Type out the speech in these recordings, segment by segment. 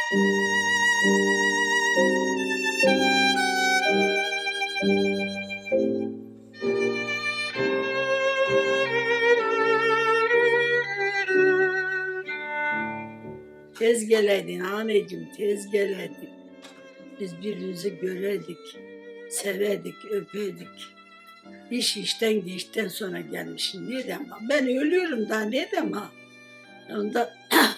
Tez geleydin anneciğim, tez geleydin. Biz birbirimizi görerdik, severdik, öperdik. İş işten geçten sonra gelmişsin. Neden ha? Ben ölüyorum da neden ha? Onda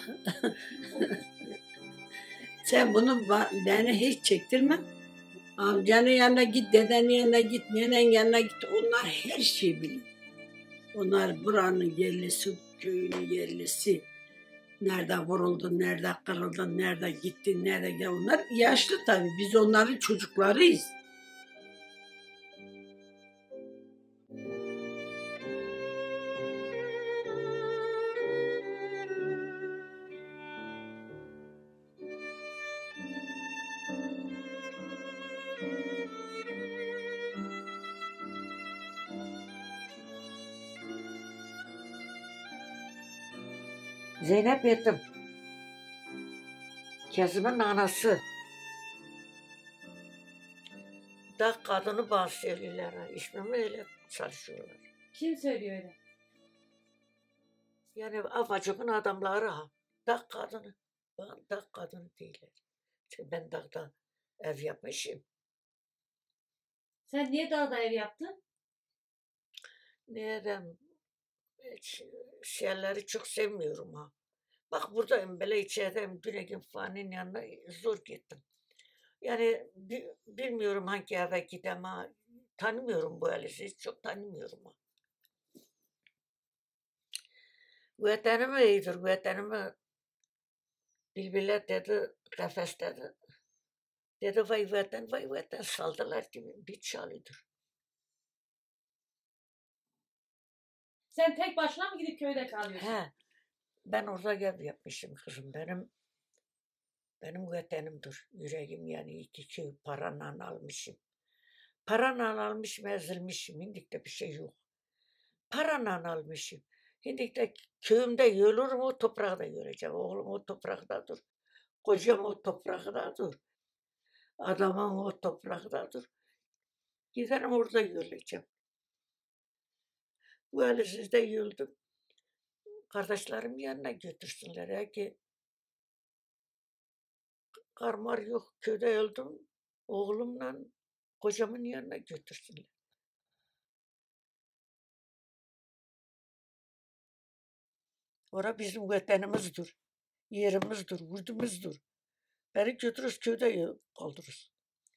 sen bunu bana hiç çektirme. Amcanın yanına git, dedenin yanına git, nenen yanına git. Onlar her şeyi biliyor. Onlar buranın yerlisi, köyünün yerlisi. Nerede vuruldun, nerede kırıldın, nerede gittin, nerede gel. Onlar yaşlı tabii. Biz onların çocuklarıyız. Zeynep Yetim. Kezim'in anası. Da kadını bana söylüyorlar. İsmimi öyle çalışıyorlar. Kim söylüyor öyle? Yani Afacık'ın adamları ha. Da kadını. Bana da kadını değiller. Çünkü ben dağda ev yapmışım. Sen niye dağda ev yaptın? Neden? Şeyleri çok sevmiyorum ha. Bak buradayım böyle içerideyim. Dün Fani'nin yanına zor gittim. Yani bilmiyorum hangi eve gidem ha. Tanımıyorum bu ailesi. Çok tanımıyorum ha. Vatanım iyidir. Vatanımı bilbiler dedi. Kafes dedi. Dedi vay vatan saldılar gibi bir çalıdır. Sen tek başına mı gidip köyde kalıyorsun? He. Ben orada ev yapmışım kızım. Benim vatanımdır. Yüreğim yani iki köy paranla almışım. Paranla almışım, ezilmişim. Hindik de bir şey yok. Paranla almışım. Hindik de köyümde yolurum, o toprakta göreceğim. Oğlum o topraktadır. Kocam o topraktadır. Adamım o topraktadır. Giderim orada yürüyeceğim. Bu sizde yürüdüm. Kardeşlerim yanına götürsünler. Ya ki karmar yok, köyde öldüm. Oğlumla kocamın yanına götürsünler. Ora bizim vatanımızdır. Yerimizdir, yurdumuzdur. Beni götürürüz köyde kaldırırız.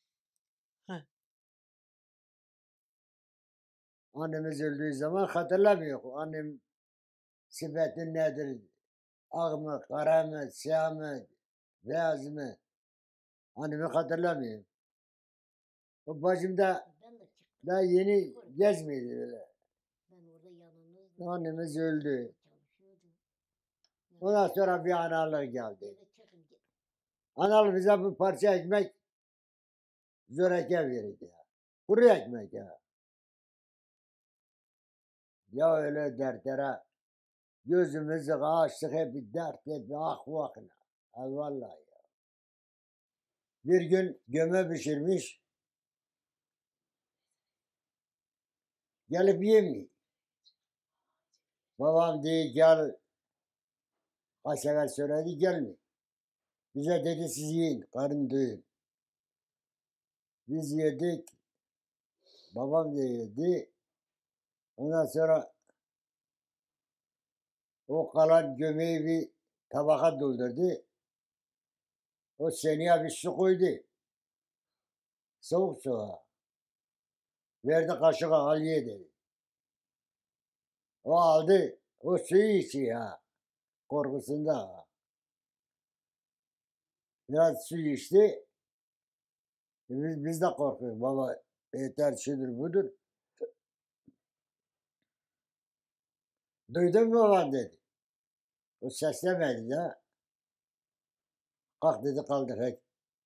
Annemiz öldüğü zaman hatırlamıyor. Annem sıfatı nedir? Ak mı, kara mı, siyah mı, beyaz mı? Annemi hatırlamıyor. O bacım da daha yeni gezmedi öyle. Annemiz öldü. Ondan sonra bir analık geldi. Analık bize bir parça ekmek zöreke verirdi. Kuru ekmek ya. Ya öyle dertlere gözümüzü açtık hep bir dert, hep bir ah vakına. Vallahi ya. Bir gün göme pişirmiş. Gelip yemiyor. Babam diye gel. Kaç sefer söyledi gelmiyor. Bize dedi siz yiyin, karın doyun. Biz yedik. Babam da yedi. Ondan sonra o kalan gömeği bir tabaka doldurdu. O seneye bir su koydu. Soğuk suya. Verdi kaşığa al ye dedi. O aldı. O suyu içiyor ha. Korkusunda ha. Biraz su içti. Biz de korkuyoruz. Baba yeter şudur budur. Duydun mu babam dedi. O seslemedi de. Kalk dedi kaldır hadi.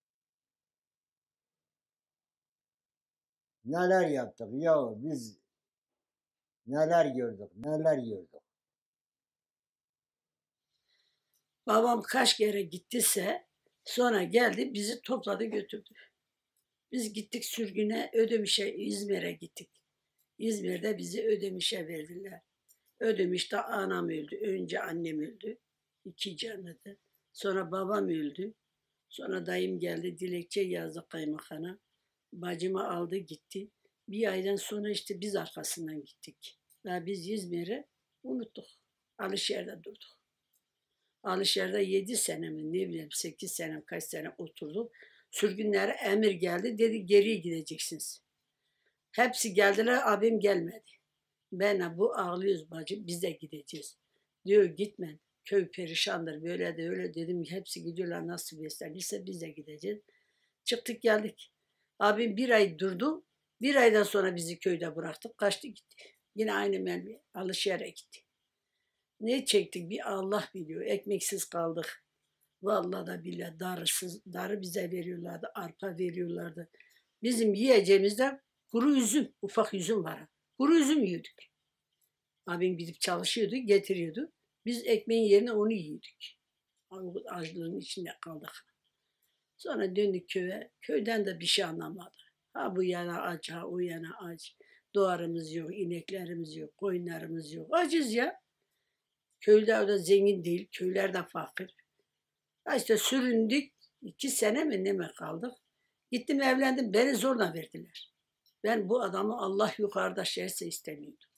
Neler yaptık ya biz neler gördük neler gördük. Babam kaç kere gittiyse Sonra geldi bizi topladı götürdü. Biz gittik sürgüne Ödemiş'e İzmir'e gittik. İzmir'de bizi Ödemiş'e verdiler. Ödemiş'te anam öldü. Önce annem öldü. 2 canlıdı. Sonra babam öldü. Sonra dayım geldi dilekçe yazdı kaymakana. Bacımı aldı gitti. Bir aydan sonra işte biz arkasından gittik. Daha biz İzmir'i unuttuk. Alışehir'de durduk. Alışehir'de 7 sene mi ne bileyim 8 sene kaç sene oturduk. Sürgünlere emir geldi dedi geriye gideceksiniz. Hepsi geldiler abim gelmedi. Ben bu ağlıyoruz bacım biz de gideceğiz. Diyor gitme köy perişandır böyle de öyle dedim hepsi gidiyorlar nasıl beslenirse biz de gideceğiz. Çıktık geldik. Abim 1 ay durdu. 1 aydan sonra bizi köyde bıraktık kaçtı gitti. Yine aynı Melbi Alışehir'e gitti. Ne çektik bir Allah biliyor. Ekmeksiz kaldık. Vallahi da billahi darı bize veriyorlardı. Arpa veriyorlardı. Bizim yiyeceğimizde kuru üzüm, ufak üzüm var. Kuru üzüm yiyorduk. Abim gidip çalışıyordu, getiriyordu. Biz ekmeğin yerine onu yiyorduk. Açlığın içinde kaldık. Sonra döndük köye. Köyden de bir şey anlamadık. Ha bu yana aç, ha o yana aç. Doğarımız yok, ineklerimiz yok, koyunlarımız yok. Acız ya. Köyler de zengin değil, köyler de fakir. Ha işte süründük, 2 sene mi ne mi kaldık? Gittim evlendim, beni zorla verdiler. Ben bu adamı Allah yukarıda şeyse istemiyordum.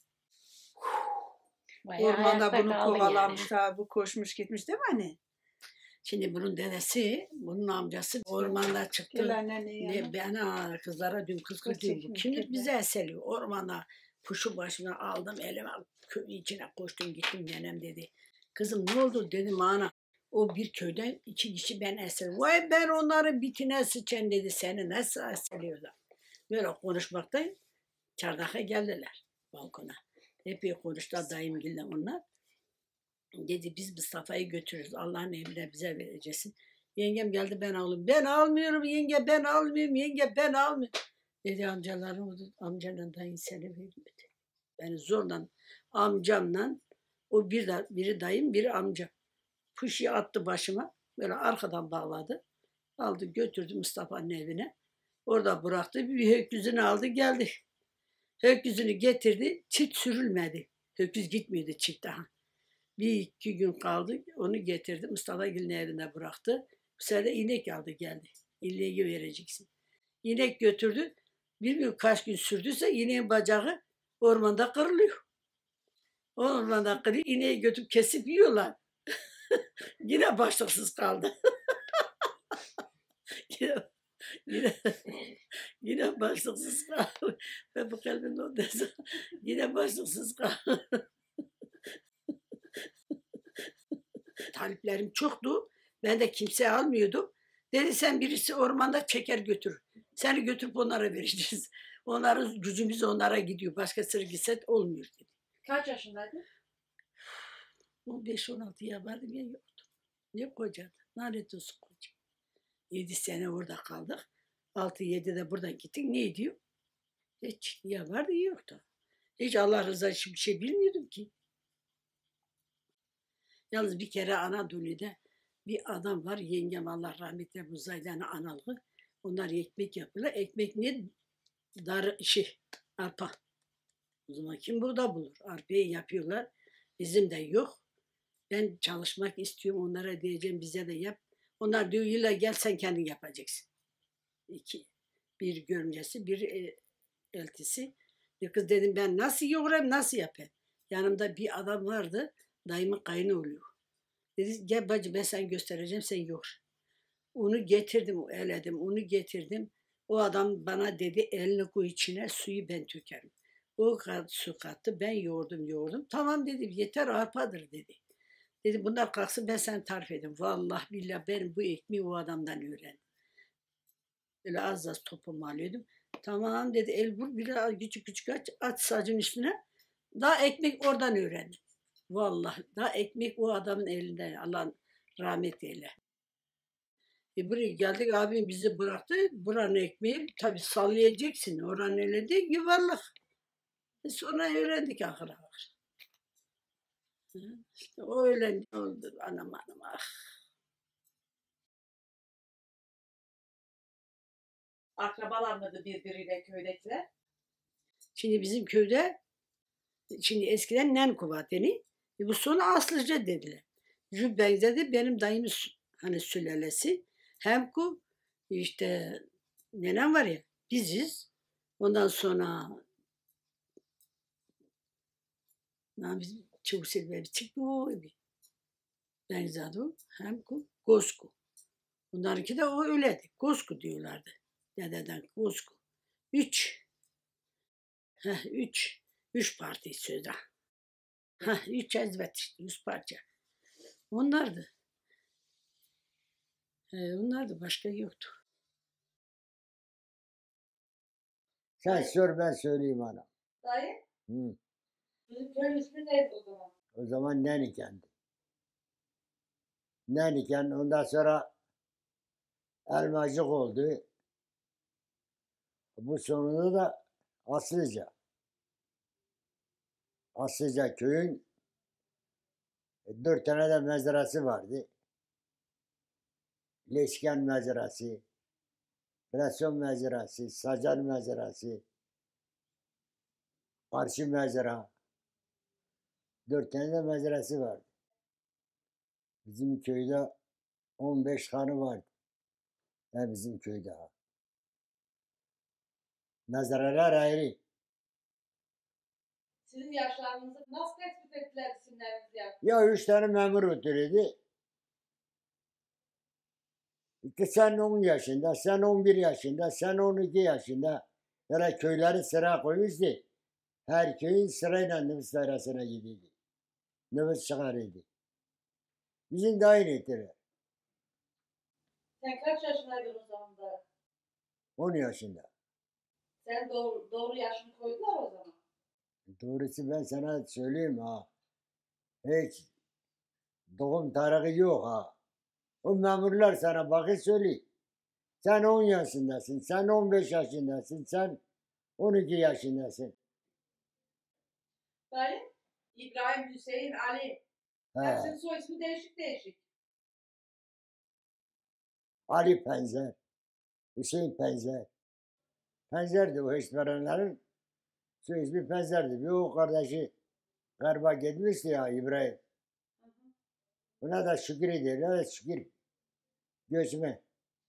Bayağı Ormanda ayakta bunu kaldın kovalamış ha, bu koşmuş gitmiş değil mi anne? Şimdi bunun dedesi, bunun amcası ormanda çıktı. Gel anneanne yanına. Ben kızlara dün kız Kız diyorum. Bu çekmiş, kimdir gel. bize eseliyor. Ormana kuşu başına aldım elime köyün içine koştum gittim nenem dedi. Kızım ne oldu dedim ana. O bir köyden 2 kişi ben eseliyorum. Vay ben onları bitine sıçan dedi seni nasıl eseliyorlar. Böyle konuşmaktayım. Çardaka geldiler balkona. Epey konuştular dayımgille onlar. Dedi biz Mustafa'yı götürürüz. Allah'ın emrine bize vereceksin. Yengem geldi ben alayım. Ben almıyorum yenge ben almıyorum yenge ben almıyorum. Dedi amcanın dayın seni vermedi. Beni zorla amcamla o biri dayım biri amcam. Puşiyi attı başıma. Böyle arkadan bağladı. Aldı götürdü Mustafa'nın evine. Orada bıraktı. Bir höküzünü aldı geldi. Höküzünü getirdi. Çift sürülmedi. Höküz gitmiyordu çift daha. 1-2 gün kaldı. Onu getirdi. Mustafa Gül'ün evine bıraktı. Bu sefer de inek aldı geldi. İneği vereceksin. İnek götürdü. Bilmiyorum kaç gün sürdüyse ineğin bacağı ormanda kırılıyor. Ormanda kırılıyor. İneği götürüp kesip yiyorlar. Yine başlıksız kaldı. yine, yine başlıksız kaldı. Ve bu kalbin odası. Yine başlıksız kaldı. Taliplerim çoktu. Ben de kimseye almıyordum. Dedi sen birisi ormanda çeker götür. Seni götürüp onlara vereceğiz. Onların gücümüz onlara gidiyor. Başkası gitse olmuyor dedi. Kaç yaşındaydın? 15-16 ya vardım ya yoktu. Ne kocadı. Lanet olsun koca. 7 sene orada kaldık. 6-7 de buradan gittik. Ne diyor? Hiç ya vardı ya yoktu. Hiç Allah rızası için bir şey bilmiyordum ki. Yalnız bir kere Anadolu'da bir adam var. Yengem Allah rahmet eylesin Zaydan'a analığı. Onlar ekmek yapıyorlar. Ekmek ne? Arpa. O zaman kim burada bulur? Arpayı yapıyorlar. Bizim de yok. Ben çalışmak istiyorum. Onlara diyeceğim bize de yap. Onlar diyor yıla gel sen kendin yapacaksın. 2. Bir görümcesi, bir eltisi. Bir kız dedim ben nasıl yoğurayım, nasıl yapayım? Yanımda bir adam vardı. Dayımın kayını oluyor. Dedi gel bacı ben sana göstereceğim sen yoğur. Onu getirdim, eledim, onu getirdim. O adam bana dedi elini koy içine suyu ben tökerim. O su kattı ben yoğurdum. Tamam dedim yeter arpadır dedi. Dedi bunlar kalksın ben sana tarif edeyim. Vallahi billahi ben bu ekmeği o adamdan öğrendim. Böyle az topumu alıyordum. Tamam dedi el vur biraz küçük at sacın üstüne. Daha ekmek oradan öğrendim. Vallahi daha ekmek o adamın elinden Allah rahmet eyle. Buraya geldik abim bizi bıraktı. Buranın ekmeği tabii sallayacaksın. Oranın öyle değil yuvarlak. Sonra öğrendik ahıra. İşte o öyle oldu anam ah. Akrabalar mıydı birbiriyle köydekiler? Şimdi bizim köyde şimdi eskiden nen kuvateni bu sonra Aslıca dediler. Zübeyde de benim dayımın hani sülalesi. Hem ku işte nenem var ya biziz. Ondan sonra biz çok seviyoruz. Çıktı o gibi. Benzadu hem ku Gosku. Bunlarınki de o öyleydi. Gosku diyorlardı. Dededen Gosku. Üç. Üç. Üç parti sözde. Üç ezbet işte. Üç parça. Onlardı. Onlardı. Başka yoktu. Sen sor ben söyleyeyim ana. Dayı, Hı. bizim köyün ismi neydi o zaman? O zaman Nenikendi. Neniken ondan sonra Elmacık oldu. Bu sonunda da Aslıca. Aslıca köyün 4 tane de mezarası vardı. Leşken mezarası, Reson mezarası, Sacar mezarası, Karşı mezara. 4 tane de mezarası vardı. Bizim köyde 15 hanı vardı. Bizim köyde. Mezaralar ayrı. Sizin yaşlarınızı nasıl tespit ettiler isimlerinizi ya? Ya 3 tane memur oturuyordu. İşte sen 10 yaşında, sen 11 yaşında, sen 12 yaşında. Yani köyleri sıra koymuştu. Her köyün sırayla nüfus dairesine gidiyordu. Nüfus çıkarıyordu. Bizim de aynı ettiler. Sen kaç yaşındaydın o zaman da? 10 yaşında. Sen doğru yaşını koydular o zaman. Doğrusu ben sana söyleyeyim ha. Hiç doğum tarihi yok ha. O memurlar sana bakı söyleyeyim. Sen 10 yaşındasın, sen 15 yaşındasın, sen 12 yaşındasın. Dayı, İbrahim, Hüseyin, Ali. He. Hepsinin soy ismi değişik değişik. Ali Penzer, Hüseyin Penzer. Penzerdi o işverenlerin. Soy ismi Penzerdi. Bir o kardeşi gariba gitmişti ya İbrahim. Buna da Şükür derler, Şükür. Göçmen.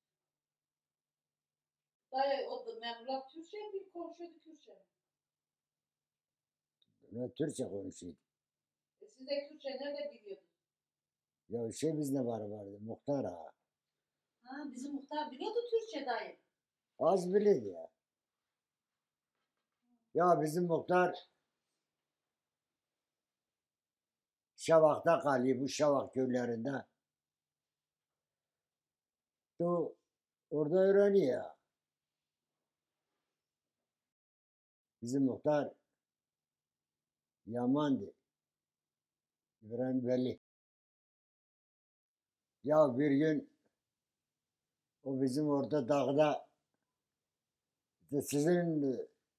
Dayı, o da memurlar Türkçe mi konuşuyordu Kürtçe mi? Buna Türkçe konuşuyordu. Siz de Kürtçe nerede biliyordunuz? Ya bizde vardı, muhtar ha. Ha, bizim muhtar biliyordu Türkçe dayı. Az bilirdi ya. Ya bizim muhtar Şavak'ta kalıyor, bu Şavak köylerinde. O orada öğreniyor ya. Bizim muhtar Yaman'dı. İbrahim Veli. Ya bir gün o bizim orada dağda sizin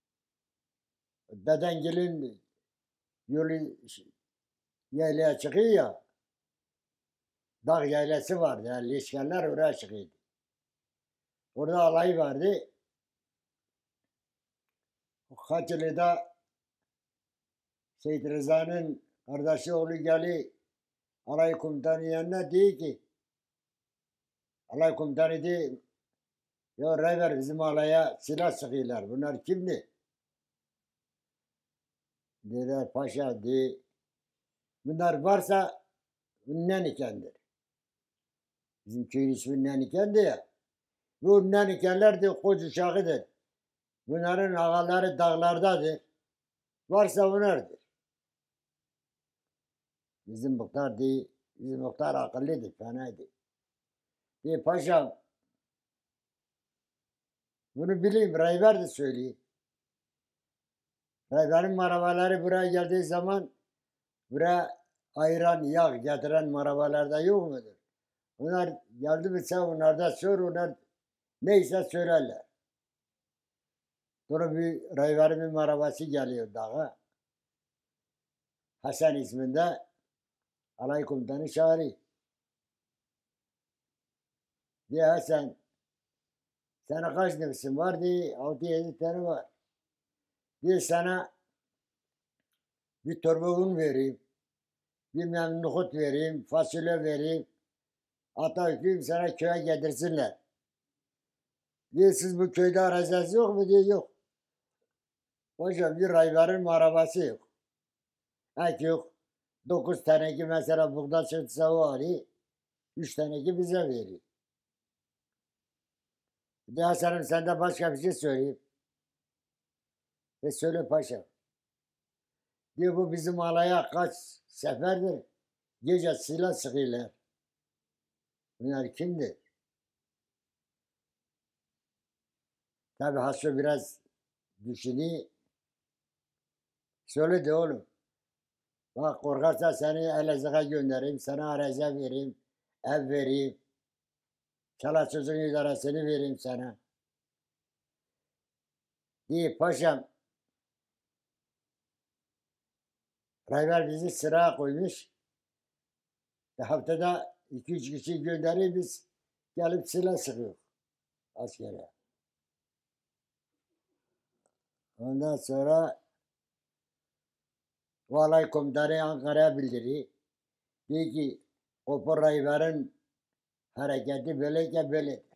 dedengilin yolu yaylaya çıkıyor ya. Dağ yaylası vardı. Yani leşkenler oraya çıkıyordu. Orada alay vardı. Haçlı'da Seyit Rıza'nın kardeşi oğlu geliyor. Alay komutanı yanına diyor ki alay komutanı diyor ya Rayver bizim alaya silah sıkıyorlar. Bunlar kimdi? Diyorlar paşa diyor. Bunlar varsa Neniken'dir. Bizim köyün ismi Neniken'di ya. Bu Nenikenler de koç uşağıdır. Bunların ağaları dağlardadır. Varsa onlardır. Bizim muhtar değil. Bizim muhtar akıllıdır, fenaydı. Diye paşam bunu bileyim, Rayver de söyleyeyim. Rayver'in marabaları buraya geldiği zaman buraya ayran, yağ getiren marabalarda yok mudur? Onlar geldi mi sen onlarda sor, onlar neyse söylerler. Sonra bir Rayver'in bir marabası geliyor dağa. Hasan isminde alay komutanı çağırıyor. Diye Hasan Sana kaç nefesin var diye 6-7 tane var. Diye sana bir torba un vereyim. Bilmem nohut vereyim, fasulye vereyim. Hatta yükleyeyim sana köye getirsinler. Diye siz bu köyde arazisi yok mu diye yok. Hocam bir rayvarın arabası yok. Ek yok. 9 tane ki mesela buradan çıksa o alıyor. 3 tane ki bize veriyor. De Hasan'ım sen de başka bir şey söyleyeyim. Söyle paşam. Diyor bu bizim alaya kaç seferdir gece silah sıkıyorlar. Bunlar kimdir? Tabi Hasan biraz düşünüyor. Söyle de oğlum. Bak korkarsa seni Elazığ'a göndereyim, sana araca vereyim, ev vereyim. Çala çocuğun idaresini vereyim sana. Diye paşam. Rayver bizi sıraya koymuş. Haftada 2-3 kişi gönderip biz gelip silah sıkıyoruz askere. Ondan sonra Valay Komutanı Ankara'ya bildiriyor. Diyor ki Kopur Rayver'in hareketi böyleyken böyledir.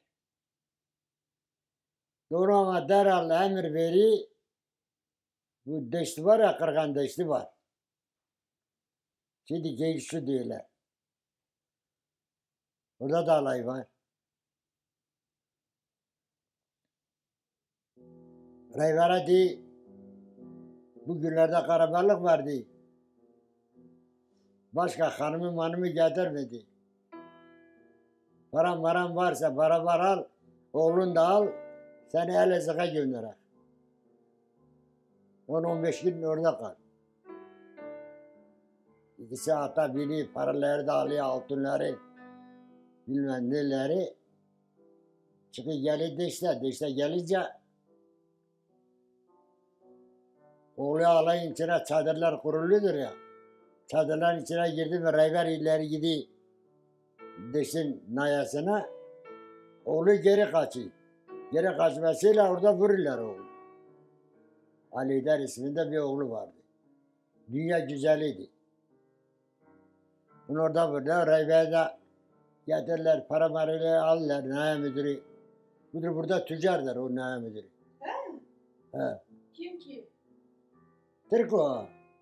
Doğru ama derhal emir veriyor. Bu deşti var ya, Kırgan deşti var. Şimdi geyik şu diyorlar. Orada da alay var. Rayver'e diyor, bugünlerde karabalık vardı. Başka hanımı getirmedi. Param varsa beraber al, oğlun da al, seni Elazığ'a gönderer. 10-15 gün orada kal. İkisi ata bini, paraları da alıyor, altınları, bilmem neleri. Çıkı gelir deşte gelince oğlu alayın içine çadırlar kuruludur ya. Çadırların içine girdi mi Rayver ileri gidiyor. Deşin nayasına. Oğlu geri kaçıyor. Geri kaçmasıyla orada vururlar oğlu. Ali Der isminde bir oğlu vardı. Dünya güzeliydi. Bunu orada vurdular. Rayver'de getirdiler, para marayla alırlar naya müdürü. Müdür burada tüccardır o naya müdürü. He. Kim? Türk o.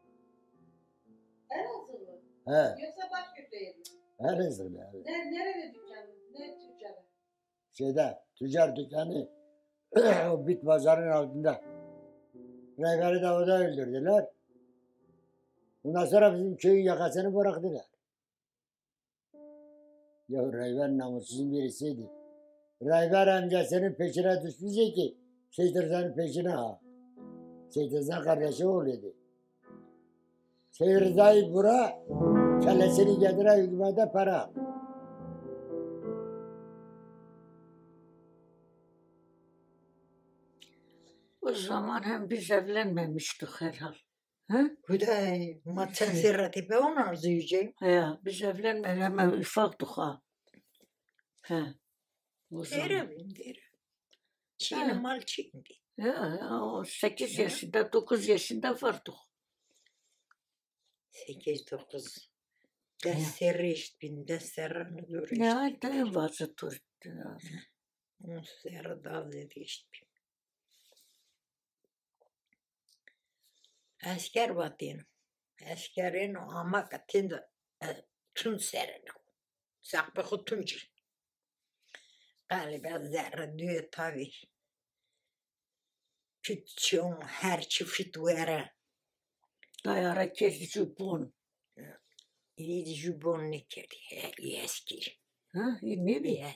Elazığlı. He. Yoksa Başköprü'ye mi? Elazığlı. Nerede dükkanı? Ne tüccarı? Şeyde, tüccar dükkanı o bit pazarının altında. Rayver'i de orada öldürdüler. Ondan sonra bizim köyün yakasını bıraktılar. Ya Rayver namussuzun birisiydi. Rayver amcasının peşine düşmeyecek ki Seyit Rıza'nın peşine ha. Seyit Rıza kardeşi oğluydu. Seyit Rıza'yı bura, kellesini getire hükümete para. O zaman hem biz evlenmemiştik herhal. He? Hüday, matsen serrati be onu arzuyacağım. Ya biz evlenmedik ama ufaktık ha. He. O zaman. Derim. Çiğne Ha. mal çiğndi. Ya, o 8 yaşında, 9 yaşında vardık. 8-9. Des serri iştbin, des serranı dur iştbin. Ya, da varsa turdu. Onu serra da dedi iştbin. Asker batın. Askerin o ama katında tüm serrini. Sakbı kutuncur. Galiba zerre diyor tabi. Küçüğün her çift vere. Dayara kesti çubuğunu. İyiydi jubon ne kerdi. Eski. Ha, ne bileyim.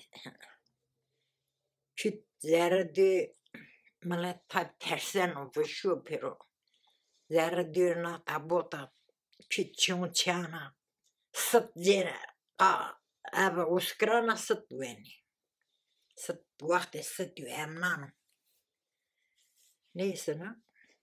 Küt zerre diyor. Mala tabi tersen o vışıyor pero. Zerre diyor na tabota. Küçüğün çana. Sıt zere. Abi uskrana sıt veni. Sıt vakti sıt diyor emnanım. Neyse ne?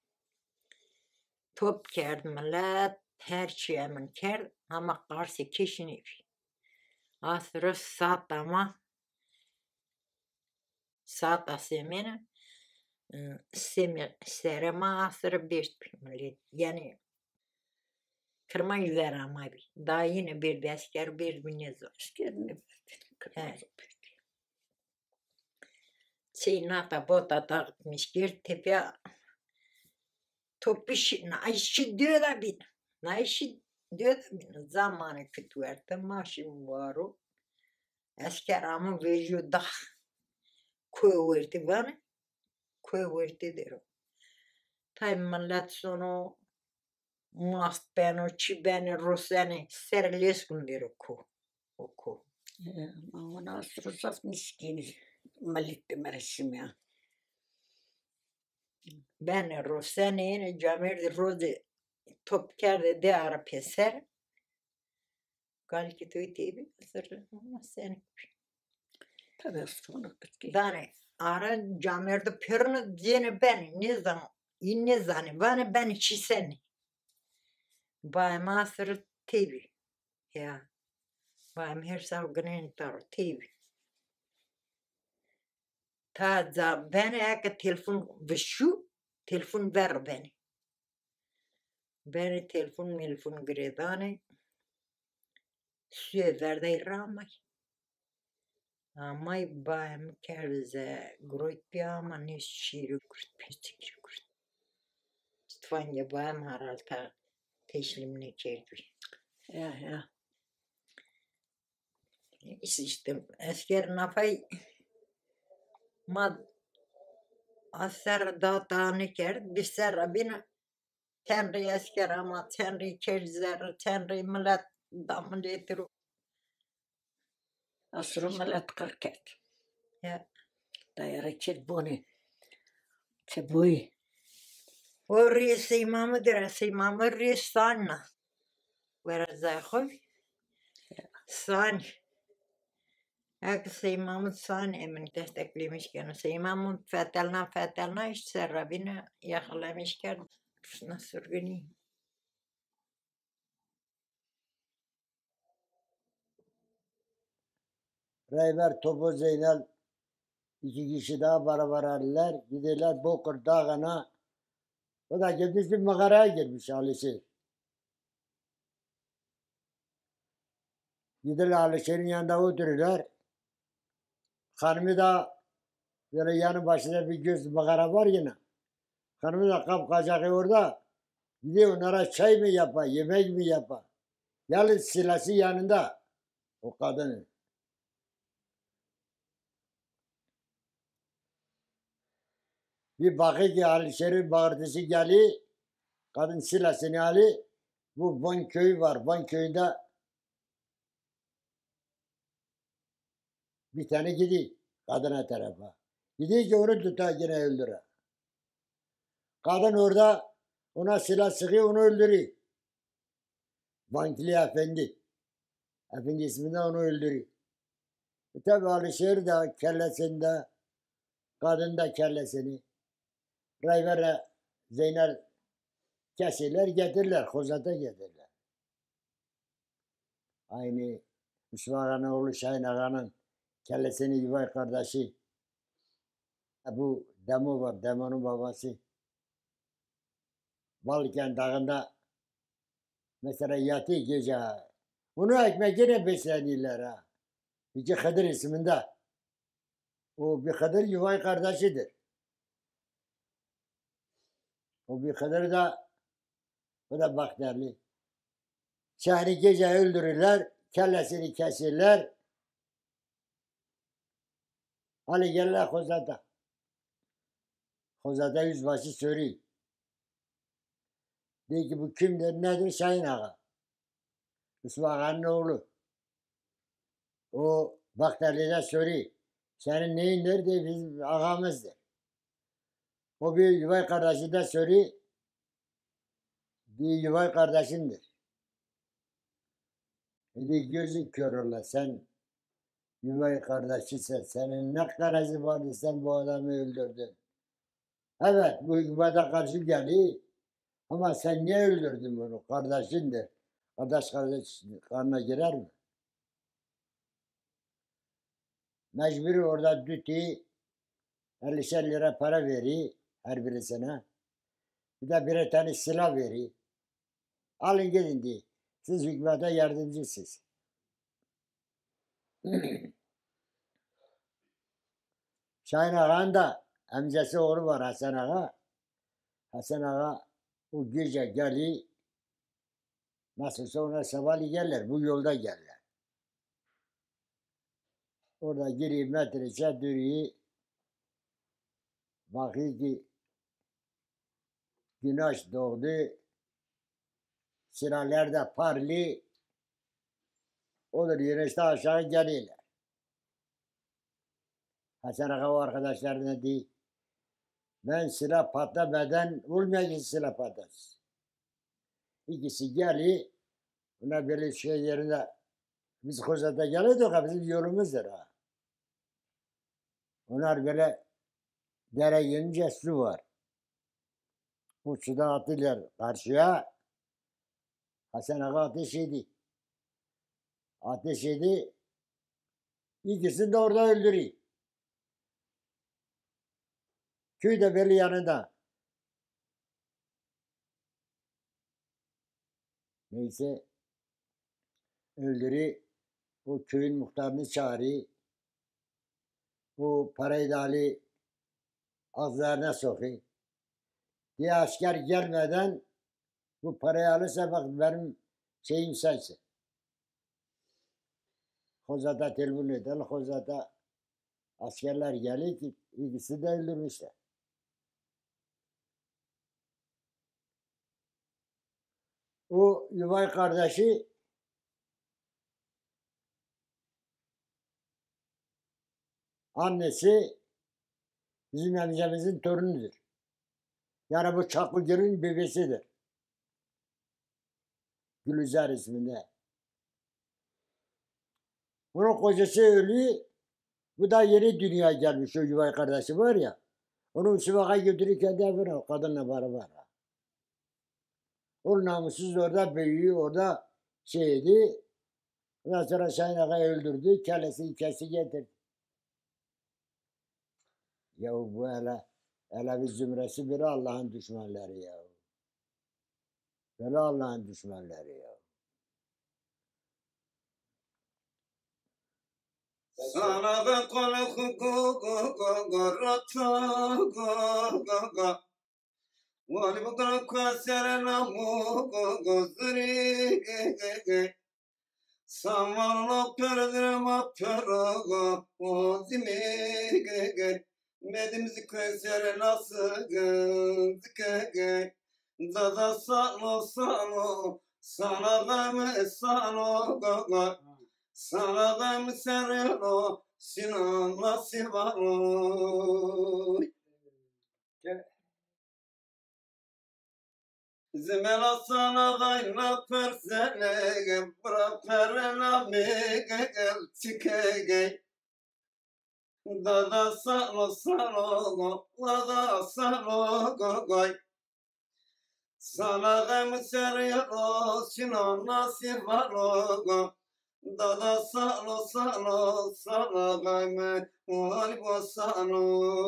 Top kerdi millet, her şey emin kerdi ama karşı kişini. Asırı saat ama Saat asemene serema asırı bir millet. Yani kırma yüzer ama bir. Daha yine bir de asker bir ne zor. Askerini He. Nata bota takmış bir tepe topiş naişi diyor da bin. Naişi diyor da bin. Zamanı kötü verdi. Maşım var o. Asker ama vücuda kuvveti var. Kuvveti der o. Tabi millet sonu mast beni, çi beni, ruseni serleskun der oku. ama ona sırsak miskini. Malit demereşim ya. Ben ruseni camir rozi top kerde de ara peser. Gal ki tu tibi sır ama sen Tabii sonra kıtkı. dane ara camirde pörnü diyene ben ne zani bana ben çisen. Bay masır tibi ya. Bayım her savgının tar tibi. Ta za beni aka telefon vişu telefon ver beni. Beni telefon gredane süye verdi ramay. Amay bayım kerze groyt bir ama ne şiiri kurt pistik kurt. Stvanya bayım haralta teşlimine çeldi. Ya. İşte asker nafay mad aser dağıtağını ker bir serabina Tenri asker ama tenri kerzer tenri millet damı letru. Asrı millet kırket. Ya. Dayara çelboni. Çebuy. O reis imamı reis sanna. Vera zahoy. San. Akse imamı san emin desteklemişken. İmamı fetelna işte serabina yakalamışken. Rusna sürgünü. Reyber Topu Zeynel 2 kişi daha beraber alırlar. Giderler Bokur Dağı'na. O da gitmiş bir mağaraya girmiş Alişir. Giderler Alişir'in yanında oturuyorlar. Hanımı da böyle yanı başında bir göz mağara var yine. Hanımı da kapkacağı orada. Gidiyor onlara çay mı yapar, yemek mi yapar? Yalnız silahı yanında. O kadının. Bir bakıyor ki Alişer'in bağırtısı geliyor. Kadın silahını alıyor. Bu Van köyü var. Van köyünde bir tane gidiyor kadına tarafa. Gidiyor ki onu tutar yine öldürür. Kadın orada ona silah sıkıyor onu öldürüyor. Vankili Efendi. Efendi isminde onu öldürüyor. Tabi Alişer de kellesinde kadın da kellesini Rayver'e Zeynel keserler getirirler. Kozat'a getirirler. Aynı Müslüman Ağa'nın oğlu Şahin Ağa'nın kellesini yuvay kardeşi bu Demo var. Demo'nun babası. Balıken Dağı'nda mesela yatıyor gece. Onu ekmeğine besleniyorlar ha. Bir Hıdır isminde. O bir Hıdır yuvay kardeşidir. O bir Hıdır da o da Bakterli. Şehri gece öldürürler. Kellesini kesirler. Hani gelirler Kozat'a. Kozat'a yüzbaşı soruyor. Diyor ki bu kimdir nedir Şahin Ağa. Müslüman Ağa'nın oğlu. O Bakterli'de soruyor. Senin neyin nerede? Bizim ağamızdır. O bir yuvay kardeşi de soruyor. Bir yuvay kardeşindir. Dedi gözün kör ola sen yuvay kardeşisin. Senin ne garezi vardı sen bu adamı öldürdün. Evet bu hükümete karşı geliyor. Ama sen niye öldürdün bunu? Kardeşindir. Kardeş karnına girer mi? Mecburi orada dütü 50'şer lira para veriyor her birisine. Bir de birer tane silah veriyor. Alın gidin diye. Siz hükümete yardımcısınız. Şahin Ağa'nın da amcası oğlu var Hasan Ağa. Hasan Ağa o gece geliyor. Nasılsa ona sabahleyin gelirler. Bu yolda gelirler. Orada giriyor metrese duruyor. Bakıyor ki güneş doğdu. Sinirler de parlıyor. Olur yürüyüşte aşağı geliyorlar. Hasan Ağa o arkadaşlarına diyor. Ben silah patlamadan olmayacak silah patlasın. İkisi geliyor. Buna böyle şey yerine biz Kozat'a geliyorduk ha bizim yolumuzdur ha. Onlar böyle dere yenince su var. Bu sudan atıyorlar karşıya. Hasan Ağa ateş yedi. Ateş yedi. İkisini de orada öldürüyor. Köy de böyle yanında. Neyse öldürüyor. O köyün muhtarını çağırıyor. O parayı da alıyor. Ağızlarına sokuyor. Diye asker gelmeden bu parayı alırsa bak benim şeyim sensin. Kozat'a telefon eder. Kozat'a askerler geliyor ki ikisi de öldürmüşler. O Yuvay kardeşi annesi bizim amcamızın torunudur. Yani bu Çaklıgül'ün bebesidir. Gülüzar isminde. Onun kocası ölüyor. Bu da yeni dünyaya gelmiş o Yuvay kardeşi var ya. Onu Sivak'a götürüyor kendi evine kadınla beraber. O namussuz orada büyüyor, orada şeydi. Ondan sonra Şahin Ağa'yı öldürdü, kellesini kesti getirdi. Ya bu Alevi zümresi biri Allah'ın düşmanları ya. Böyle Allah'ın düşmanları ya. Sana da konu Wali bukra kwasere na mugo zuri Samarlo perdre ma perogo ozime Medim zikwesere na zike Dada sano sana da me sano gogo Sana da me sereno sinan nasivano Zimela sana dayna persene, bra perena mege tikege. Dada sano dada sano goy. Sana gem seriyo sino nasivano go. Dada sano sana gem wali sano.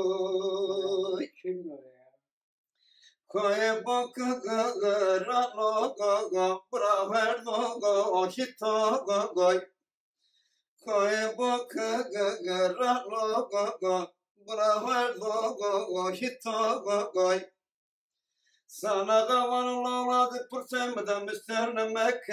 Koye bok ra lo go bra ver go hito go Koye bok ra lo go bra ver go hito go Sana da var la de pursem misterne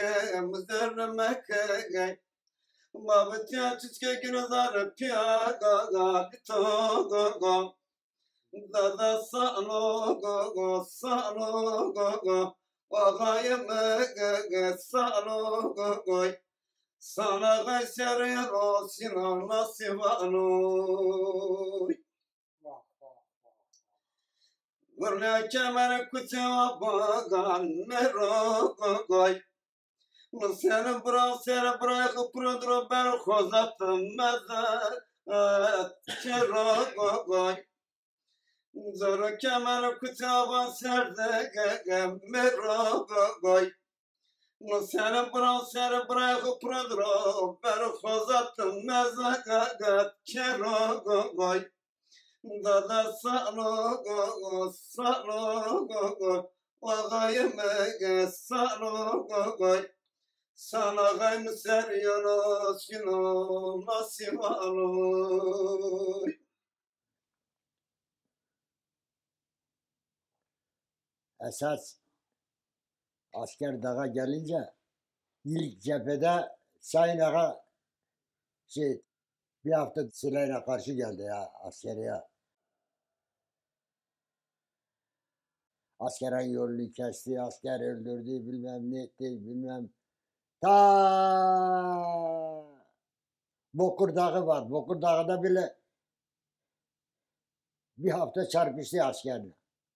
mekke Mabetya çiçke günler pya ga hito go Dada sano go Ağaya me sano go Sana gaysere ro sinan nasivano Vurna kemer kutuğa bagan mero go Sen bırak prodro ben kozatım mezar Kero go Zara kemer kutaba serde mero goy. Sen bırak prodro ber kozatım mezagat kero goy. Dada salo salo Ağayım salo Sana gaym seriyoruz şino nasip aloy. Esas asker dağa gelince ilk cephede Sayın Ağa bir hafta silahına karşı geldi ya askeriye. Askerin yolunu kesti, asker öldürdü, bilmem ne etti, bilmem. Ta Bokur Dağı var. Bokur Dağı'da bile bir hafta çarpıştı askerle.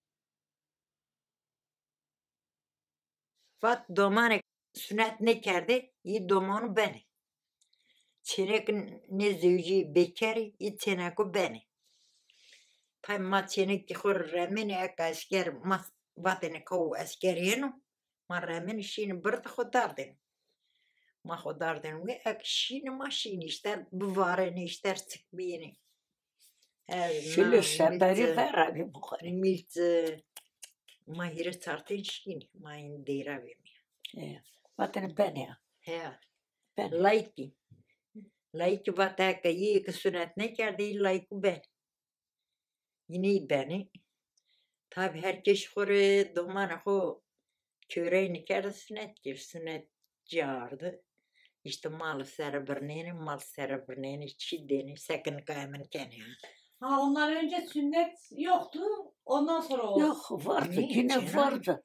Vat domanı sünnet ne kerdi? İyi domanı beni. Çenek ne zevci bekeri, iyi çeneku beni. Tay ma çenek ki khur remini ek asker ma vatene kavu askeriyenu. Ma remini şini bird khudardın. Ma khudardın ve ek şini ma şini işler buvareni işler çıkbiyeni. Şöyle seberi ver abi bu kadar. Milt mahire tartın şini ma indira vermiyor. Vatene ben ya. He. Ben. Laiki. Laiki vataka iyi sünnet ne kerdi laiku ben. Yine beni. Tabi herkes kore domana ho köreğini kerdi sünnet ciardı. İşte mal serebrneni çiddeni sekin kaymen kene. Ha ondan önce sünnet yoktu. Ondan sonra oldu. Yok vardı Ne yine canım? vardı.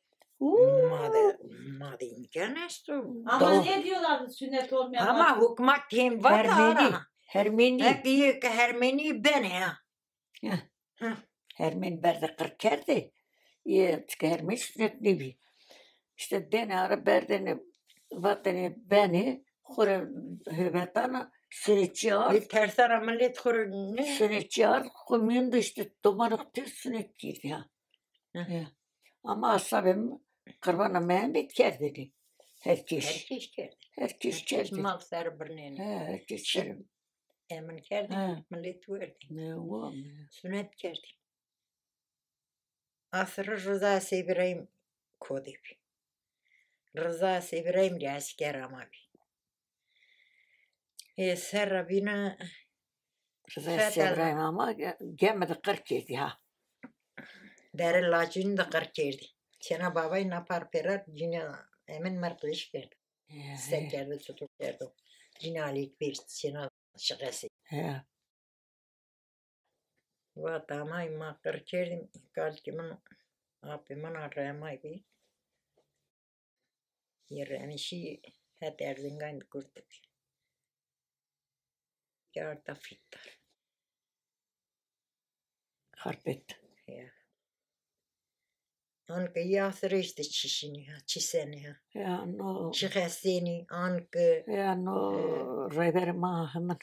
Made imkan estu. Ama Doğru. ne diyorlardı sünnet olmayan? Ama hukmak hem var Hermeni. da. Hermeni. Hep iyi ki Hermeni ben ya. Hermeni berde kırkerdi. İyi çıkı hermeni sünnet ne bi. İşte dene ara berdeni vatene beni kore hüvetana sünnetçi ar. Bir tersen ameliyat kuru ne? Sünnetçi ar. Kumyun da işte domanıktı sünnet girdi ya. Ya. Ama asabim kırbana Mehmet kerdini. Herkes. Herkes kerdi. Herkes Herkes kerdi. mal serebrneni. Herkes kerdi. Emin kerdi. Ha. Millet verdi. Ne var ne? Sünnet kerdi. Asrı Rıza Sevirayim kodip. Rıza Sevirayim diye asker ama bir. Serra bina Rıza Fetel. Sevrayim ama gelmedi 40 yedi ha. dere lacını da kır kerdi. Çena babayı napar perar cina emin merkliş kerdi. Sekerdi tutup kerdi. Cinalik bir çena şakası. Ya. Vatamay makır kerdim. Kalkimin apimin arayamay bir. Yereni şey het erzingan kurtup. Yarda fittar. Harpet. Ya. Anke yasırı işte çişini ha, çiseni ha. Ya no. Çıkaseni anke. Ya no. Rayber ma hemen.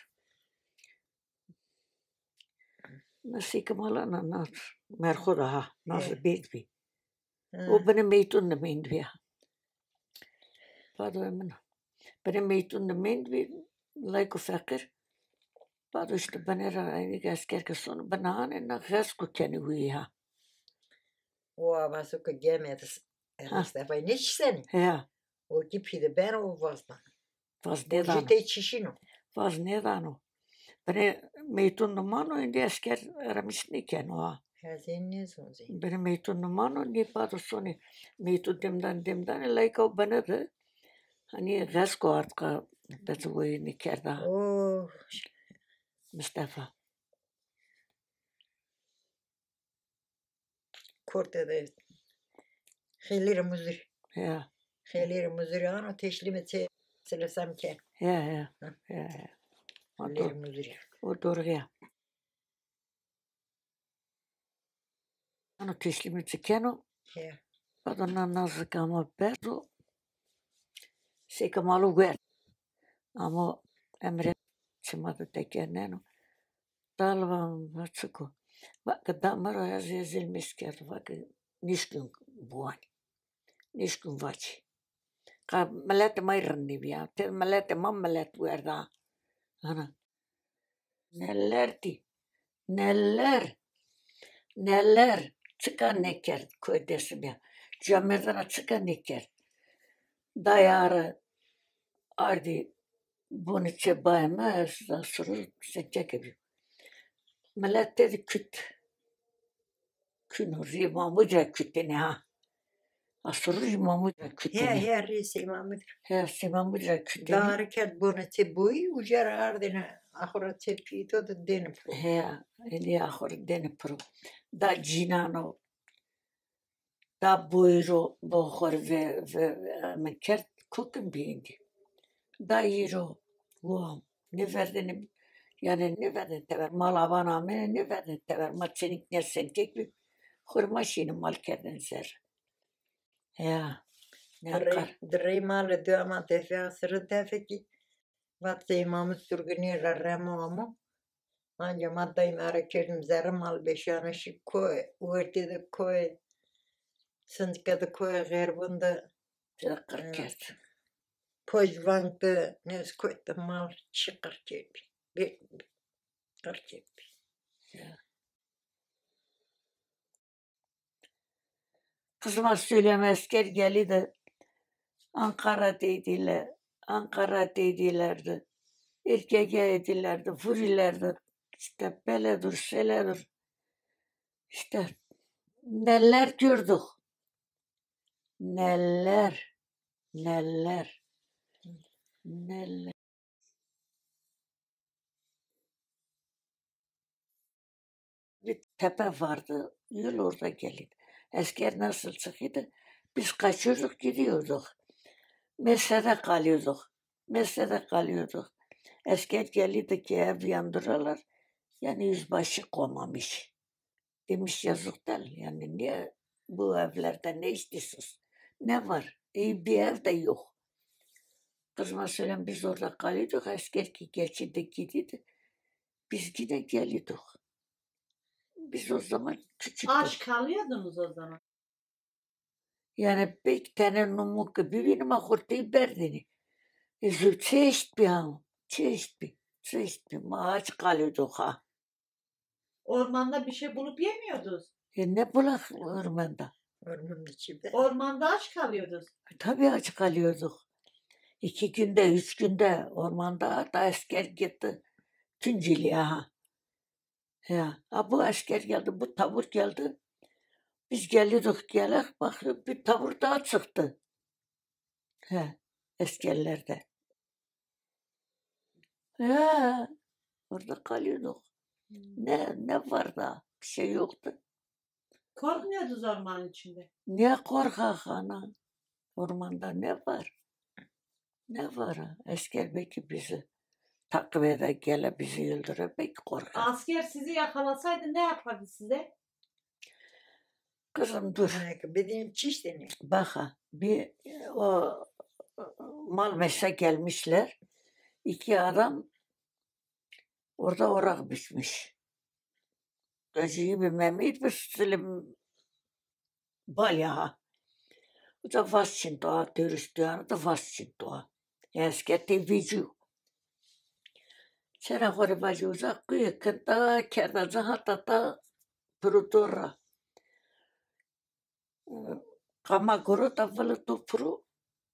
Nasıl kımala nar. Merhuda ha. Nasıl bedvi. O benim meytun da mendvi ha. Pardon hemen. Benim meytun da mendvi. Layko fakir. Pardon işte bana rayni asker ke sonu banane na gasku keni hui ha. O avası ki gemedes. Erstefay ne çiseni? Ya. O gipide ben o vazdan. Vaz O nedano. jite çişino. Vaz nedano. Bana meytun da mano indi asker aramışni kenu ha. Hazin ne zonzi. Benim meytun numano ni paro soni meytun demdan layka bana da hani gasko artka betuwe ni kerda O Mustafa. korte de. Xelir muzir. Ya Xelir muzir ano teslim etse selesam ke. ya. Xelir muzir. O doğru ya. Ano teslim etsikeno Ya. padona nazkama perro se kamalu ver. Ama emre çimada tekeneno. Talvan vatsuko. Bak damara yazil misker bak nişkün buani. Nişkün vaçi. Ka malet mayranni biya. Tel malet mammalet verda. Ana. Nellerti. Neller. neler çıkan neker köydesim ya. Camiden çıkan neker. Dayarı ardi bunu çebayma esna sürür sence gibi. Millet dedi küt. Künür imamıca kütene ha. Asırır imamıca kütene. Her reis imamıdır. He imamıca kütene. Dağırken bunu tebuyi ucar ardına ahura tepiydi da denip. He eli ahır deni pro. Da cinano. Da buyru bohor ve mekert kukum bindi. Da yiro. Wow. Ne verdin? Yani ne verdin tever? Malavana mı ne verdin tever? Maçenik ne sentek bir hurma şini mal kedin ser. Ya. Ne akar? Dırrı malı dövma tefe asırı tefe ki. Vatsa imamı sürgünü rarrama ama. Anca maddayım arakerim zarı mal beşanaşı koy. Uğurtide koy. Sıntıkada koy garbında. Akar kes. Pojvankta nes koyda mal çıkar cebi. Bir kar cebi. Kızıma söyleme asker geldi de Ankara dediler. Ankara dedilerdi. Erkeğe edilerdi. Furilerdi. İşte beledir, şeledir. İşte neler gördük. Neler. Neler. Neler. Bir tepe vardı. Yol orada geldi. Asker nasıl çıkıyordu? Biz kaçıyorduk gidiyorduk. Mesleğe kalıyorduk. Mesleğe kalıyorduk. Asker geldi ki ev yandırırlar. Yani yüzbaşı komamış. Demiş yazık değil. Yani niye bu evlerde ne istiyorsunuz? Ne var? İyi bir ev de yok. Kızıma söyleyeyim biz orada kalıyorduk. Asker ki geçidi gidiyordu. Biz yine geliyorduk. Biz o zaman küçüktük. Aç kalıyordunuz o zaman. Yani bir tane numuk gibi benim akırtıyı berdini. Çeşit bir an. Çeşit bir. Ağaç kalıyorduk ha. Ormanda bir şey bulup yemiyordunuz. Ne bulak ormanda. Ormanın içinde. Ormanda aç kalıyordunuz. Tabii aç kalıyorduk. 2 günde, 3 günde ormanda da asker gitti. Tunceli'ye ha. Ya, bu asker geldi, bu tabur geldi. Biz geliyorduk gelek, bakıyor bir tabur daha çıktı. He, askerlerde. Ya, orada kalıyorduk. Ne var da? Bir şey yoktu. Korkmuyordunuz ormanın içinde. Niye korkak ana? Ormanda ne var? Ne var ha? Asker belki bizi takip eder, gele bizi öldürür, belki korkar. Asker sizi yakalasaydı ne yapardı size? Kızım dur. Benim çiş deniyor. Bak ha, bir o Malmeş'e gelmişler. 2 adam orada orak biçmiş. Gözü gibi memeyit bir silim balya. O da vasçın doğa, dürüstüğünü da vasçın doğa. Esketi vücu. Çera hori vacı uzak kuyu kenta kerdaca hatta da purudora. Kama guru da vılı tupuru.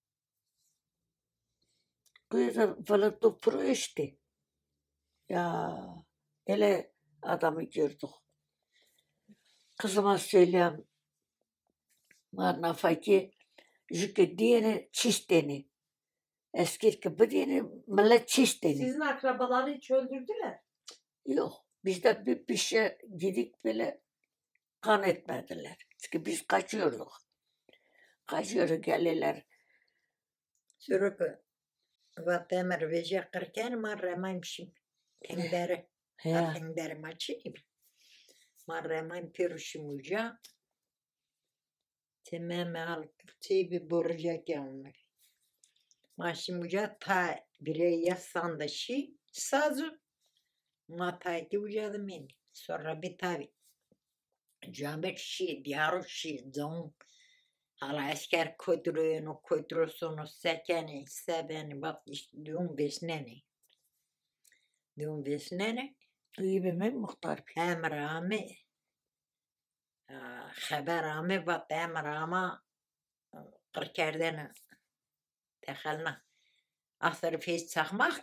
Kuyu da vılı tupuru işte. Ya öyle adamı gördük. Kızıma söyleyeyim. Marna fakir. Çünkü diğeri çişteni. Eski ki bu diğeri millet çişteni. Sizin akrabaları hiç öldürdüler. Yok. Bizde bir şey gidik bile kan etmediler. Çünkü biz kaçıyorduk. Kaçıyoruz gelirler. Sürüp vatemer veje kırken marremaymışım. Tendere. Ya. Tendere maçı gibi. Marremayım piruşum uca. Tememe alıp bir boracak gelmek. Maşım uca ta birey yasan da şi sazı. Mataydı ucadı beni. Sonra bir tabi. Camet şi, diyarı şi, zon. Hala asker koydurusunu sekeni, sebeni, bak işte düğün besneni. Düğün besneni. İyi bir muhtar. Hem rami. haber amı ve temir ama kırkerdene tehalna. Asır feci çakmak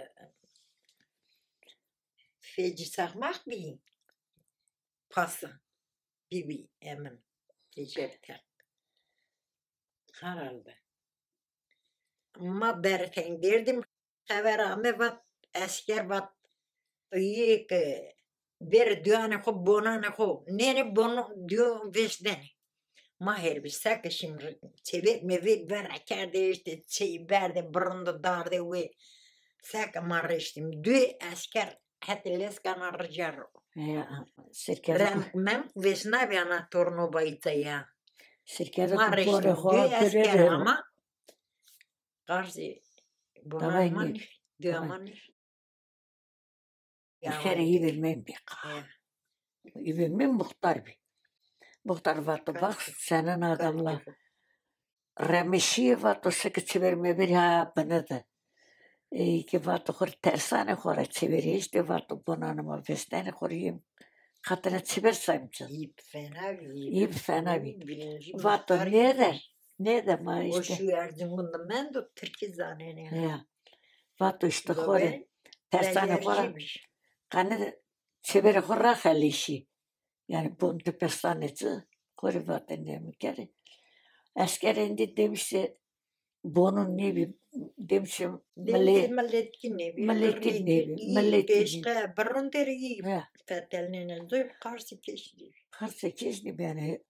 feci çakmak bir pası bibi emin geçerken herhalde. Ama berken derdim haber amı ve asker ve iyi ki bir düğünü ko bonanı ko nere bonu düğün vesdeni mahir bir sakı şimdi çevir mevil ver kerde işte şey verdi burundu dardı ve sakı marıştım dü asker hatiles kanarjar Sirkede mem vesna bir ana torno bayta ya sirkede marıştım kupore dü hoa asker görelim. ama karşı Tamam, bonan iyi. düğün İşler iyi bilmem bir kah. İyi bilmem muhtar bir. Muhtar vatı bak senin adamla. Remişi vatı sıkı çevirme bir ha bana da. Ki vatı kur tersane kora çeviriyor işte vatı bunanıma vestene koruyayım. Katına çevir sayımcın. İyi fena bir İyi bir fena bir. birinci Vatı muhtar ne gibi. der? Ne der ma O işte. şu Erzurum'da ben de Türkiye zannediyorum. Ya. Vatı işte kore. Böyle Tersane kora. becericiymiş. Kanı çeviri kora halişi. Yani bunun tepestanesi. Kore vatı ne mi kere. Askerinde demişse bunun ne bir demişim Demişti milletki ne bir. Milletki ne bir, milletki ne bir. Keşke barın deri ya fetelinin duyup karşı keşdi. her sekiz ne beni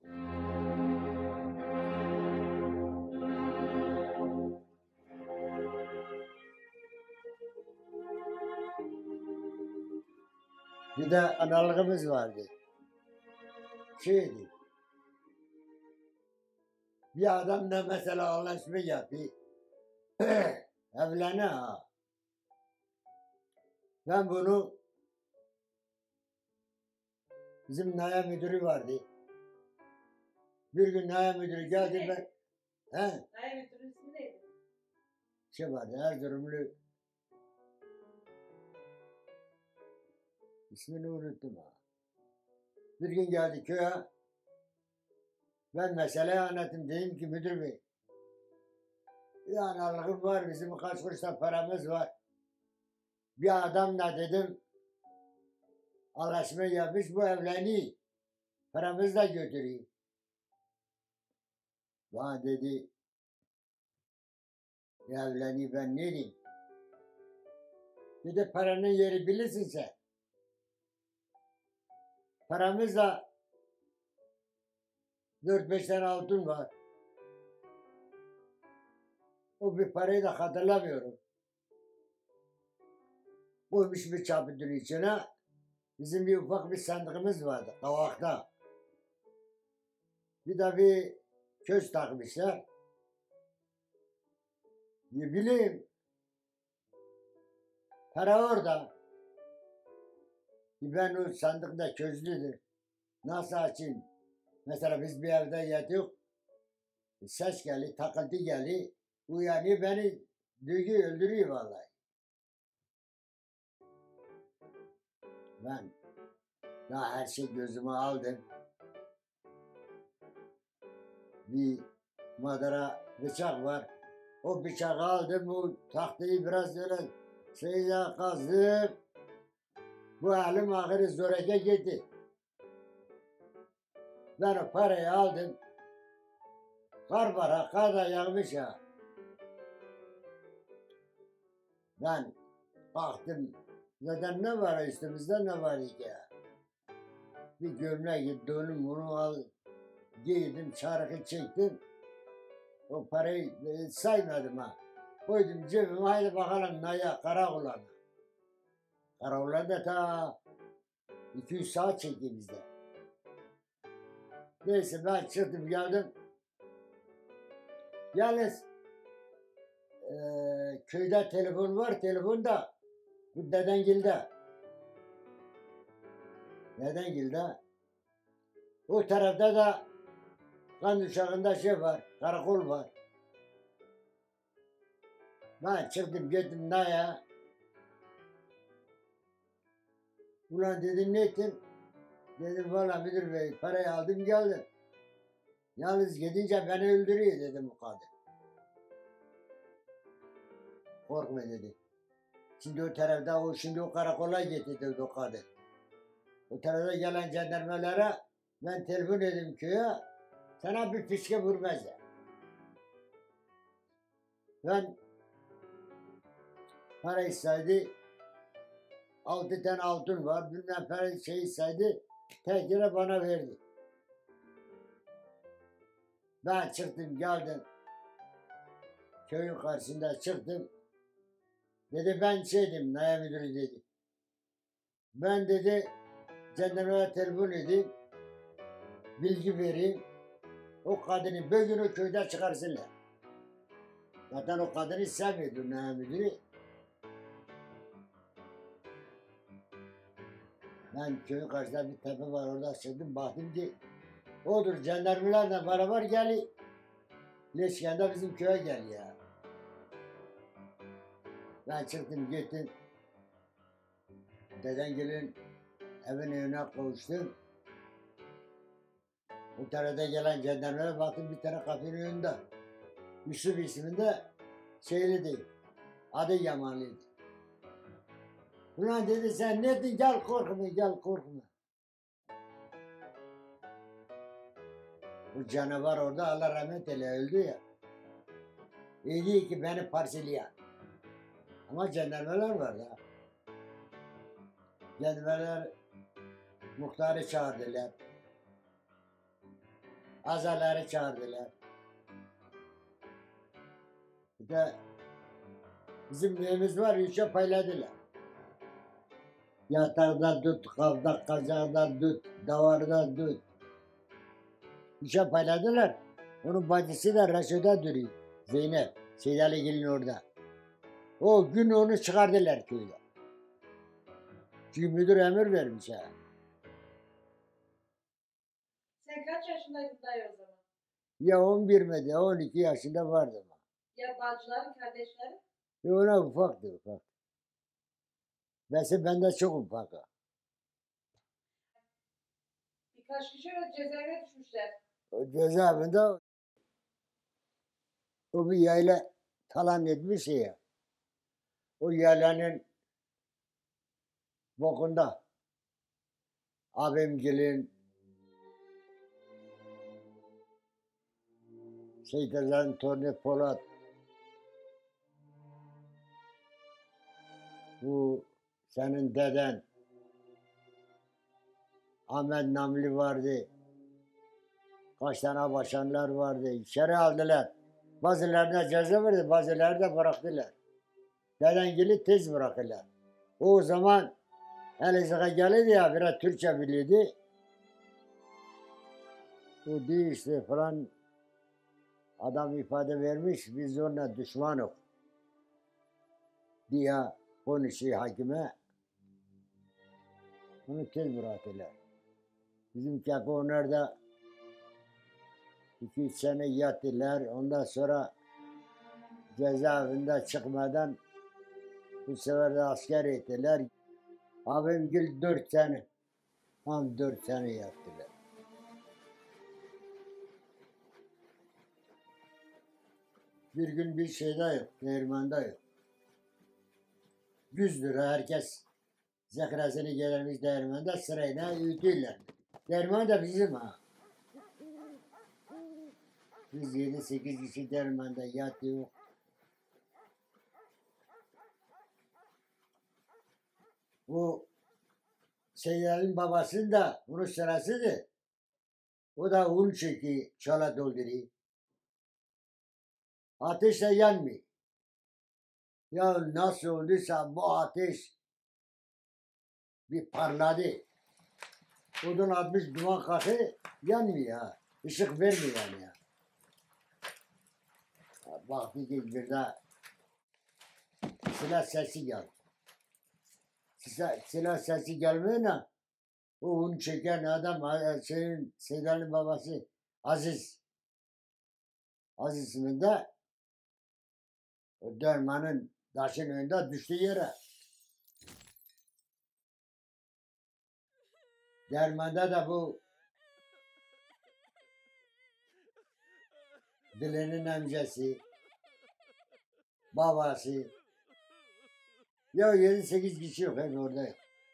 Bir de analığımız vardı. Şeydi. Bir adamla mesela anlaşma yapıyor. Evlene ha. Ben bunu bizim Naya müdürü vardı. Bir gün Naya müdürü geldi ben. He? Naya müdürün ismi neydi? Şey vardı Erzurumlu. İsmini unuttum ha. Bir gün geldi köye. Ben meseleyi anlattım. Dedim ki müdür bey. Yani Allah'ım var bizim kaç kuruşta paramız var. Bir adamla dedim. Anlaşma yapmış bu evleniyor. Paramızı da götürüyor. Bana dedi. Evleniyor ben ne diyeyim? Dedi paranın yeri bilirsin sen. Paramızda 4-5 tane altın var. O bir parayı da hatırlamıyorum. Koymuş bir çapıdın içine. Bizim bir ufak bir sandığımız vardı kavakta. Bir de bir köz takmışlar. Ne bileyim. Para orada. Ben o sandıkta közlüdür. Nasıl açayım? Mesela biz bir evde yatıyoruz. Ses geliyor, takıntı geliyor. Uyanıyor beni duyuyor, öldürüyor vallahi. Ben daha her şey gözüme aldım. Bir madara bıçak var. O bıçağı aldım, o tahtayı biraz öyle şeyle kazdım. Bu halim ahiri zoreke gitti. Ben o parayı aldım. Kar da yağmış ha. Ben baktım. Zaten ne var üstümüzde ne var ki ya. Bir gömlek donum bunu al. Giydim, şarkı çektim. O parayı saymadım ha. Koydum cebime, haydi bakalım Naya karakolana. Karakola da ta 200 saat çekti bizde. Neyse ben çıktım geldim. Yalnız köyde telefon var, telefon da bu Dedengil'de. Dedengil'de. O tarafta da kan uçağında şey var, karakol var. Ben çıktım gittim Naya. Ulan dedim ne ettin? Dedim valla müdür bey parayı aldım geldim. Yalnız gidince beni öldürüyor dedim bu kadın. Korkma dedi. Şimdi o tarafta şimdi o karakola getirdi o kadın. O tarafa gelen jandarmalara ben telefon edeyim köye. Sana bir fiske vurmazlar. Ben para istedi. 6 tane altın var. Bilmem para istedi. Tekrar bana verdi. Ben çıktım geldim. Köyün karşısında çıktım. Dedi ben şeydim, Naya müdürü dedi. Ben dedi jandarmaya telefon edeyim. Bilgi vereyim. O kadını bir gün o köyden çıkarsınlar. Zaten o kadını sevmiyordu Naya müdürü. Ben köyün karşısında bir tepe var orada çıktım baktım ki odur jandarmalarla beraber geliyor. Leşken'de bizim köye gel ya. Ben çıktım gittim. Dedengil'in evin önüne kavuştum. Bu tarafa gelen jandarmalara baktım bir tane kapının önünde. Yusuf isminde şeyliydi. Adı Yamanlıydı. Ulan dedi sen neydin gel korkma gel korkma. Bu canavar orada Allah rahmet eyle öldü ya. İyi ki beni parseleyen. Ama jandarmalar var da. Jandarmalar muhtarı çağırdılar. Azaları çağırdılar. Bir de bizim neyimiz var üçe payladılar. Yatarda tut, kavda kazada tut, davarda tut. Üçe payladılar. Onun bacısı da Reşo'da duruyor. Zeynep, Seyyid Ali'nin orada. O gün onu çıkardılar köyde. Çünkü müdür emir vermiş ha. Sen kaç yaşındaydın dayı o zaman? Ya 11 mi de 12 yaşında vardı. Ya bacıların, kardeşlerin? Ya ona ufaktı ufak. Mesela bende çok ufak. Birkaç kişi öyle cezaevine düşmüşler. O cezaevinde o bir yayla talan etmiş ya. O yaylanın bokunda abimgilin Seyitazan Torne Polat bu senin deden Ahmet Namli vardı. Kaç tane başkanlar vardı. İçeri aldılar. Bazılarına ceza verdi, bazıları da bıraktılar. Dedengili tez bırakırlar. O zaman Elazığ'a gelirdi ya, biraz Türkçe biliyordu. O değil işte falan adam ifade vermiş, biz onunla düşmanız diye konuşuyor hakime. Onu tez bıraktılar. Bizim kaka onlar da 2-3 sene yattılar. Ondan sonra cezaevinde çıkmadan bu sefer de asker ettiler. Abimgil 4 sene. Tam 4 sene yattılar. Bir gün bir şeyde yok, değirmanda yok. 100 lira herkes zekrasını gelirmiş değirmanda sırayla ütüyorlar. Değirman da bizim ha. Biz 7-8 kişi değirmanda yatıyor. Bu Seyyar'ın babasının da bunun sırasıydı. O da un çekiyor, çala dolduruyor. Ateş de yanmıyor. Ya nasıl olduysa bu ateş bir parladı. Odun atmış duman kalkıyor, yanmıyor ha. Işık vermiyor yani ya. Baktı ki bir de silah sesi geldi. Silah sesi gelmeyene o un çeken adam Seydan'ın babası Aziz. Aziz isminde o dermanın taşın önünde düştü yere. Dermanda da bu Dile'nin amcası, babası. Ya 7-8 kişi yok hep orada.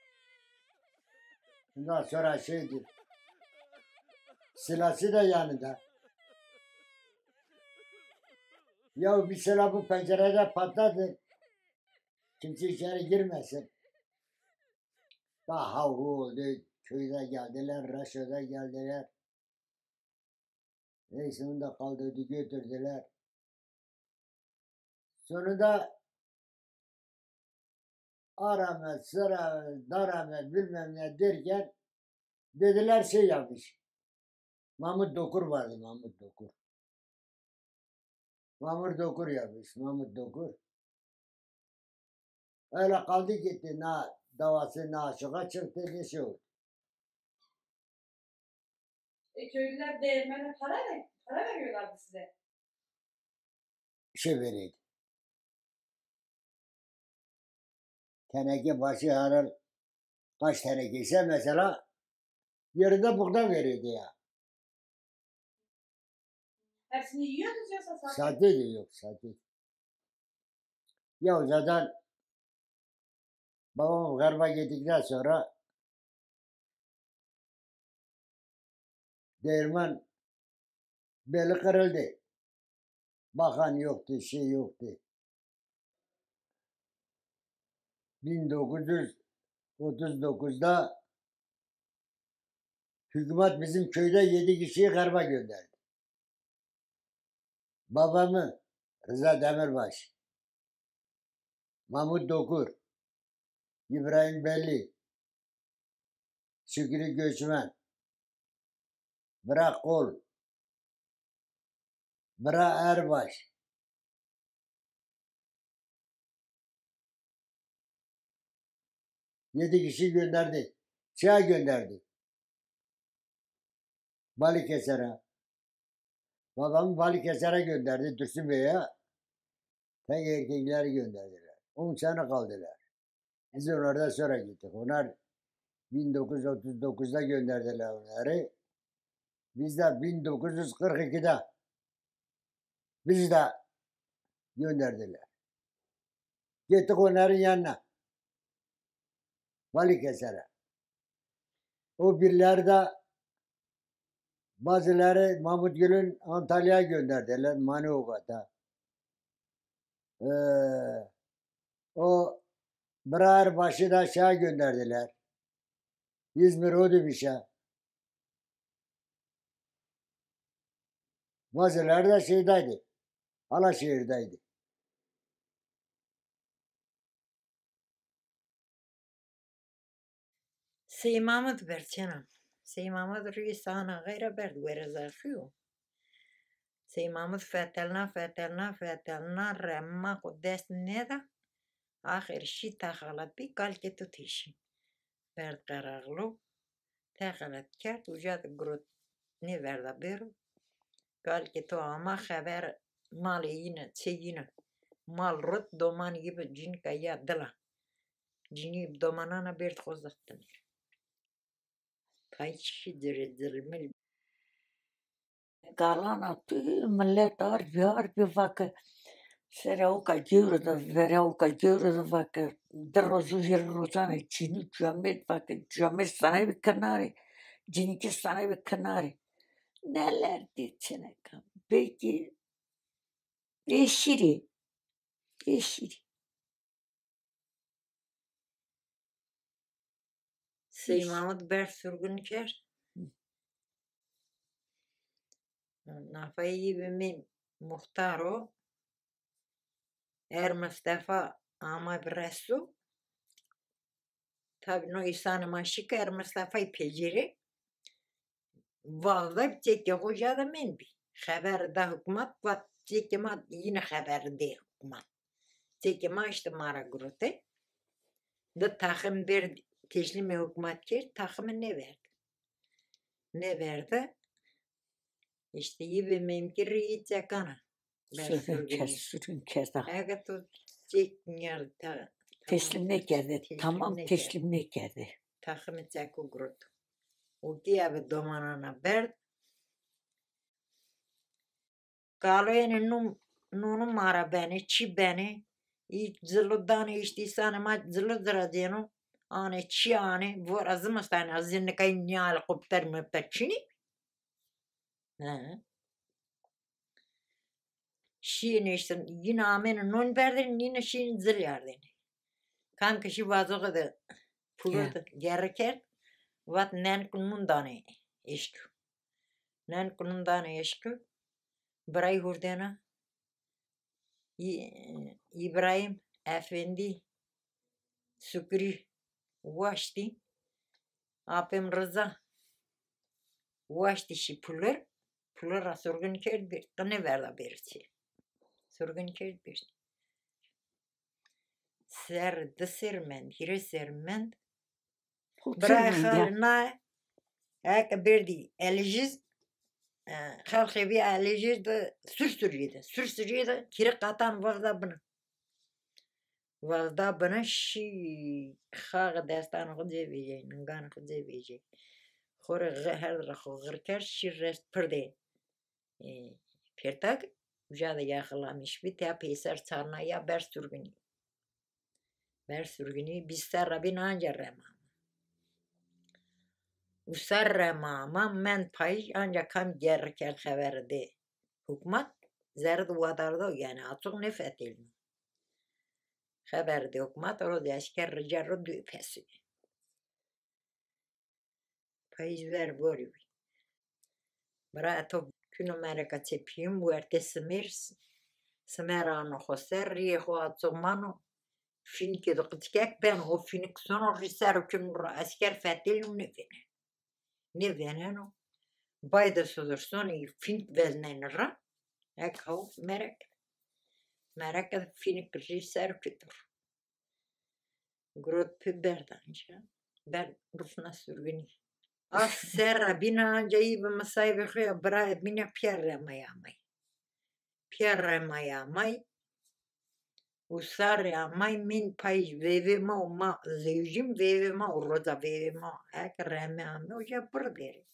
Ondan sonra şeydir. Silahı da yanında. Ya bir silah bu pencerede patladı. Kimse içeri girmesin. Daha havlu oldu. Köyde geldiler, Raşo'da geldiler. Neyse onu da kaldırdı götürdüler. Sonunda Aramet, Sıramet, Daramet bilmem ne derken dediler şey yapmış. Mahmut Dokur vardı, Mahmut Dokur. Mahmut Dokur yapmış, Mahmut Dokur. Öyle kaldı gitti, na davası na aşığa çıktı, ne şey oldu. Köylüler değirmene para veriyorlardı size. Şey veriydi. Teneke başı harar kaç teneke ise mesela yerinde buğday veriyordu ya. Hepsini yiyordunuz yoksa satın? Satıyordu yok, satıyordu. Ya zaten babam garba gittikten sonra değirmen beli kırıldı. Bakan yoktu, şey yoktu. 1939'da hükümet bizim köyde 7 kişiyi garba gönderdi. Babamı Rıza Demirbaş, Mahmut Dokur, İbrahim Belli, Şükrü Göçmen, Bırak Kol, Bırak Erbaş. Yedi kişi gönderdi. Çağ gönderdi. Balıkesir'e. Babamı Balıkesir'e gönderdi Dursun Bey'e. Tek erkekleri gönderdiler. 10 sene kaldılar. Biz onlardan sonra gittik. Onlar 1939'da gönderdiler onları. Biz de 1942'de biz de gönderdiler. Gittik onların yanına. Balıkesir'e. O birileri de bazıları Mahmut Gül'ün Antalya'ya gönderdiler. Manavgat'a. O Bırar başı da aşağı gönderdiler. İzmir Odubiş'e. Bazıları da şeydeydi. Alaşehir'deydi. Sey Mahmud Berçanam. Sey Mahmud Rüyisana gayra berd verezafio. Sey Mahmud fetelna remma kuddes neda. Ahir şi tahalat bi kalke tutişi. Berd kararlı. Tahalat kert ucad grut ne verda beru. Kalke to ama haber mali yine çeyine. Mal rut doman gibi cin kaya dala. Cini domanana bert khozattınır. Kayçı dirilmeli. Kalan attı millet harbi vakit. Serauka diyordu, verauka diyordu vakit. Derozu yerozane cini camet vakit. Camet sana bir kanari. Ciniki sana bir kanari. Neler diyeceğine kam. Peki eşiri. Sey Mahmud Ber sürgün ker. Nafayı bimin muhtaro. Mustafa ama bresu. Tabi no İsa'nın maşika Mustafa'yı peciri. Vallahi teki hoca da men bi. Haber da hükümet ve teki ma yine haber de hükümet. Teki ma işte mara grote. Da takım bir teslim hükümet ker takımı ne verdi? Ne verdi? İşte gibi memkir yiyecek ana. Sürün kes daha. Evet o çekmiyor. Teslimlik geldi. Tamam teslimlik geldi. Takımı çek o grup. O diye bir domanana berdi. Galıyeni nunu mara beni, çi beni. Zılıdan içtiysen ama zılı zıra diyenu. Ane çi ane. Bu azım astane azını kayın niyal kopter müpter çini. Şiini işte yine amene non verdin yine şiini zıl yardın. Kanka şi vazoga da pulurdu gerker. Vat nen kunun dane eşkü. Nen kunun dane eşkü. Bray hurdena. İbrahim Efendi Sükri Vaşti Apem Rıza Vaşti şi pulur sorgun kert bir kını verda birisi sorgun kert bir ser dısırmen hire sermen bray halina ek birdi elijiz halkı bir elijiz de sürsürüydü kiri katan varda bunu Valda bana şi xağı destan kıcı beyeceğim, ngan kıcı beyeceğim. Xore her rakı gırker şi rest pırde. Pertak, ujada yaxılamış bir te peyser çarna ya ber sürgünü. Ber sürgünü bizler Rabbin anca remam. Usar remama men pay anca kam gerker xeberdi. Hükümet zerd vadarda yani açık nefet ilmi. Haber de hükümet orada asker ricarı düğpesi. Paizler böyle. Bırak gün Amerika çepiyim bu ertesi Smerano hoser riyeho atımano finki doktikek ben o finik sonra riser kümür asker fetil ne venen o bayda sözürson fink veznenra ek hav merak finik riser kütür. Grot berdanca. Ben Rusna sürgünü. Az serra bina anca iyi bir masayı bekliyor. Bırak bina pierre mayamay. Pierre mayamay. Usar yamay min pay vevime o ma zevcim vevime o roza vevime o. Ek remame o yapır deri.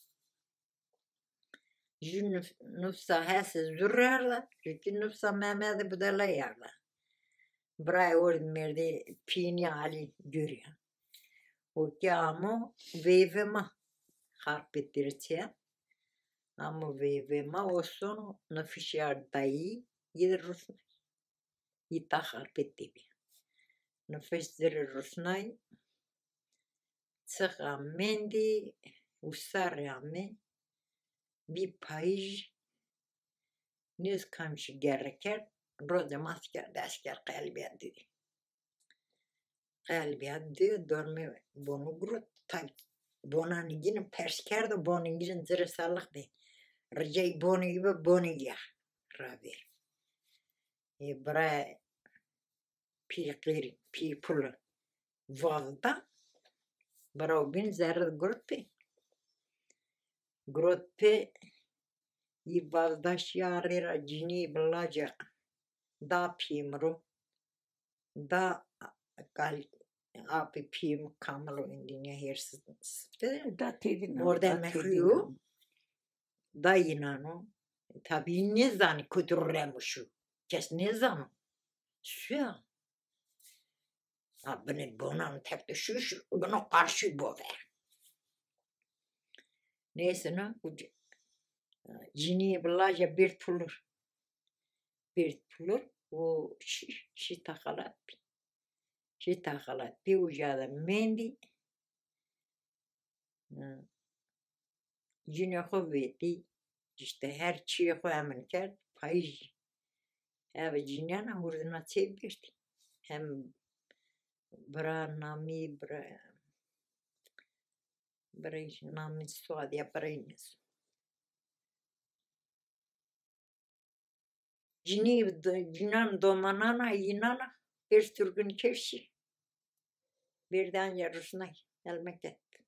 Jün nüfsa hese zürrerda. Jün nüfsa Mehmet'i budala yarda. Bray ordmerde pini ali görüyor. O ki ama vevime harpettirtiye. Ama vevime o son nefis yardayı yedir Rusnay. Yita harpetti bir. Nefis der Rusnay. Çığa mendi usar yame bir payj nüz kamşı gereker Rozem asker kalbiyat dedi. Kalbiyat diyor dormi bunu grut tabi. Bonan yine perskerdi bonun girin zırısallık de. Rıcay bonu gibi bonu ya. Rabir. Bra pikleri pipulu valda. Bra bin zerre grut pe valdaş yarira cini balaca. Da pimru da kal abi pim kamlo indinya hersiz Da tedin. orada mehriyo da inano tabi ne zani kuturremişu kes ne zani şu abone bonan tekte şu bunu karşı bu ver neyse ne cini balaca bir pulur o şi takalat bir ucada mendi cini kuvveti işte her çiğ koyamın ker payj evet cinana hurduna çevirdi hem bra nami nami suad yaparayız Cinan domanana inana bir sürgün keşi. Birden yarısına gelmek etti.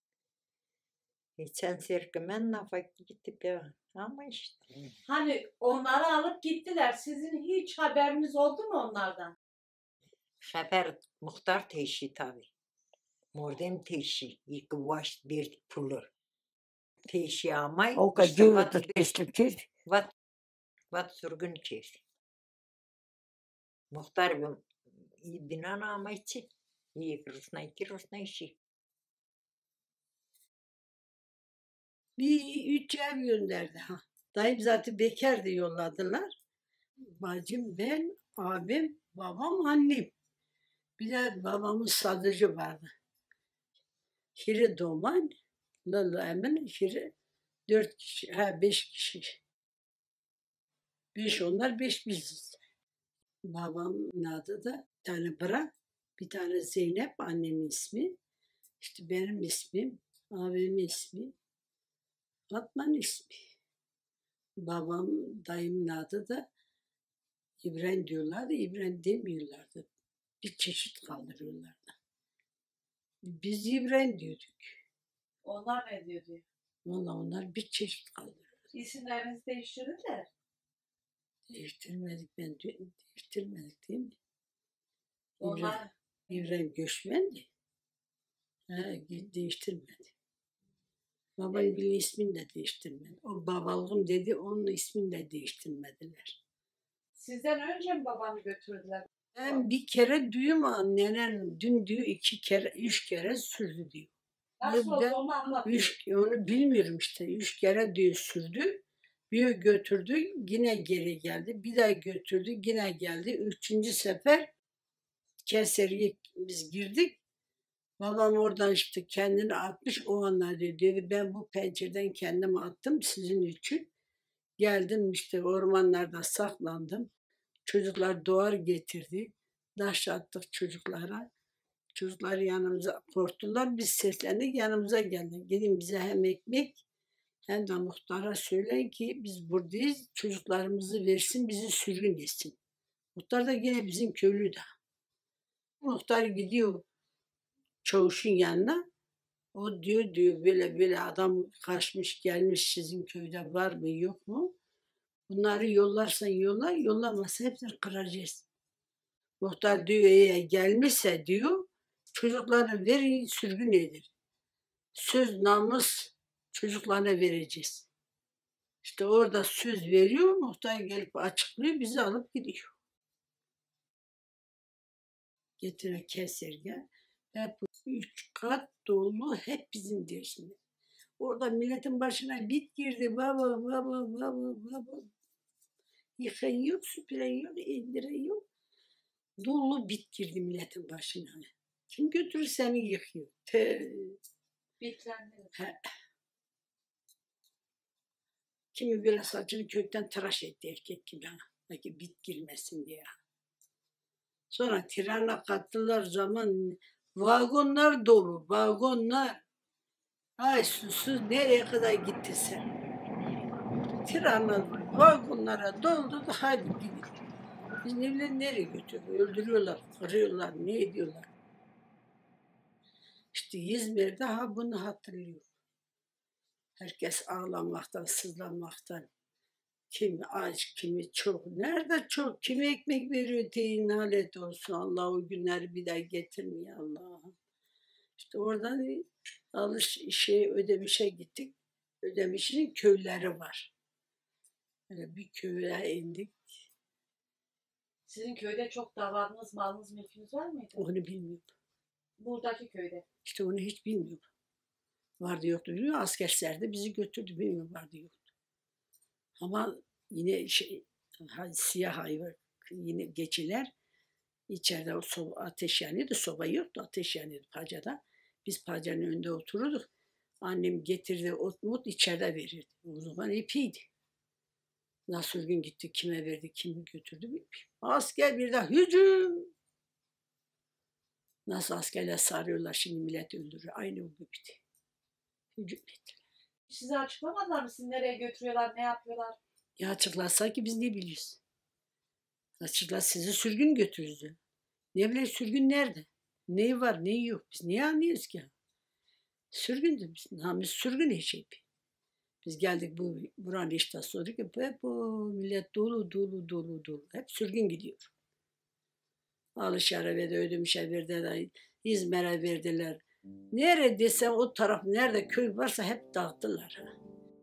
Geçen serkmen nafak gitti be. Ama işte. Hani onları alıp gittiler. Sizin hiç haberiniz oldu mu onlardan? Haber muhtar teşhi tabi. Mordem teşhi. İlk vaş bir pulur. Teşyamay. O kadar vatı teşlikir. Vat sürgün kir. Muhtar bir binan ama içi. İyi Rusna işi. Bir 3 ev gönderdi. Ha. Dayım zaten bekardı, yolladılar. Bacım, ben, abim, babam, annem. Bir de babamın sadıcı vardı. Hiri Doğman, Lala Emin, Hiri 4 kişi, 5 kişi. 5 onlar, 5 biziz. Babamın adı da bir tane Bırak, bir tane Zeynep, annemin ismi. İşte benim ismim, abimin ismi, Fatma'nın ismi. Babam, dayımın adı da İbrahim diyorlardı, İbrahim demiyorlardı. Bir çeşit kaldırıyorlardı. Biz İbrahim diyorduk. Onlar ne diyordu? Vallahi onlar bir çeşit kaldırıyor. İsimlerinizi değiştirdiler. Değiştirmedik değiştirmedik değil mi? Onlar İbrahim göçmendi. Değiştirmedi. Babamın ismini de değiştirmedi. O babalığım dedi, onun ismini de değiştirmediler. sizden önce mi babanı götürdüler? Ben bir kere düğüm nenem dün diyor 2 kere 3 kere sürdü diyor. Nasıl Bir de oldu onu anlatayım. Onu bilmiyorum işte. 3 kere diyor sürdü. Bir götürdü, yine geri geldi. Bir daha götürdü, yine geldi. 3. sefer Keseri'ye biz girdik. Babam oradan işte kendini atmış, o anlar dedi. Ben bu pencereden kendimi attım sizin için. Geldim işte ormanlarda saklandım. Çocuklar doğar getirdi. Taş attık çocuklara. Çocuklar yanımıza korktular. Biz seslendik, yanımıza geldi. Gidin bize hem ekmek hem de muhtara söyleyin ki biz buradayız. Çocuklarımızı versin, bizi sürgün etsin. Muhtar da yine bizim köylü de. Muhtar gidiyor çavuşun yanına. O diyor böyle adam kaçmış gelmiş sizin köyde var mı yok mu? Bunları yollarsan yolla, yollamazsa hepsini kıracağız. Muhtar diyor eğer gelmişse diyor çocuklarını verin sürgün edin. Söz namus çocuklarına vereceğiz. İşte orada söz veriyor, muhtar gelip açıklıyor, bizi alıp gidiyor. Getire keserge. Hep 3 kat dolu, hep bizim dersinde. Orada milletin başına bit girdi, baba. Yıkan yok, süpüren yok, indiren yok. Dolu bit girdi milletin başına. Kim götürür seni yıkıyor. Bitlendi. Kimi böyle saçını kökten tıraş etti erkek gibi. Belki bit girmesin diye. Sonra trene kattılar zaman vagonlar dolu, vagonlar. Ay susuz nereye kadar gitti sen? Trene vagonlara doldu da hadi gidin. Biz ne bileyim nereye götürüyor? Öldürüyorlar, kırıyorlar, ne ediyorlar? İşte İzmir'de bunu hatırlıyor. Herkes ağlamaktan, sızlanmaktan. Kimi aç, kimi çok. Nerede çok? Kimi ekmek veriyor deyin nalet olsun. Allah o günleri bir daha getirmiyor Allah'ım. İşte oradan Ödemiş'e gittik. Ödemiş'in köyleri var. Böyle bir köye indik. Sizin köyde çok davarınız, malınız, mülkünüz var mıydı? Onu bilmiyorum. Buradaki köyde. İşte onu hiç bilmiyorum. Vardı yoktu bilmiyorum. Askerlerde bizi götürdü. Bilmiyorum vardı yoktu. Ama yine siyah hayvan yine geçiler içeride ateş yanıyordu. Soba yoktu. Ateş yanıyordu pacada. Biz pacanın önünde otururduk. Annem getirdi ot içeride verirdi. O zaman epeydi. Nasıl gün gitti, kime verdi, kimi götürdü bilmiyorum. Asker bir daha hücum. Nasıl askerler sarıyorlar şimdi millet öldürüyor. Aynı o gibiydi. Hücum ettiler. Size açıklamadılar mı? Sizi nereye götürüyorlar, ne yapıyorlar? Ya açıklarsa ki biz ne biliyoruz? Açıklar sizi sürgün götürürdü. Ne bileyim sürgün nerede? Neyi var, neyi yok? Biz niye anlıyoruz ki? Sürgündü biz. Biz sürgün hiç hep. Biz geldik buranın işte sonra ki hep o millet dolu. Hep sürgün gidiyor. Alışar'a ve de Ödemiş'e verdiler. İzmir'e verdiler. Neredeyse o taraf nerede köy varsa hep dağıttılar. Ha.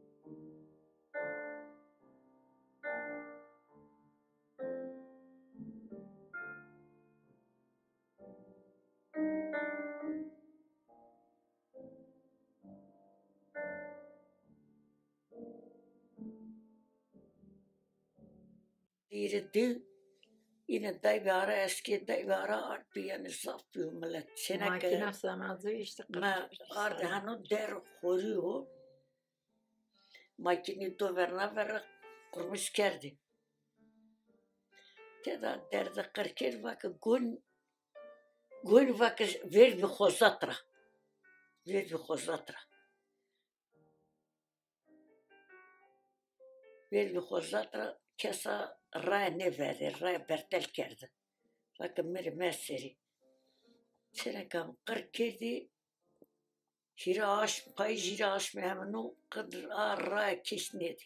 Diğeri yine dayvara eski dayvara art bir yani saf bir millet. Sene Makine sanatı işte. ma ardı hanu der koruyor. Makini doverna vera kurmuş kerdi. Teda derde kırker vakı gün vakı ver bir khosatra. Ver bir khosatra. Ver bir khosatra kesa ray ne verdi. Ray bertel kerdi. Vakı meri meseri. Sene kam kırkerdi. Jiraş, pay jiraş memnu kadar ray kişnedi.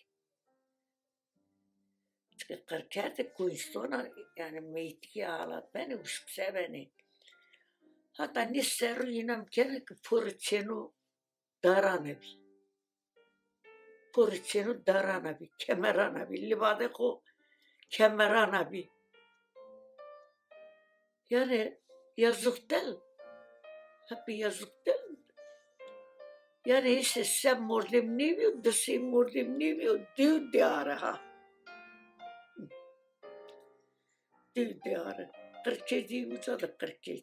Kırkerdi kuyustona yani meytki alat beni uskse beni. Hatta ne seru inam kene ki fırçenu daranabi. Fırçenu daranabi, kemeranabi, libade ko kemeranabi. Yani yazık değil. Hep yazık değil. Yani ise sen mordim ne biliyor, dışı mordim ne biliyor, diyor diyara ha. Diyor diyara. 47 uzadı 47.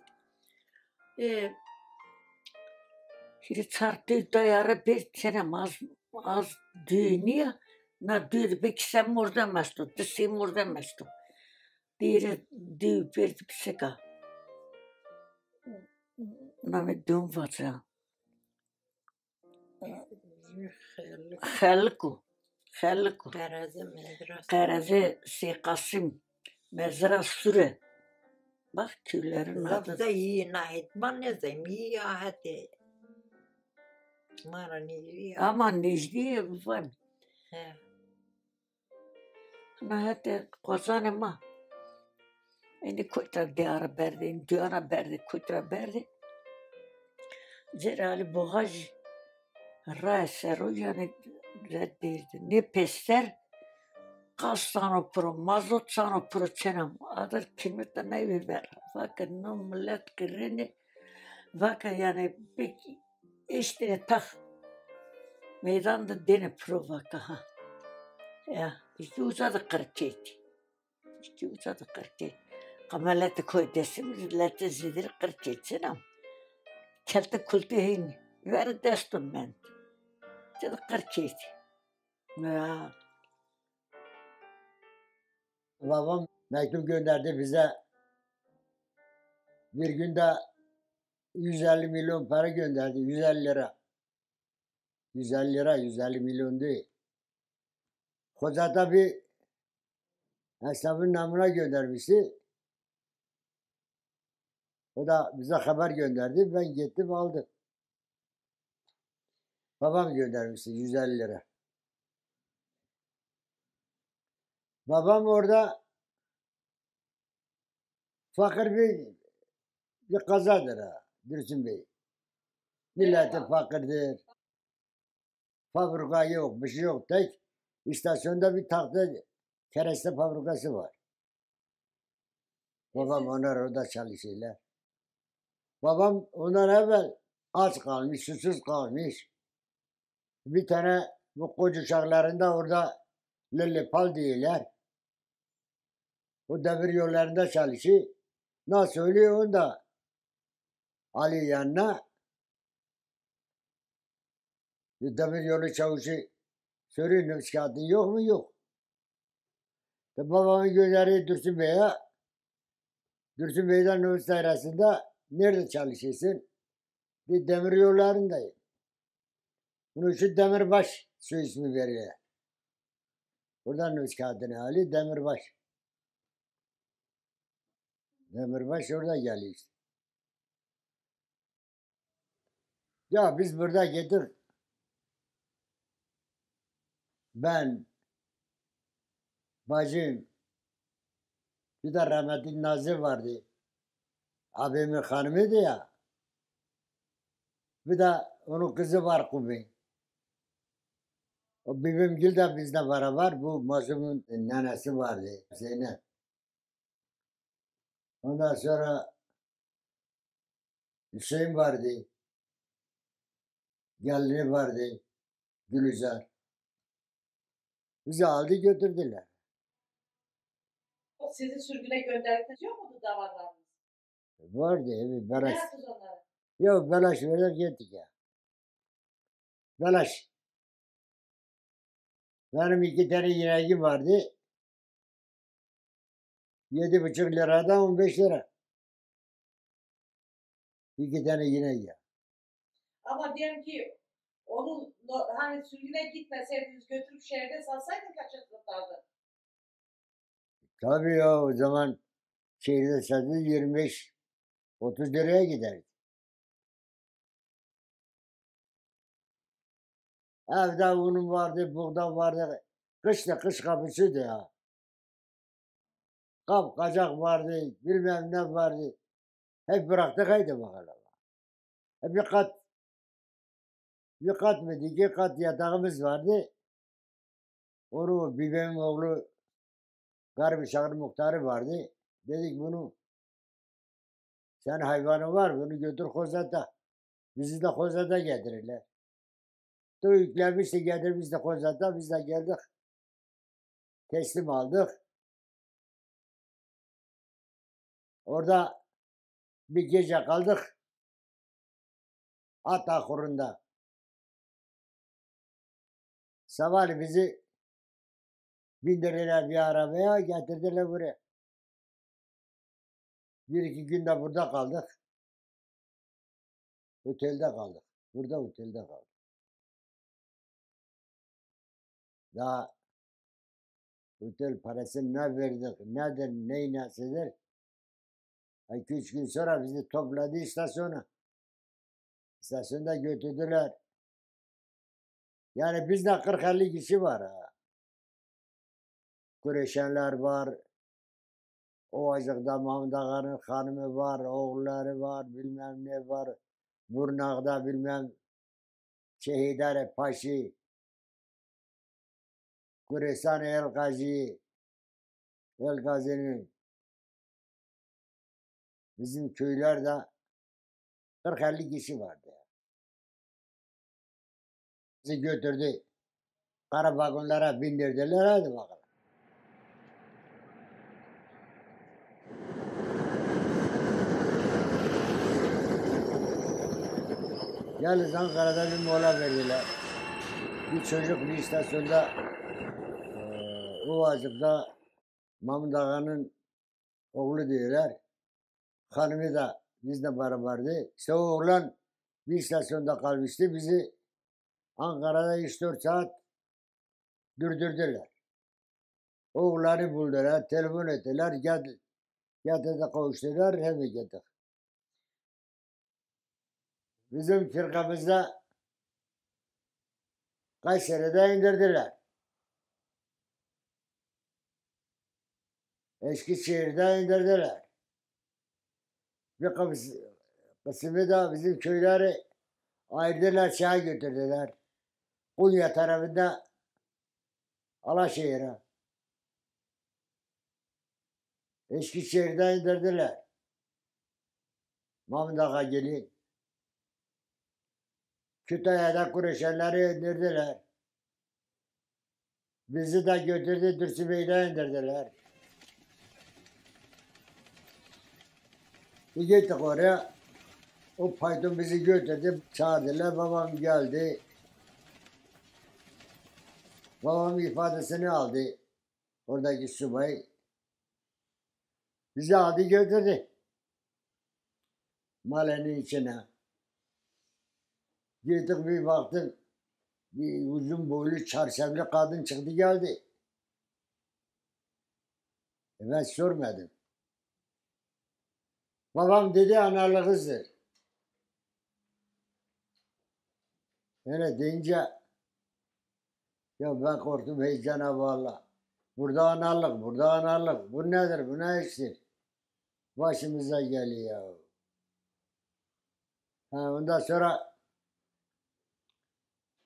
Şimdi çarptı dayara bir sene az düğünüyor. Na düğünü peki sen mordamazsın, dışı mordamazsın. Diğeri düğün verdi bir seka. Name düğün varsa. Halku. Karazi medrese. Karazi Kasım. Mezra Süre. Bak küllerin adı. Zabda iyi nahit. Man ne zeyim iyi ahati. Mara niye Ama Necdiye var. He. Nahate kozane ma. Eni kutra diyara berdi, diyara berdi, kutra berdi. Cerali boğaj ray seru yani reddirdi. Ne pester kasano pro, mazot sano pro çenem. Adar kıymetle ne biber. Vakı no millet girini. Vakı yani bir işte tak. Meydanda dene pro vakı ha. Ya işte uzadı kırketi. İşte uzadı kırketi. Kamalete koy desim, lete zidir kırketi senam. Kelte kulti heyni. Ver destum ben. Dedi kırketi. Ya. Babam mektup gönderdi bize. Bir günde 150 milyon para gönderdi. 150 lira. 150 lira, 150 milyon değil. Hoca tabi hesabın namına göndermişti. O da bize haber gönderdi. Ben gittim aldım. Babam göndermişti 150 lira. Babam orada fakir bir kazadır ha. Dursun Bey. Milleti fakirdir. Fabrika yok, bir şey yok. Tek istasyonda bir tahta kereste fabrikası var. Babam onlar orada çalışıyorlar. Babam ondan evvel aç kalmış, susuz kalmış. Bir tane bu koca uşaklarında orada lilipal diyorlar. O demir yollarında çalışıyor. Nasıl söylüyor onu da Ali yanına demir yolu çavuşu soruyor nüfus kağıdın yok mu? Yok. Babamın gönderiyor Dursun Bey'e. Dursun Bey'den nüfus dairesinde nerede çalışıyorsun? Bir demir yollarındayım. Bunun için Demirbaş su ismi veriyor. Buradan nüfus kağıdını alıyor Demirbaş. Demirbaş orada geliyor işte. Ya biz burada getir. Ben, bacım, bir de rahmetli Nazır vardı. Abimin hanımıydı ya. Bir de onun kızı var Kubi. O Bibimgil de bizle beraber. Bu Mazlum'un nenesi vardı. Zeynep. Ondan sonra Hüseyin vardı. Gelini vardı. Gülüzer. Bizi aldı götürdüler. O sizi sürgüne gönderdiniz yok muydu davarlarınız? Vardı evi Ne belaş. yaptınız onları? Yok belaş verip gittik ya. Belaş. Benim 2 tane ineğim vardı. 7,5 liradan 15 lira. 2 tane inek ya. Ama diyelim ki onun hani sürgüne gitmeseydiniz götürüp şehirde satsaydın kaça tutardı? Tabii ya o zaman şehirde satın 25-30 liraya giderdi. Evde unum vardı, buğday vardı. Kışta kış kapısıydı ya. Kap kacak vardı, bilmem ne vardı. Hep bıraktık haydi bakalım. Bir kat mı, 2 kat yatağımız vardı. Onu bibemin oğlu Garbışak'ın muhtarı vardı. Dedik bunu, sen hayvanı var bunu götür Kozat'a. Bizi de Kozat'a getirirler. Yüklemişti getirmişti Kozat'a, biz de geldik. Teslim aldık. Orada bir gece kaldık. At ahurunda. Sabah bizi bindirdiler bir arabaya, getirdiler buraya. 1-2 gün de burada kaldık. Otelde kaldık. Burada otelde kaldık. Daha otel parasını ne verdik, nedir, nesidir? 2-3 gün sonra bizi topladı istasyona. İstasyonda götürdüler. Yani bizde 40-50 kişi var ha. Kureşenler var. Ovacık'ta Mahmut Ağa'nın hanımı var, oğulları var, bilmem ne var. Burnak'ta bilmem Şehidare Paşi, Kuresan El Gazi, El Gazi'nin bizim köylerde 40-50 kişi vardı. Bizi götürdü. Kara vagonlara bindirdiler, hadi bakalım. Yalnız Ankara'da bir mola verdiler. Bir çocuk bir istasyonda Ovacık'ta Mahmut Ağa'nın oğlu diyorlar. Hanımı da bizle beraberdi. İşte o oğlan bir istasyonda kalmıştı. Bizi Ankara'da 3-4 saat durdurdular. Oğlanı buldular, telefon ettiler, Getirdi kavuştular, eve gittik. Bizim firkamızda Kayseri'de indirdiler. Eskişehir'de indirdiler. Bir kısmı da bizim köyleri ayırdılar, şeye götürdüler. Konya tarafında Alaşehir'e. Eskişehir'de indirdiler. Mahmut Ağa gelin. Kütahya'da Kuruşenleri indirdiler. Bizi de götürdü Dursun Bey'de indirdiler. Bir gittik oraya. O payton bizi götürdü, çağırdılar. Babam geldi. Babam ifadesini aldı. Oradaki subay. Bizi aldı götürdü. Mahallenin içine. Gittik bir baktık. Bir uzun boylu çarşaflı kadın çıktı geldi. Ben sormadım. Babam dedi analı kızdır. Öyle deyince ya ben korktum ey Cenab-ı Allah. Burada analık, burada analık. Bu nedir, bu ne iştir? Başımıza geliyor. Ondan sonra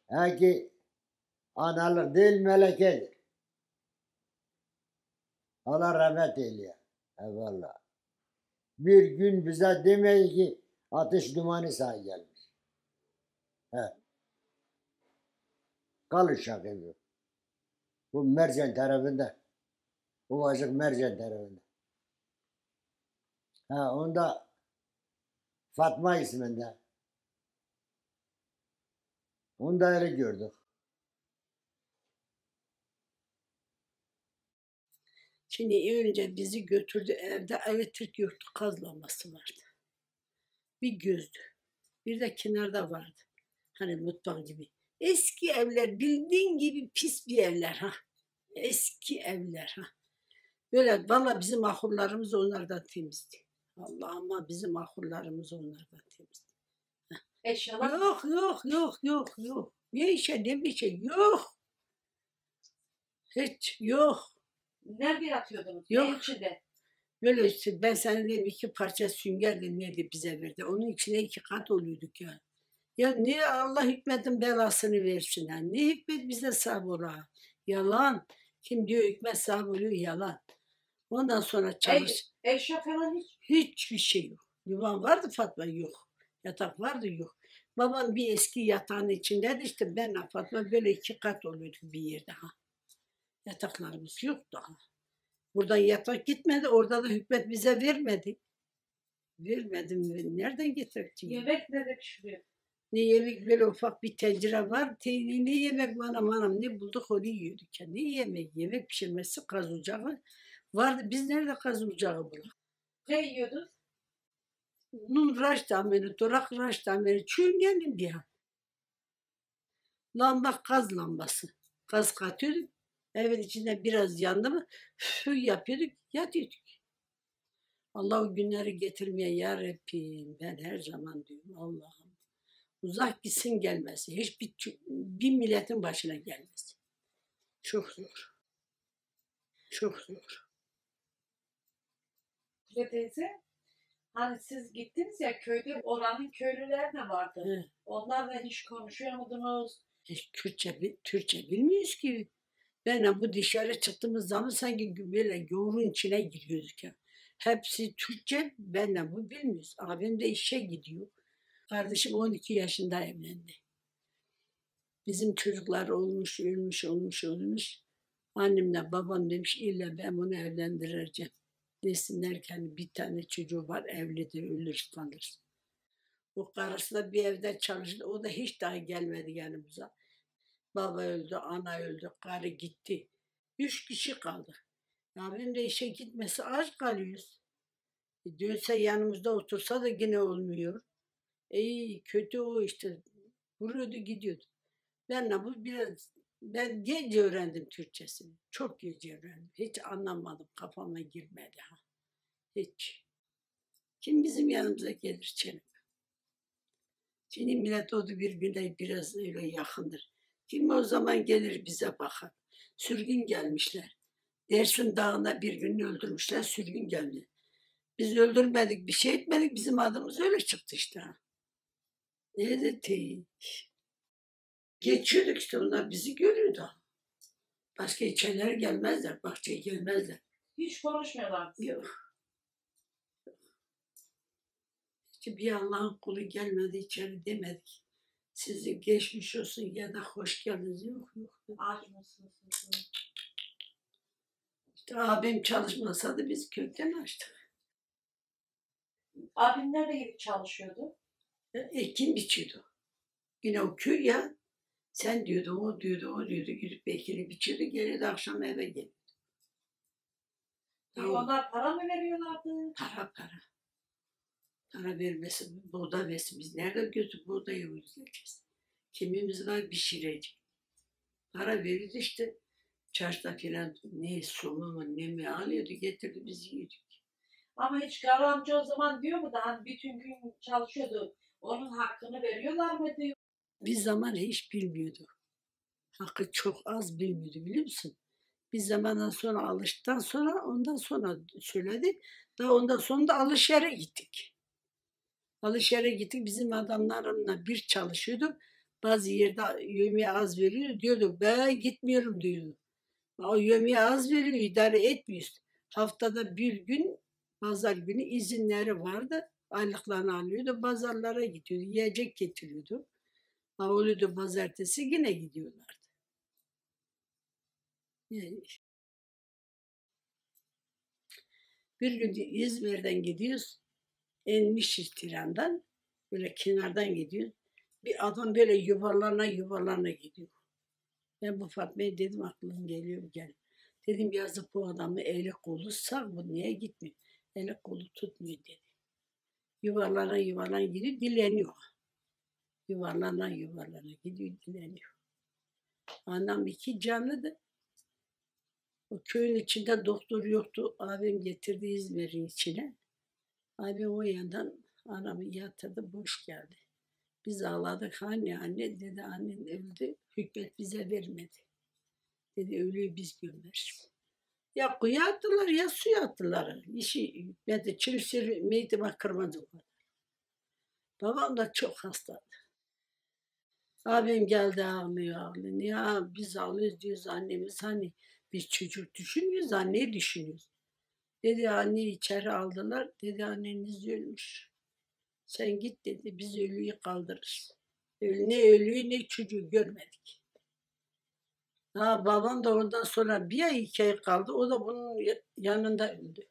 Ki analık değil melekedir. Allah rahmet eyle. Eyvallah. Bir gün bize demeyi ki ateş dumanı sağ gelmiş. He. Kalışak evi. Bu Mercan tarafında. Uvacık Mercan tarafında. Ha, onda Fatma isminde. Onu da öyle gördük. Şimdi önce bizi götürdü evde elektrik yoktu, gaz lambası vardı. Bir gözdü. Bir de kenarda vardı. Hani mutfak gibi. Eski evler, bildiğin gibi pis bir evler ha. Eski evler ha. Böyle valla bizim ahurlarımız onlardan temizdi. Allah ama bizim ahurlarımız onlardan temizdi. Eşyalar Yok. Ne işe ne bir şey yok. Hiç yok. nerede yatıyordunuz? Yok. Ne içinde? Böyle işte ben sana dedim 2 parça sünger de nerede bize verdi. Onun içine 2 kat oluyorduk ya. Ya ne Allah hikmetin belasını versin ha. Ne hikmet bize sabır ha. Yalan. Kim diyor hikmet sabır oluyor yalan. Ondan sonra çalış. Eşya falan hiç. Hiçbir şey yok. Yuvan vardı Fatma yok. Yatak vardı yok. Babam bir eski yatağın içindeydi işte benle Fatma böyle 2 kat oluyorduk bir yerde ha. Yataklarımız yok daha. Buradan yatak gitmedi orada da hükmet bize vermedi. Vermedim. Nereden getirecektim? Yemek nerede pişiriyor? Ne yemek böyle ufak bir tencere var. Ne yemek anam ne bulduk onu yiyorduk. Ya. Ne yemek? Yemek pişirmesi kaz ocağı vardı. Biz nerede kaz ocağı bulduk? Ne yiyordunuz? Nun raş tamiri, durak raş tamiri. Çün geldim bir an. Lamba gaz lambası. Gaz katıyorduk. Evin içinde biraz yandı mı yapıyorduk, yatıyorduk. Allah o günleri getirmeye ya Rabbim. Ben her zaman diyorum Allah'ım. Uzak gitsin gelmesi. Bir milletin başına gelmesi. Çok zor. Çok zor. Güle teyze. Hani siz gittiniz ya köyde oranın köylüler de vardı. He. Onlarla hiç konuşuyor muydunuz? Hiç Türkçe bilmiyoruz ki. Ben bu dışarı çıktığımız zaman sanki böyle yoğurun içine giriyoruz ya. Hepsi Türkçe, benle bu bilmiyoruz. Abim de işe gidiyor. Kardeşim 12 yaşında evlendi. Bizim çocuklar ölmüş. Annemle babam demiş illa ben bunu evlendireceğim. Desinler ki hani bir tane çocuğu var evlidir ölür kalır. O karısı da bir evde çalıştı. O da hiç daha gelmedi yanımıza. Baba öldü, ana öldü, karı gitti. 3 kişi kaldı. Abim de işe gitmesi aç kalıyoruz. Dönse yanımızda otursa da yine olmuyor. Kötü o işte. Vuruyordu gidiyordu. Ben geç öğrendim Türkçesini. Çok geç öğrendim. Hiç anlamadım. Kafama girmedi ha. Hiç. Kim bizim yanımıza gelir Çelik? Şimdi millet o da birbirine biraz öyle yakındır. Kim o zaman gelir bize bakar. Sürgün gelmişler. Dersin dağına bir gün öldürmüşler. Sürgün geldi. Biz öldürmedik, bir şey etmedik. Bizim adımız öyle çıktı işte. Ne dedi? Geçiyorduk işte onlar bizi görüyordu. Başka içeriler gelmezler, bahçeye gelmezler. Hiç konuşmuyorlar. Yok. İşte bir Allah'ın kulu gelmedi içeri demedik. Sizi geçmiş olsun ya da hoş geldiniz. Yok. Aç mısınız? İşte abim çalışmasaydı biz kökten açtık. Abin nerede gidip çalışıyordu? Ekin biçiyordu. Yine o köy ya. Sen diyordu, o diyordu. Gidip ekini biçiyordu. Geri de akşam eve geliyordu. Onlar para mı veriyorlardı? Para. Para vermesin, buğday versin. Biz nerede gözü buğday yiyeceğiz? Kimimiz var pişirecek. Para veriyordu işte. Çarşıda filan ne somu mu ne mi alıyordu getirdi biz yiyorduk. Ama hiç Garo amca o zaman diyor mu da hani bütün gün çalışıyordu. Onun hakkını veriyorlar mı diyor. Bir zaman hiç bilmiyordu. Hakkı çok az bilmiyordu biliyor musun? Bir zamandan sonra alıştıktan sonra ondan sonra söyledi. Daha ondan sonra da alışverişe gittik. Alışverişe gittik bizim adamlarımla bir çalışıyorduk. Bazı yerde yemeği az veriyor. Diyordu ben gitmiyorum diyordu. O yemeği az veriyor, idare etmiyoruz. Haftada bir gün, pazar günü izinleri vardı. Aylıklarını alıyordu, pazarlara gidiyordu. Yiyecek getiriyordu. Ha oluyordu pazartesi yine gidiyorlardı. Yani bir gün İzmir'den gidiyoruz. İnmişiz trenden. Böyle kenardan gidiyoruz. Bir adam böyle yuvarlana yuvarlana gidiyor. Ben bu Fatma'ya dedim aklım geliyor gel. Dedim yazık bu adamı eli kolu sağ bu niye gitmiyor? Eli kolu tutmuyor dedi. Yuvarlana yuvarlana gidiyor dileniyor. Yuvarlana yuvarlana gidiyor dileniyor. Anam iki canlıdı. O köyün içinde doktor yoktu. Abim getirdi İzmir'in içine. Abim o yandan anamı yatırdı boş geldi. Biz ağladık anne anne dedi annen öldü. Hükmet bize vermedi. Dedi ölüyü biz gömeriz. Ya kuyuya attılar ya suya attılar. İşi hükmeti çimsir meydime kırmadı. Babam da çok hastaydı. Abim geldi ağlıyor ağlıyor. Ya biz ağlıyoruz diyoruz annemiz hani biz çocuk düşünmüyoruz anneyi düşünüyoruz. Dedi anneyi içeri aldılar. Dedi anneniz ölmüş. Sen git dedi biz ölüyü kaldırırız. Ne ölüyü ne çocuğu görmedik. Ha, babam da ondan sonra bir ay 2 ay kaldı. O da bunun yanında öldü.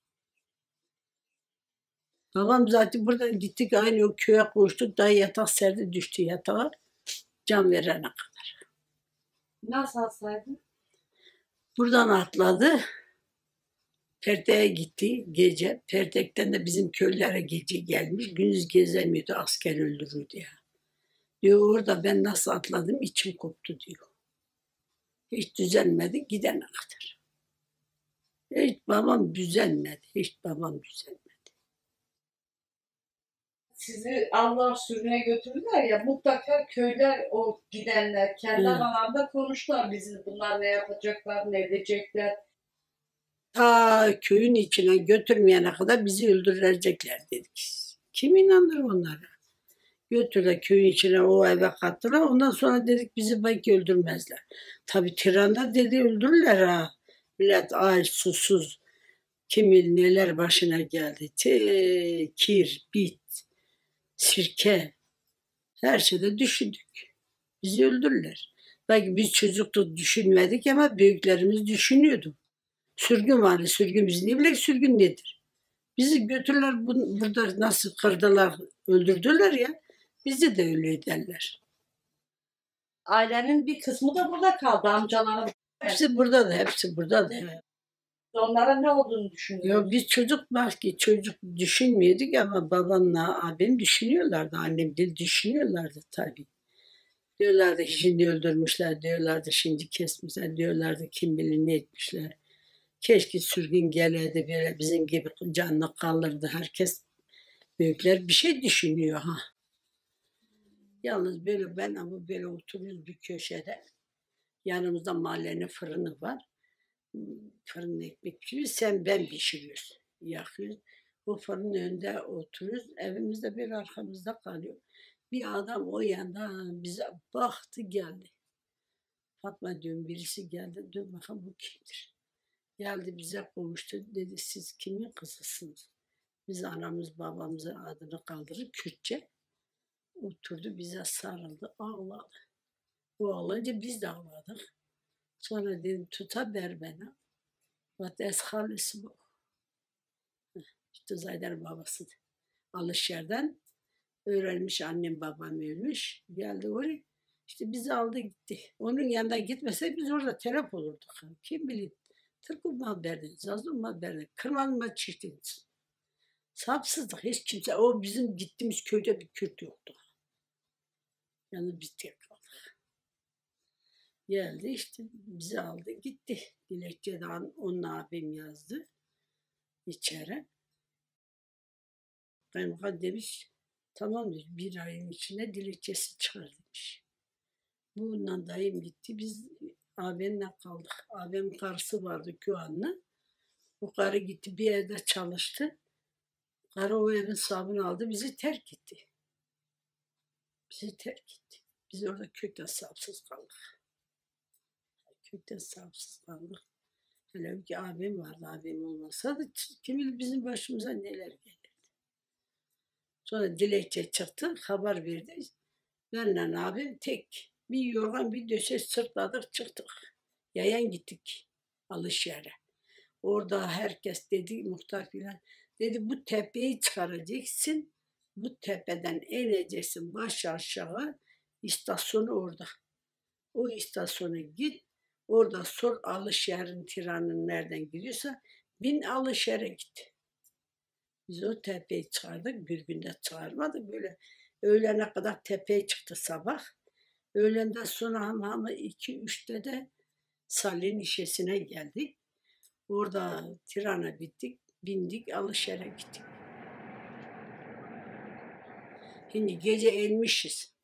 Babam zaten buradan gittik aynı o köye koştuk. Daha yatak serdi düştü yatağa. Can verene kadar. Nasıl hastaydı? Buradan atladı. Perde'ye gitti gece. Perdek'ten de bizim köylere gece gelmiş. Gündüz gezemiyordu. Asker öldürürdü ya. Diyor orada ben nasıl atladım içim koptu diyor. Hiç düzelmedi gidene kadar. Hiç babam düzelmedi. Hiç babam düzelmedi. Sizi Allah sürüne götürdüler ya mutlaka köyler o gidenler kendi Evet. aralarında konuştular bizi bunlar ne yapacaklar ne edecekler. Ta köyün içine götürmeyene kadar bizi öldürecekler dedik. Kim inanır onlara? Götürdüler köyün içine o eve kattılar. Ondan sonra dedik bizi belki öldürmezler. Tabii tiranda dedi öldürürler ha. Millet aç susuz. Kim bilir neler başına geldi. Kir, bit, sirke. Her şeyde düşündük. Bizi öldürürler. Belki biz çocukluk düşünmedik ama büyüklerimiz düşünüyordu. Sürgün var. Sürgün biz ne bilek sürgün nedir? Bizi götürürler burada nasıl kırdılar, öldürdüler ya. Bizi de öyle ederler. Ailenin bir kısmı da burada kaldı amcaların. Hepsi burada da, hepsi burada da. Onlara ne olduğunu düşünüyor. Ya biz çocuk belki çocuk düşünmüyorduk ama babamla abim düşünüyorlardı. Annem de düşünüyorlardı tabii. Diyorlardı ki şimdi öldürmüşler, diyorlardı şimdi kesmişler, diyorlardı kim bilir ne etmişler. Keşke sürgün gelirdi böyle bizim gibi canlı kalırdı. Herkes büyükler bir şey düşünüyor ha. Yalnız böyle ben ama böyle oturuyoruz bir köşede. Yanımızda mahallenin fırını var. Fırın ekmek pişiriyor. Sen ben pişiriyoruz. Yakıyoruz. Bu fırının önünde oturuyoruz. Evimizde böyle arkamızda kalıyor. Bir adam o yandan bize baktı geldi. Fatma diyorum birisi geldi. Dur bakalım bu kimdir? Geldi bize konuştu. Dedi siz kimin kızısınız? Biz anamız babamızın adını kaldırıp Kürtçe oturdu bize sarıldı ağladı. O ağlayınca biz de ağladık. Sonra dedim tuta ver bana. Vat halisi bu. İşte Zayder babası. Alışverden öğrenmiş annem babam ölmüş. Geldi oraya. İşte bizi aldı gitti. Onun yanına gitmese biz orada telef olurduk. Kim bilir. Tırkılma berdin, zazılma berdin, kırmalma çifttin. Sapsızlık hiç kimse. O bizim gittiğimiz köyde bir Kürt yoktu. Yani biz tek kaldık. Geldi işte bizi aldı gitti. Dilekçeden onun abim yazdı içeri. Kaymakam demiş tamam demiş, bir ayın içinde dilekçesi çıkar demiş. Bununla dayım gitti biz abimle kaldık. Abimin karısı vardı Küanlı. O karı gitti bir evde çalıştı. Karı o evin sahibini aldı bizi terk etti. Bizi terk etti. Biz orada kökten sahipsiz kaldık. Kökten sahipsiz kaldık. Hele ki abim vardı. Abim olmasa da kim bilir bizim başımıza neler gelirdi. Sonra dilekçe çıktı. Haber verdi. Benle abim tek. Bir yorgan bir döşek sırtladık çıktık. Yayan gittik Alışyer'e. Orada herkes dedi, muhtar filan dedi bu tepeyi çıkaracaksın. Bu tepeden ineceksin baş aşağı. İstasyonu orada. O istasyona git. Orada sor Alışyer'in tiranın nereden gidiyorsa bin Alışyer'e git. Biz o tepeyi çıkardık. Bir günde çıkarmadık. Böyle öğlene kadar tepeye çıktı sabah. Öğlenden sonra ama 2-3'te de Salih'in işesine geldik. Orada Tiran'a bindik, Alışyer'e gittik. Şimdi gece inmişiz.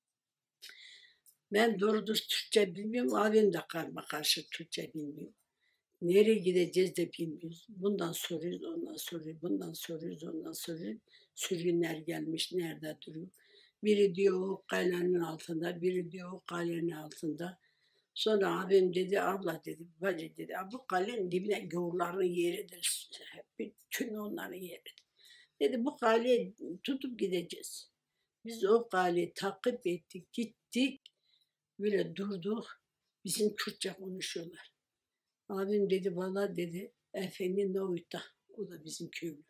Ben doğru düz Türkçe bilmiyorum, abim de karma karşı Türkçe bilmiyor. Nereye gideceğiz de bilmiyoruz. Bundan soruyoruz, ondan soruyoruz, bundan soruyoruz, ondan soruyoruz. Sürgünler gelmiş, nerede duruyor? Biri diyor o kalenin altında, biri diyor o kalenin altında. Sonra abim dedi, abla dedi, bacı dedi, bu kalenin dibine gavurların yeridir. Bütün onların yeridir. Dedi bu kaleyi tutup gideceğiz. Biz o kaleyi takip ettik, gittik. Böyle durduk. Bizim Kürtçe konuşuyorlar. Abim dedi, valla dedi, efendi Nohut'ta. O da bizim köylü.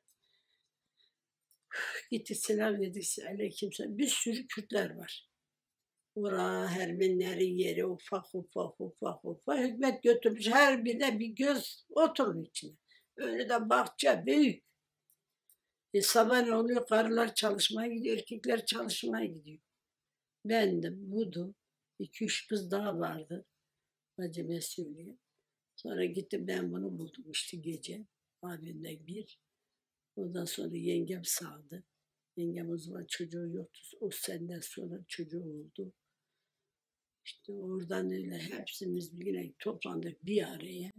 Gitti selam dedik, aleykümselam. Bir sürü Kürtler var. Orada Ermenilerin yeri ufak. Hükümet götürmüş her birine bir göz oturun içine. Öyle de bahçe büyük. Sabah ne oluyor? Karılar çalışmaya gidiyor, erkekler çalışmaya gidiyor. Ben de budu. 2-3 kız daha vardı. Acaba söyleyeyim. Sonra gittim ben bunu buldum işte gece. Abimden bir. Ondan sonra yengem sağdı. Yengem o zaman çocuğu yoktu. O senden sonra çocuğu oldu. İşte oradan öyle hepsimiz yine toplandık bir araya.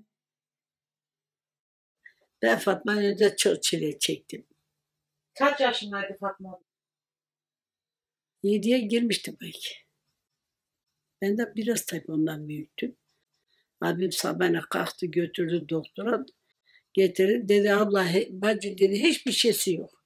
Ben Fatma'nın önünde çok çile çektim. Kaç yaşındaydı Fatma? 7'ye girmiştim belki. Ben de biraz tabii ondan büyüktüm. Abim sabahına kalktı götürdü doktora. Getirdi dedi abla bacı dedi hiçbir şeysi yok.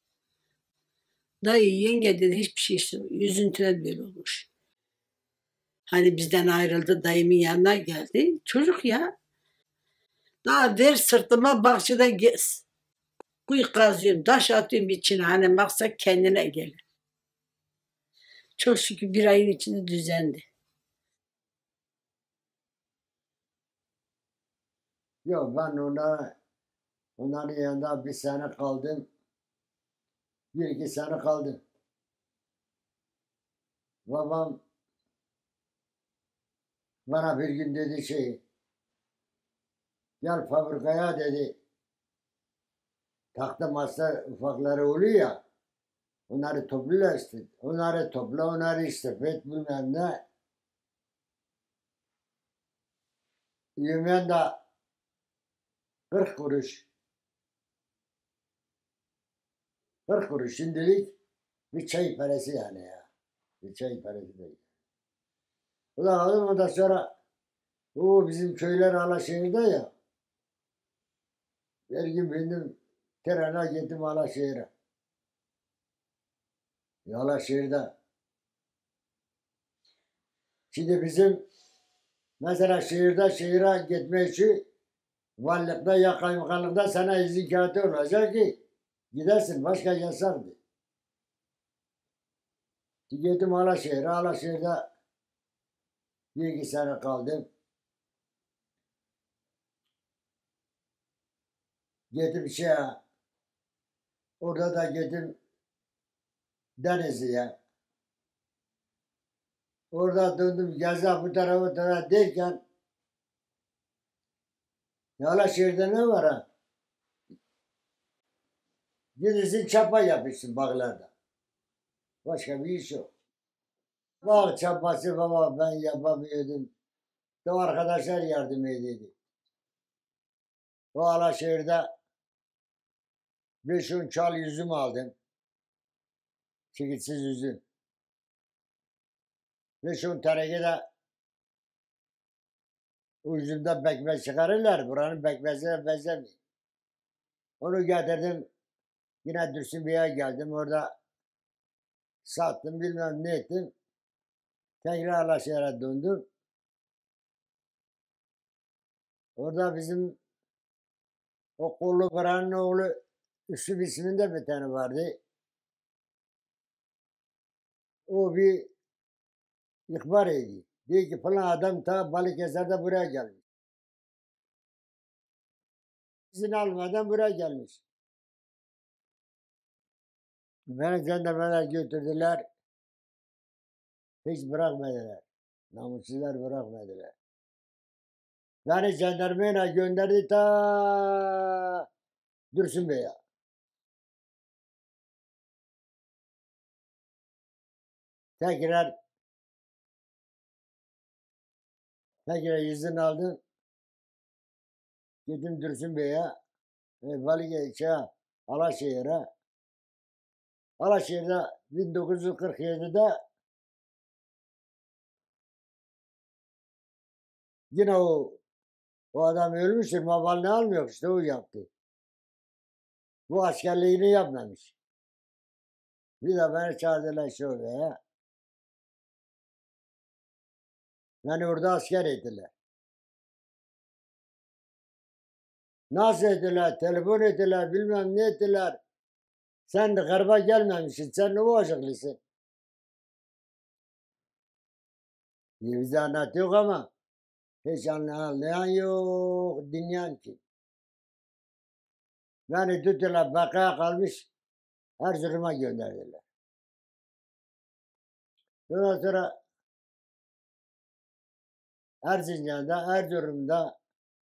Dayı yenge dedi hiçbir şeysi yok. Yüzüntüne böyle olmuş. Hani bizden ayrıldı dayımın yanına geldi. Çocuk ya. Daha ver sırtıma bahçede gez. Kuyu kazıyorum, taş atıyorum içine. Hani maksat kendine gelir. Çok şükür bir ayın içinde düzendi. Yok ben onların yanında bir sene kaldım. 1-2 sene kaldım. Babam bana bir gün dedi gel fabrikaya dedi. Tahta masa ufakları oluyor ya. Onları topla işte. Onları topla, onları istafet bilmem ne. Yemeğin de 40 kuruş. 40 kuruş şimdilik bir çay parası yani ya. Bir çay parası değil. Ulan oğlum ondan sonra o bizim köyler Alaşehir'de ya. Her gün bindim trene gittim Alaşehir'e. Alaşehir'de. Şimdi bizim mesela şehire gitmek için valilikte ya kaymakamlıkta sana izin kağıdı olacak ki gidersin başka yasaktı. Gittim Alaşehir'de 1-2 sene kaldım. Gittim orada da gittim Denizli'ye. Orada döndüm Geza bu tarafa derken Alaşehir'de ne var ha? Gidersin çapa yapıyorsun bağlarda. Başka bir iş yok. Bağ çapası baba ben yapamıyordum. O arkadaşlar yardım ediyordu. O Alaşehir'de 5-10 çal üzüm aldım. Çekitsiz üzüm. Ve şu terekede ucunda pekmez çıkarırlar. Buranın pekmezine benzemiyor. Onu getirdim. Yine Dursun Bey'e geldim. Orada sattım bilmem ne ettim. Tekrar Alaşehir'e döndüm. Orada bizim o kollu paranın oğlu Üssüp isminde bir tane vardı. O bir ihbar ediyor. Diyor ki falan adam ta Balıkesir'de buraya gelmiş. İzin almadan buraya gelmiş. Beni jandarmalar götürdüler. Hiç bırakmadılar. Namussuzlar bırakmadılar. Beni jandarmayla gönderdi ta Dursun Bey'e. Tekrar izin aldım. Gittim Dursun Bey'e. Balıkesir'e, Alaşehir'e. Alaşehir'de 1947'de yine o adam ölmüştür. Mabalini almıyor işte o yaptı. Bu askerliğini yapmamış. Bir de beni çağırdılar şubeye. Beni orada asker ettiler. Nasıl ettiler? Telefon ettiler, bilmem ne ettiler. Sen de garba gelmemişsin, sen ne boğazıklısın? Bize anlatıyor ama hiç anlayan yok, dinleyen kim? Beni tuttular, bakaya kalmış, Erzurum'a gönderdiler. Ondan sonra Erzincan'da, Erzurum'da,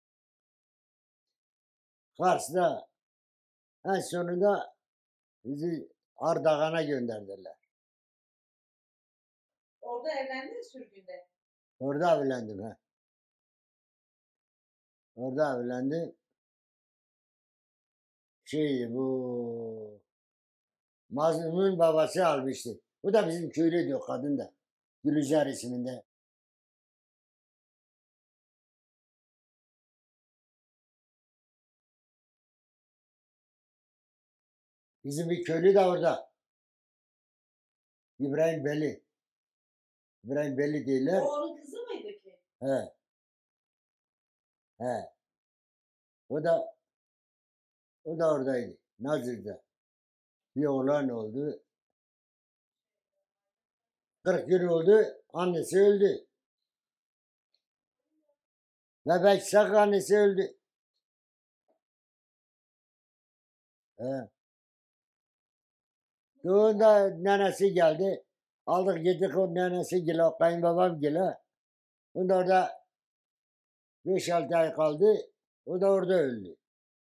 Kars'ta, en sonunda bizi Ardahan'a gönderdiler. Orada evlendin sürgünde. Orada evlendim ha. Orada evlendim. Bu Mazlum'un babası almıştı. Bu da bizim köylü diyor kadın da. Gülüzer isminde. Bizim bir köylü de orada. İbrahim Belli. İbrahim Belli değiller. O onun kızı mıydı ki? He. He. O da oradaydı. Nazır'da. Bir oğlan oldu. 40 gün oldu. Annesi öldü. Bebek sak annesi öldü. He. Doğunda nenesi geldi. Aldık gittik o nenesi gile, kayınbabam gile. O da orada 5-6 ay kaldı. O da orada öldü.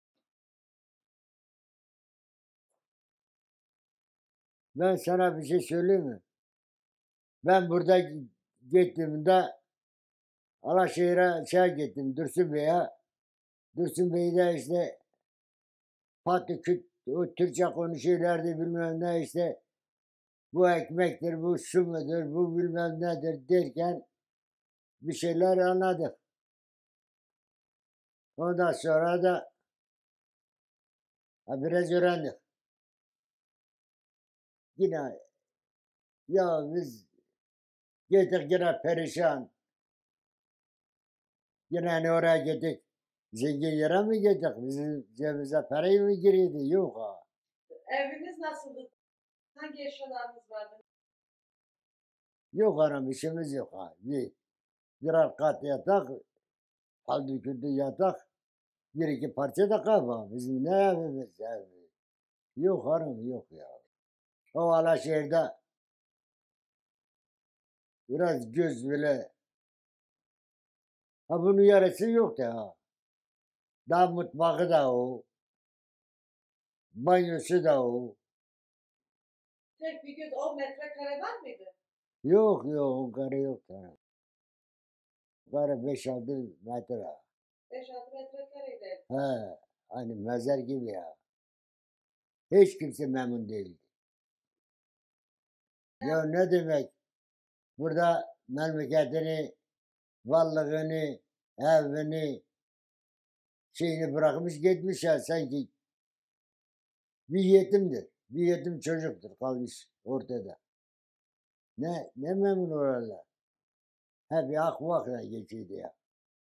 Ben sana bir şey söyleyeyim mi? Ben burada gittiğimde Alaşehir'e gittim Dursun Bey'e. Dursun Bey'de işte patı küt o Türkçe konuşuyorlardı bilmem ne işte. Bu ekmektir, bu su mudur, bu bilmem nedir derken bir şeyler anladık. Ondan sonra da biraz öğrendik. Yine ya biz gittik yine perişan. Yine hani oraya gittik. Zengin yere mi gittik? Bizim cebimize parayı mı giriyordu? Yok ha. Eviniz nasıldı? Hangi eşyalarınız vardı? Yok hanım işimiz yok ha. Birer kat yatak, halbuki yatak, bir iki parça da kafa. Bizim ne evimiz evi? Yok hanım yok ya. O Alaşehir'de biraz göz bile. Ha bunun yarısı yoktu ha. Daha mutfağı da o. Banyosu da o. Tek bir göz 10 metrekare var mıydı? Yok o karı yok hanım. Karı 5-6 metre. 5-6 metrekareydi. He, hani mezar gibi ya. Hiç kimse memnun değildi. Ya ne demek? Burada memleketini, varlığını, evini, şeyini bırakmış gitmiş ya sanki bir yetimdir. Bir yetim çocuktur kalmış ortada. Ne memnun olurlar. Hep bir akvakla geçiydi ya.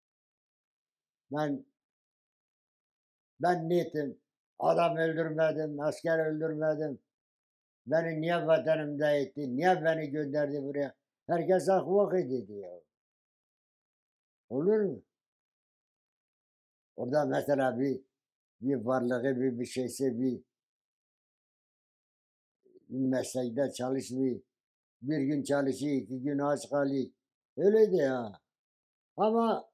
Ben niyetim. Adam öldürmedim, asker öldürmedim. Beni niye vatanımda etti, niye beni gönderdi buraya? Herkes akvak edildi ya. Olur mu? Orada mesela bir varlığı, bir şeyse, bir meslekte çalışmıyor. Bir gün çalışıyor, 2 gün aç kalıyor. Öyleydi ya. Ama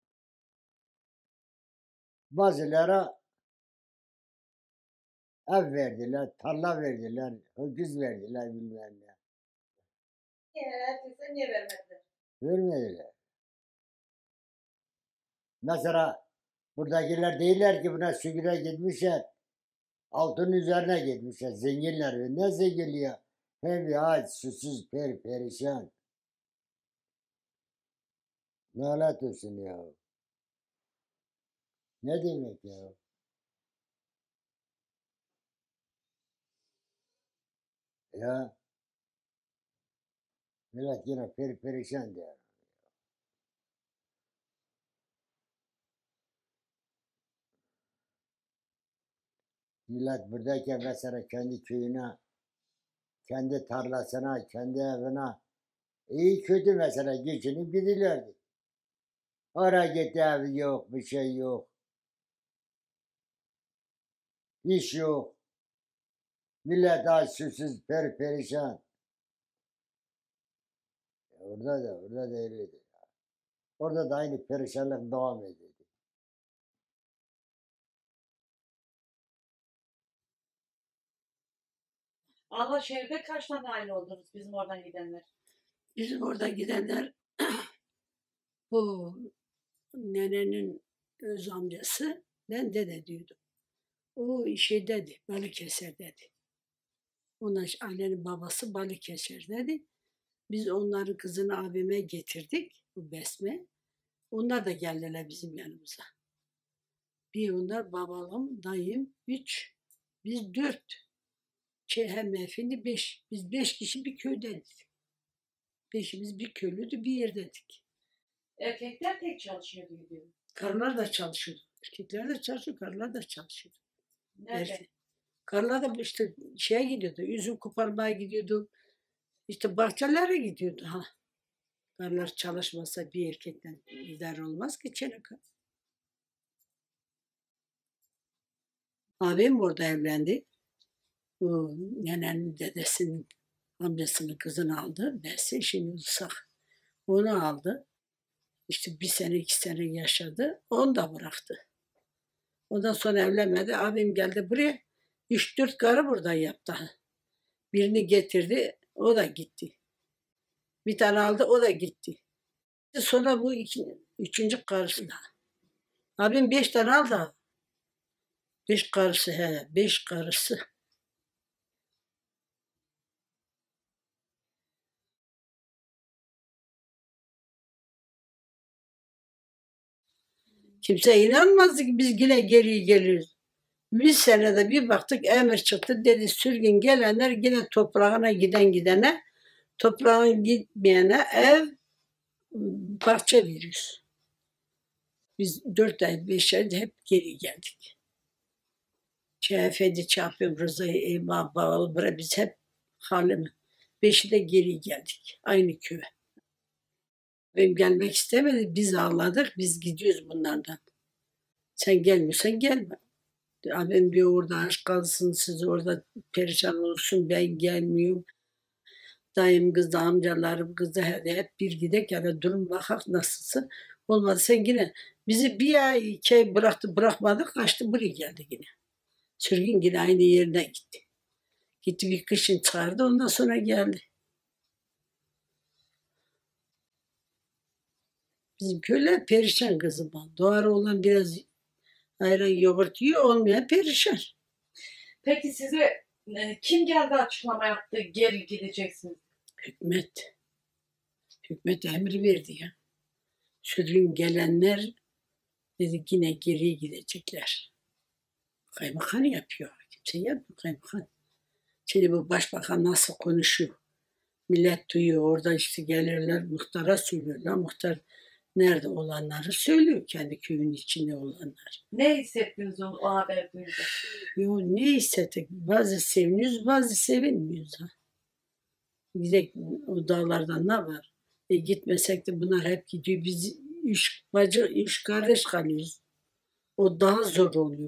bazılara ev verdiler, tarla verdiler, öküz verdiler bilmem ne. Herkese niye vermediler? Vermediler. Mesela buradakiler değiller ki buna Sugur'a gitmişler. Altın üzerine gitmişler. Zenginler. Ne zenginliği ya? Hem aç, susuz, perişan. Lanet olsun ya. Ne demek ya? Ya millet yine perişan diyor. Millet buradayken mesela kendi köyüne, kendi tarlasına, kendi evine iyi kötü mesela geçinip gidiyorlardı. Oraya gitti evi yok, bir şey yok. İş yok. Millet aç, susuz, perişan. Orada da öyleydi. Orada da aynı perişanlık devam ediyordu. Abla şehirde kaç tane aile oldunuz bizim oradan gidenler? Bizim orada gidenler bu nenenin öz amcası ben dede diyordum. O dedi, Balıkesir dedi. Onun ailenin babası Balıkesir dedi. Biz onların kızını abime getirdik, bu Besme. Onlar da geldiler bizim yanımıza. Bir onlar babam, dayım, 3, biz 4. Hem efendi 5. Biz 5 kişi bir köydeydik. 5'imiz bir köylüydü, bir yerdeydik. Erkekler tek çalışıyordu gidiyor. Karılar da çalışıyordu. Erkekler de çalışıyordu, karılar da çalışıyordu. Nerede? Karılar da işte şeye gidiyordu, üzüm koparmaya gidiyordu. İşte bahçelere gidiyordu. Ha. Karılar çalışmasa bir erkekten idare olmaz ki Çeneka. Abim orada evlendi. Bu nenenin dedesinin amcasının kızını aldı. Besi şimdi uzak. Onu aldı. İşte 1 sene 2 sene yaşadı. Onu da bıraktı. Ondan sonra evlenmedi. Abim geldi buraya. 3-4 karı burada yaptı. Birini getirdi. O da gitti. Bir tane aldı. O da gitti. Sonra bu 3. karısı da. Abim 5 tane aldı. 5 karısı 5 karısı. Kimse inanmazdı ki biz yine geri geliriz. Bir senede bir baktık emir çıktı dedi sürgün gelenler yine toprağına gidene toprağına gitmeyene ev bahçe veriyoruz. Biz 4 ay 5 ay hep geri geldik. Efendi Çapım Rıza'yı Eyma Bağlı bırak biz hep halimi. 5'i de geri geldik aynı köye. Benim gelmek istemedi biz ağladık biz gidiyoruz bunlardan. Sen gelmiyorsan gelme. Abim diyor orada aşk kalsın siz orada perişan olsun ben gelmiyorum. Dayım kızı amcalarım kızı hep bir gidek ya da durum bakak nasılsın. Olmadı sen yine bizi bir ay 2 ay bırakmadı kaçtı buraya geldi yine. Sürgün yine aynı yerine gitti. Gitti bir kışın çıkardı ondan sonra geldi. Bizim köyler perişan kızım. Doğar olan biraz ayran yoğurt yiyor olmayan perişan. Peki size kim geldi açıklama yaptı geri gideceksiniz? Hükümet. Hükümet emir verdi ya. Sürgün gelenler dedi yine geriye gidecekler. Kaymakam yapıyor. Kimse yapmıyor kaymakam. Şimdi bu başbakan nasıl konuşuyor? Millet duyuyor. Orada işte gelirler muhtara söylüyorlar. Muhtar nerede olanları söylüyor. Kendi köyün içinde olanlar. Ne hissettiniz o haber duyunca? Yo ne hissettik? Bazı seviniyoruz, bazı sevinmiyoruz. Ha. Gidek o dağlardan ne var? Gitmesek de bunlar hep gidiyor. Biz üç bacı, üç kardeş kalıyoruz. O daha zor oluyor.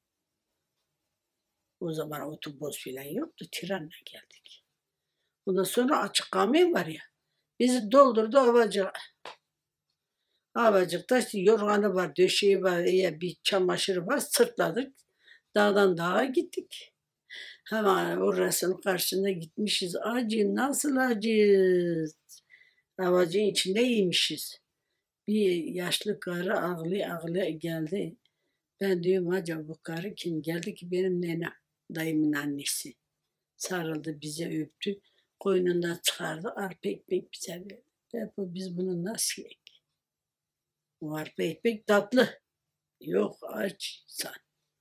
O zaman otobüs falan yoktu. Trenle geldik. Ondan sonra açık kamyon var ya. Bizi doldurdu Havacık'a. Havacık'ta işte yorganı var, döşeği var, bir çamaşırı var. Sırtladık. Dağdan dağa gittik. Hemen orasının karşısında gitmişiz. Acı nasıl acı? Havacığın içinde iyiymişiz. Bir yaşlı karı ağlaya geldi. Ben diyorum acaba bu karı kim geldi ki benim nenem, dayımın annesi. Sarıldı bize öptü. Koynundan çıkardı arpa ekmek bize verdi. Biz bunu nasıl yiyek? O arpa ekmek tatlı. Yok açsan.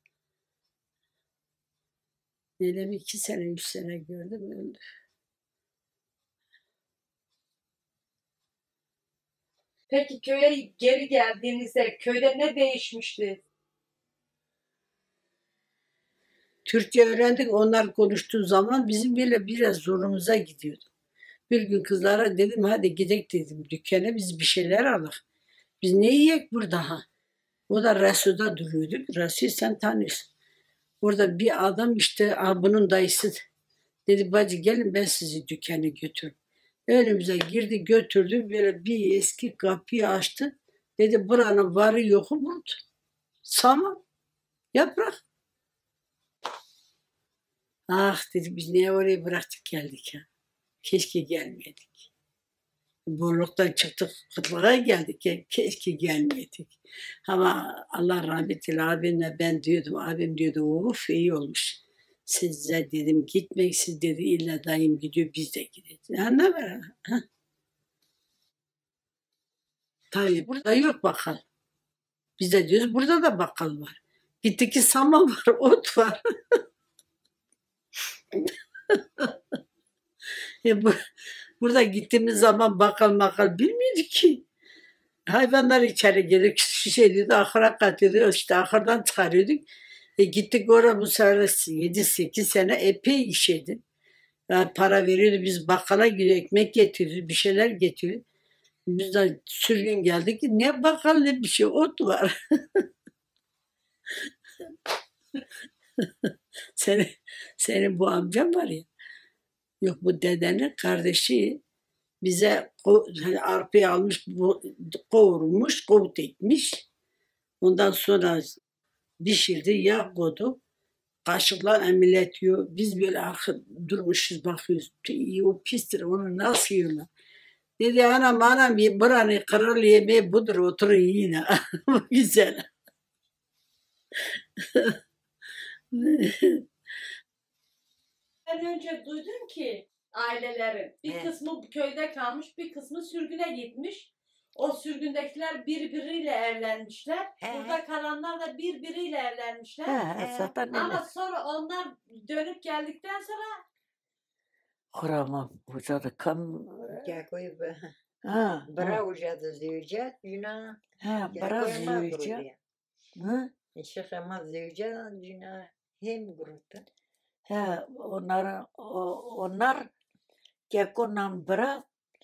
Nenem 2 sene 3 sene gördüm öldü. Peki köye geri geldiğinizde köyde ne değişmişti? Türkçe öğrendik. Onlar konuştuğu zaman bizim böyle biraz zorumuza gidiyordu. Bir gün kızlara dedim hadi gidek dedim dükkana biz bir şeyler alak. Biz ne yiyek burada ha? O da Resul'da duruyorduk. Resul sen tanıyorsun. Orada bir adam işte bunun dayısı dedi bacı gelin ben sizi dükkana götürürüm. Önümüze girdi götürdü böyle bir eski kapıyı açtı. Dedi buranın varı yoku buldu. Saman, yaprak. Ah dedik biz niye orayı bıraktık geldik ya. Keşke gelmedik. Bolluktan çıktık kıtlığa geldik ya. Keşke gelmedik. Ama Allah rahmet eylesin abimle ben diyordum. Abim diyordu of iyi olmuş. Size dedim gitmek siz dedi illa dayım gidiyor biz de gideceğiz. Ya ne var? Ha? Tabii burada yok bakkal. Biz de diyoruz burada da bakkal var. Gittik ki saman var, ot var. Burada gittiğimiz zaman bakkal bilmiyorduk ki. Hayvanlar içeri girdik, şey diyordu, ahıra katıyordu, işte ahırdan çıkarıyorduk. Gittik oraya bu sefer 7-8 sene epey işedi. Yani para veriyordu, biz bakkala gidiyor, ekmek getiriyordu, bir şeyler getiriyordu. Biz de sürgün geldik ki ne bakkal ne bir şey, ot var. Senin bu amcam var ya, yok bu dedenin kardeşi bize hani arpayı almış, kavurmuş, kovut etmiş. Ondan sonra pişirdi, yağ koydu. Kaşıkla millet yiyor. Biz böyle durmuşuz bakıyoruz. O pistir, onu nasıl yiyorlar? Dedi anam buranın kral yemeği budur, oturun yiyin. Güzel. Ben önce duydum ki ailelerin bir kısmı köyde kalmış, bir kısmı sürgüne gitmiş. O sürgündekiler birbiriyle evlenmişler. Burada kalanlar da birbiriyle evlenmişler. Zaten Ama sonra onlar dönüp geldikten sonra kuramam. Hocadı kam. Какой бы Ha. браужа зюджат, юна. Ha, biraz yiyeceğim. Ha? Еще хама зюджа, юна hem gruta. He, onlar Geko'nun bırak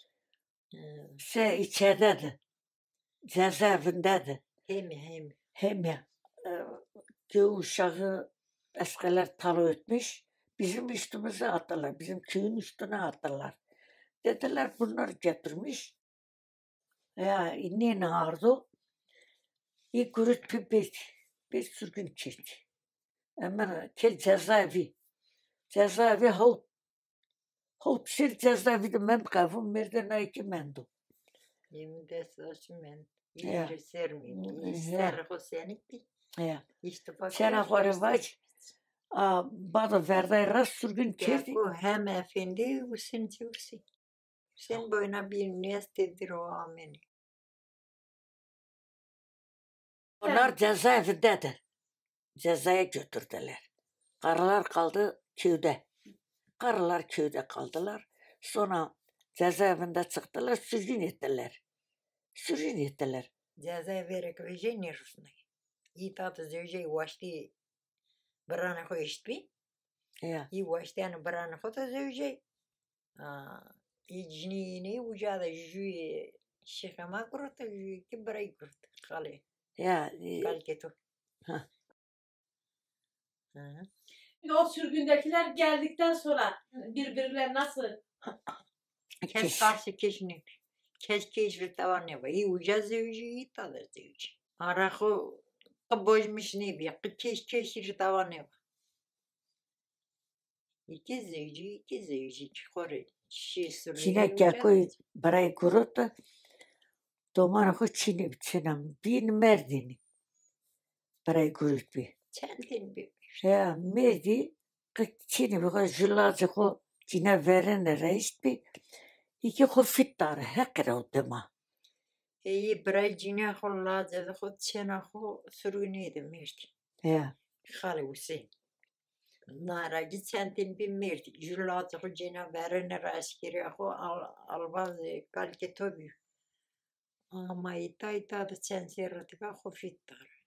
içeridedir. Cezaevindedir. Hem. Hem ya uşağı eskiler talı etmiş. Bizim üstümüze attılar. Bizim köyün üstüne attılar. Dediler bunlar getirmiş. Ya ne ardı? İlk grup bir sürgün çekti. Hemen kel cezaevi. Cezaevi hop şir cezaevi ben kafam merdana ki mendu. Yemde saçmen. Ya. İyi sermin. İster o senik bir. Ya. İşte bak. Sen akvarı var. Bana verdi rast sürgün çekti. Bu hem efendi usun çursi. Sen boyuna bir üniversitedir o ameni. Onlar cezaevindedir. Cezaya götürdüler. Karılar kaldı köyde. Karılar köyde kaldılar. Sonra cezaevinde çıktılar, sürgün ettiler. Sürgün ettiler. Ceza vererek öce ne rusuna. İyi tatlı zevce ulaştı. Bıranı koyuştu. Ya. İyi ulaştı yani bıranı koydu zevce. İcnini ucada jüye şıkama kurdu. Jüye ki bırayı kurdu. Kale. Ya. Kalketo. Ha. O sürgündekiler geldikten sonra birbirine nasıl? Kes karşı keşini. Kes keşri tavan ne var. İyi uca zevce iyi tatlı zevce. Arakı bozmuş ne bir. Keşri tavan ne var. İki zevci çıkore. Çinek yakoy bırayı kurdu. Domanı çinip çinem. Bir merdini. Bırayı kurdu. Çentin bir. Ya merdi. Çinip o jılacı o cine veren reis bir. İki o fittar. Hekre o dema. İyi bıray cine kolla dedi. Kod çene ko sürgüneydi merdi. Ya. Khali Hüseyin. Nara git çentin bir merdi. Jülacı ko cine veren askeri ko albaz kalke tobi. Ama ita da çenserati ka ko fittar.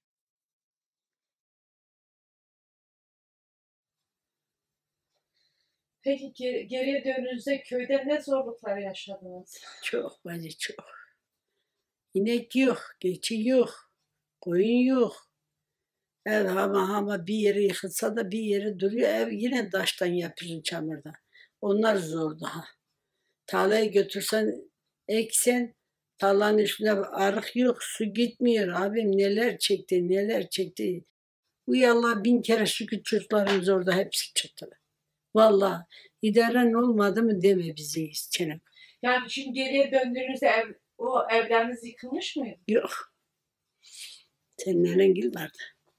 Peki geriye döndüğünüzde köyde ne zorluklar yaşadınız? Çok bacı çok. İnek yok, keçi yok, koyun yok. Ev ama bir yeri yıkılsa da bir yeri duruyor. Ev yine taştan yapıyorsun çamurda. Onlar zor daha. Tarlaya götürsen eksen tarlanın üstünde arık yok, su gitmiyor. Abim neler çekti, neler çekti. Bu yallah 1000 kere şükür çocuklarımız orada hepsi çıktılar. Vallahi idaren olmadı mı deme bizi Çenem. Yani şimdi geriye döndüğünüzde o evleriniz yıkılmış mıydı? Yok. Senin Erengil vardı.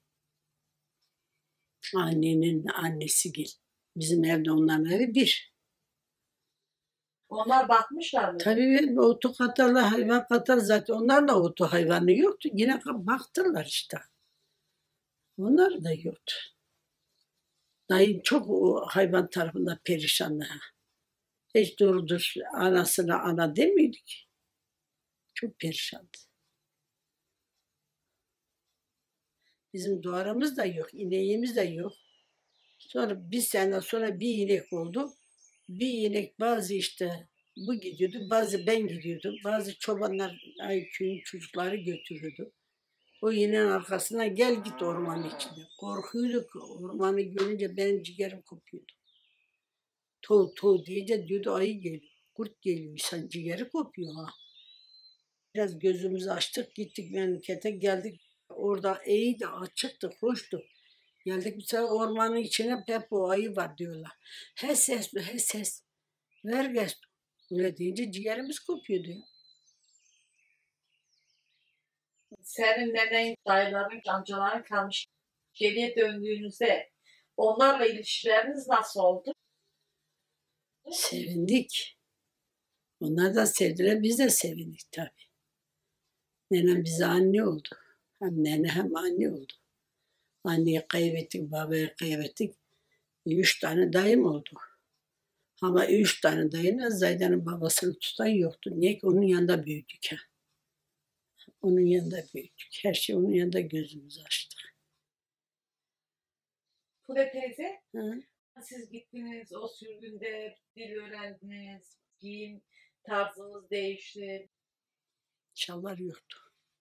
Annenin annesi gil. Bizim evde onların evi bir. Onlar bakmışlar mı? Tabii otu katarlar, hayvan katar zaten. Onlar da otu hayvanı yoktu. Yine baktılar işte. Onlar da yoktu. Dayım çok o hayvan tarafında perişandı. Hiç doğrudur anasına ana demiyorduk. Çok perişandı. Bizim duvarımız da yok, ineğimiz de yok. Sonra bir sene sonra bir inek oldu. Bir inek bazı işte bu gidiyordu, bazı ben gidiyordum. Bazı çobanlar köyün çocukları götürüyordu. O ineğin arkasına gel git ormanın içinde. Korkuyorduk. Ormanı görünce benim ciğerim kopuyordu. Toğ deyince diyordu ayı geliyor. Kurt geliyor. Sen ciğeri kopuyor ha. Biraz gözümüzü açtık gittik memlekete geldik. Orada iyiydi, açıktı, hoştu. Geldik bir sefer ormanın içine hep o ayı var diyorlar. He ses. Ver geç. Öyle deyince ciğerimiz kopuyordu ya. Senin nenen, dayıların, amcaların kalmış. Geriye döndüğünüzde onlarla ilişkileriniz nasıl oldu? Sevindik. Onlar da sevdiler, biz de sevindik tabii. Nenem bize anne oldu. Hem nene hem anne oldu. Anneyi kaybettik, babayı kaybettik. 3 tane dayım oldu. Ama 3 tane dayının Zaydan'ın babasını tutan yoktu. Niye ki onun yanında büyüdük ha. Onun yanında büyüdük. Her şey onun yanında gözümüzü açtık. Fude teyze, Hı? siz gittiniz o sürgünde, dil öğrendiniz, giyim tarzınız değişti. Şalvar yoktu.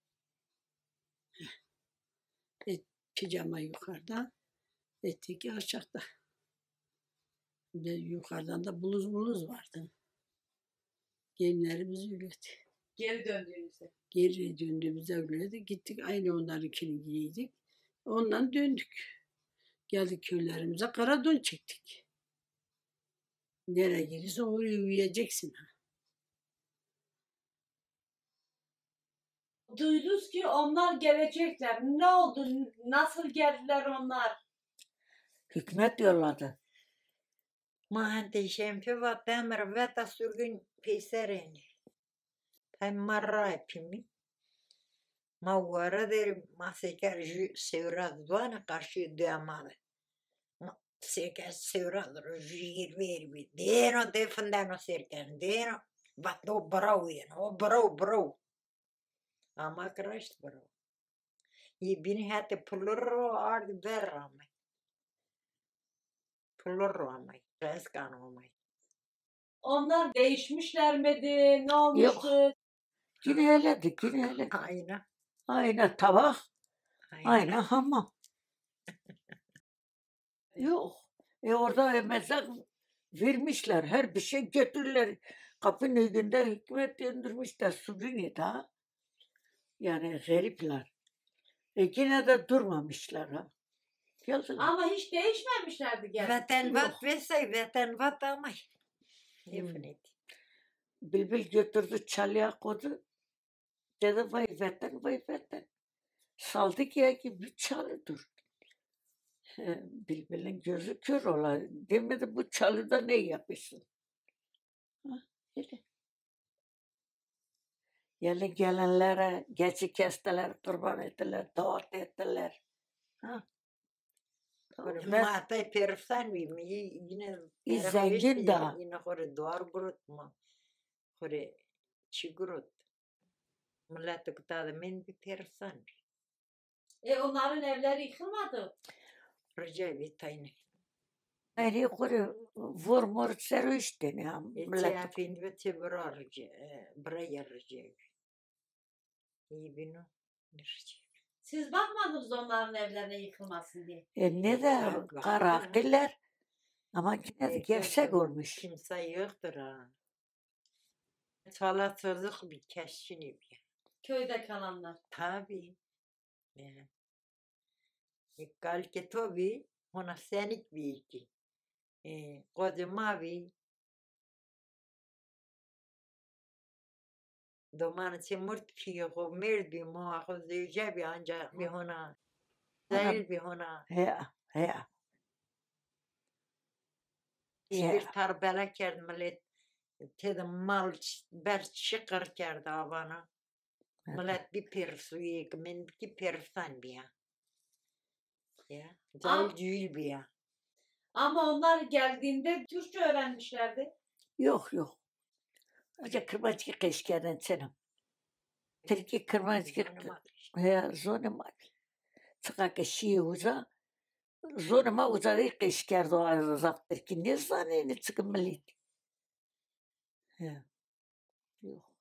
Pijama yukarıda, etek aşağıda. Ve yukarıdan da bluz vardı. Giyimlerimiz öyleydi. Geri döndüğünüzde. Geri döndüğümüzde öyleydi. Gittik aynı onlarınkini giydik. Ondan döndük. Geldik köylerimize kara don çektik. Nereye gelirse oraya uyuyacaksın. Duydunuz ki onlar gelecekler. Ne oldu? Nasıl geldiler onlar? Hükümet yolladı. Mahante şempe va temir ve ta sürgün peysereni. Pay marra hepimi. Mavvara derim maseker jü sevrat duana karşı duyamadı. Seker sevrat jü girveri. Deno defendano serken deno. Vat o bravo yen o bravo. Ama kıraştı bravo. Beni hatta pulurro ardı verramay. Pulurro amay. Reskan amay. Onlar değişmişler miydi? Ne olmuştu? Yine öyledir, yine öyle. Aynen. Aynı tabak, Aynen. aynı hamam. Yok. Orada mesela vermişler, her bir şey götürürler. Kapının önünde hükümet döndürmüşler, sürgün ha. Yani garipler. Yine de durmamışlar ha. Geldiler. Ama hiç değişmemişlerdi gerçekten. Vatan vat vesay vatan vat amay. Definit. Bülbül götürdü çalıya koydu. Dedi vay vatan, vay vatan. Saldı ki bir çalı dur. Bülbülün gözü kör ola. Demedi bu çalıda ne yapıyorsun? Öyle. Yani gelenlere geçi kestiler, kurban ettiler, dağıt ettiler. Ha? Ben Matay perifsan mi? Yine zengin da. Yine kore duvar burut mu? Kore çigurut. Millet kıtada men bir perifsan mi? Onların evleri yıkılmadı. Rica bir tane. hani kuru vurmur seru işte ne ham. Etiyafin ve tebrar rica. Buraya rica. İyi binu. Rica. Siz bakmadınız onların evlerine yıkılmasın diye. Ne de karakiller. Ama yine de gevşek olmuş. Kimse yoktur ha. Çalatsızlık bir keşini bir. Köyde kalanlar. Tabii. Kalki tabii. Ona senik bir iki. Koca mavi. Doman çimurt ki o merdi muhafız diyeceği bir ancak bir ona. Zahir bir ona. He. Bir tarbela kerdi millet. Tedim mal ber çıkır kerdi avana. Millet bir persuye, men bir persan bir ya. Ya, zahir değil bir ya. Ama onlar geldiğinde Türkçe öğrenmişlerdi. Yok. Önce kırmacı keşkeden senem. Türkiye kırmacı he zonuma. Çıkak şiye uza. Zonuma uzadı keşker doğa zaftır ki ne zanne çıkın millet. He. Yok.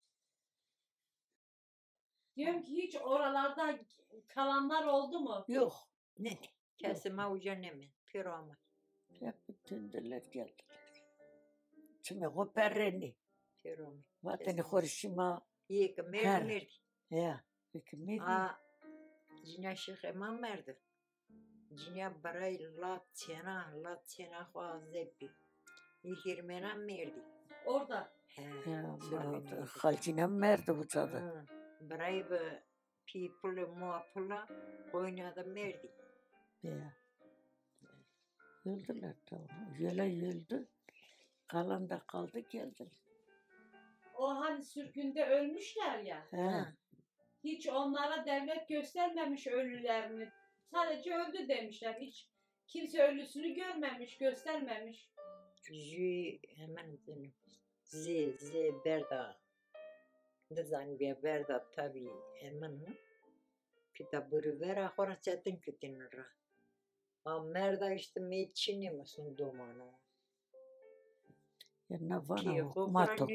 Diyorum ki hiç oralarda kalanlar oldu mu? Yok. Ne? Kesime uca ne mi? Pirama. Hep döndüler geldiler. Şimdi o perreni. Pirama. Vatani horşima. Yek Her. mer. Ya. Hükümet. Cina şeyh imam merdi. Cina baray lat çena fazlebi. Yirmena merdi. Orada. Halcinem merdi bu çadı. Baray be people muapula oynadı merdi. Ya. Öldüler tamam. Öldü. Kalan da kaldı geldi. O hani sürgünde ölmüşler ya. He. Hiç onlara devlet göstermemiş ölülerini. Sadece öldü demişler. Hiç kimse ölüsünü görmemiş, göstermemiş. Hemen benim. Berda. Ne zanbiye berda tabii hemen. Pita buru vera hora çetin kütünür. Merda işte meçini misin domano. Ya ne Ki var? Mato.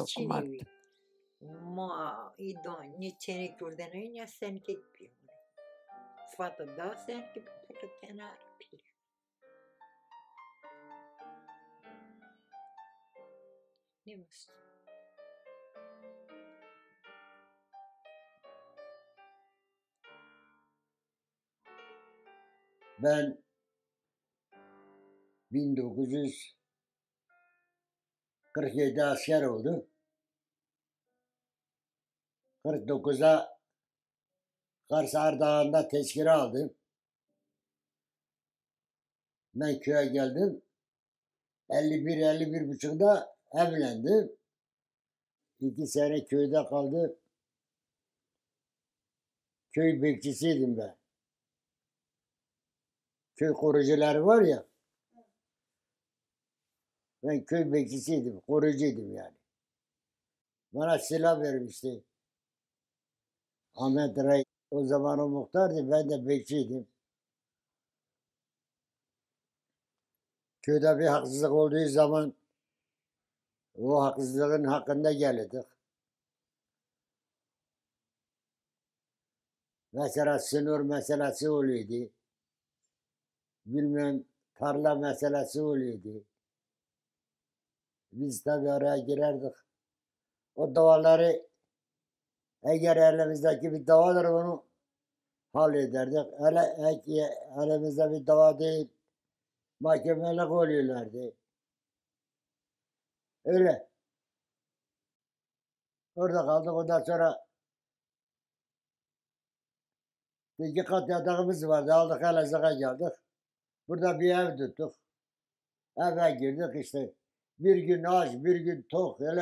Ma idon ni çeni kurdene ya sen kekpi. Fata da sen ki pata kenar pi. Ne misin? Ben 1947 asker oldu. 49'da Kars Ardahan'da tezkere aldım. Ben köye geldim. 51-51,5'da evlendim. 2 sene köyde kaldı. Köy bekçisiydim ben. Köy korucuları var ya. Ben köy bekçisiydim, korucuydum yani. Bana silah vermişti. Ahmet Ray o zaman o muhtardı, ben de bekçiydim. Köyde bir haksızlık olduğu zaman o haksızlığın hakkında gelirdik. Mesela sınır meselesi oluyordu. Bilmem tarla meselesi oluyordu. Biz tabii araya girerdik. O davaları eğer elimizdeki bir davadır onu hallederdik. Elimizde bir dava değil. Mahkemelik oluyorlardı. Öyle. Orada kaldık. Ondan sonra 2 kat yatağımız vardı. Aldık Elazığ'a geldik. Burada bir ev tuttuk. Eve girdik işte. Bir gün aç, bir gün tok. Öyle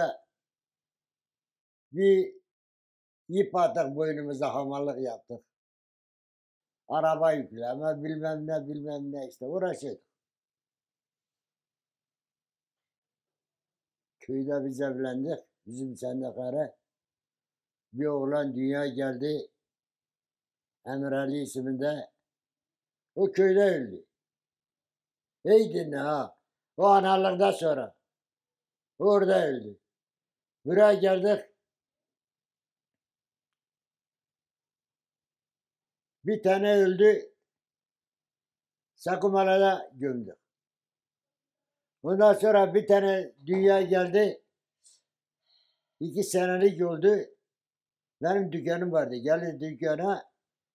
bir ip attık boynumuza hamallık yaptık. Araba yükleme bilmem ne işte uğraşıyorduk. Köyde biz evlendik. Bizim sendikara. Bir oğlan dünyaya geldi. Emir Ali isminde. O köyde öldü. İyi dinle ha. O analıktan sonra. Orada öldü. Buraya geldik. Bir tane öldü. Sakumala'da gömdük. Ondan sonra bir tane dünya geldi. 2 senelik oldu. Benim dükkanım vardı. Geldi dükkana.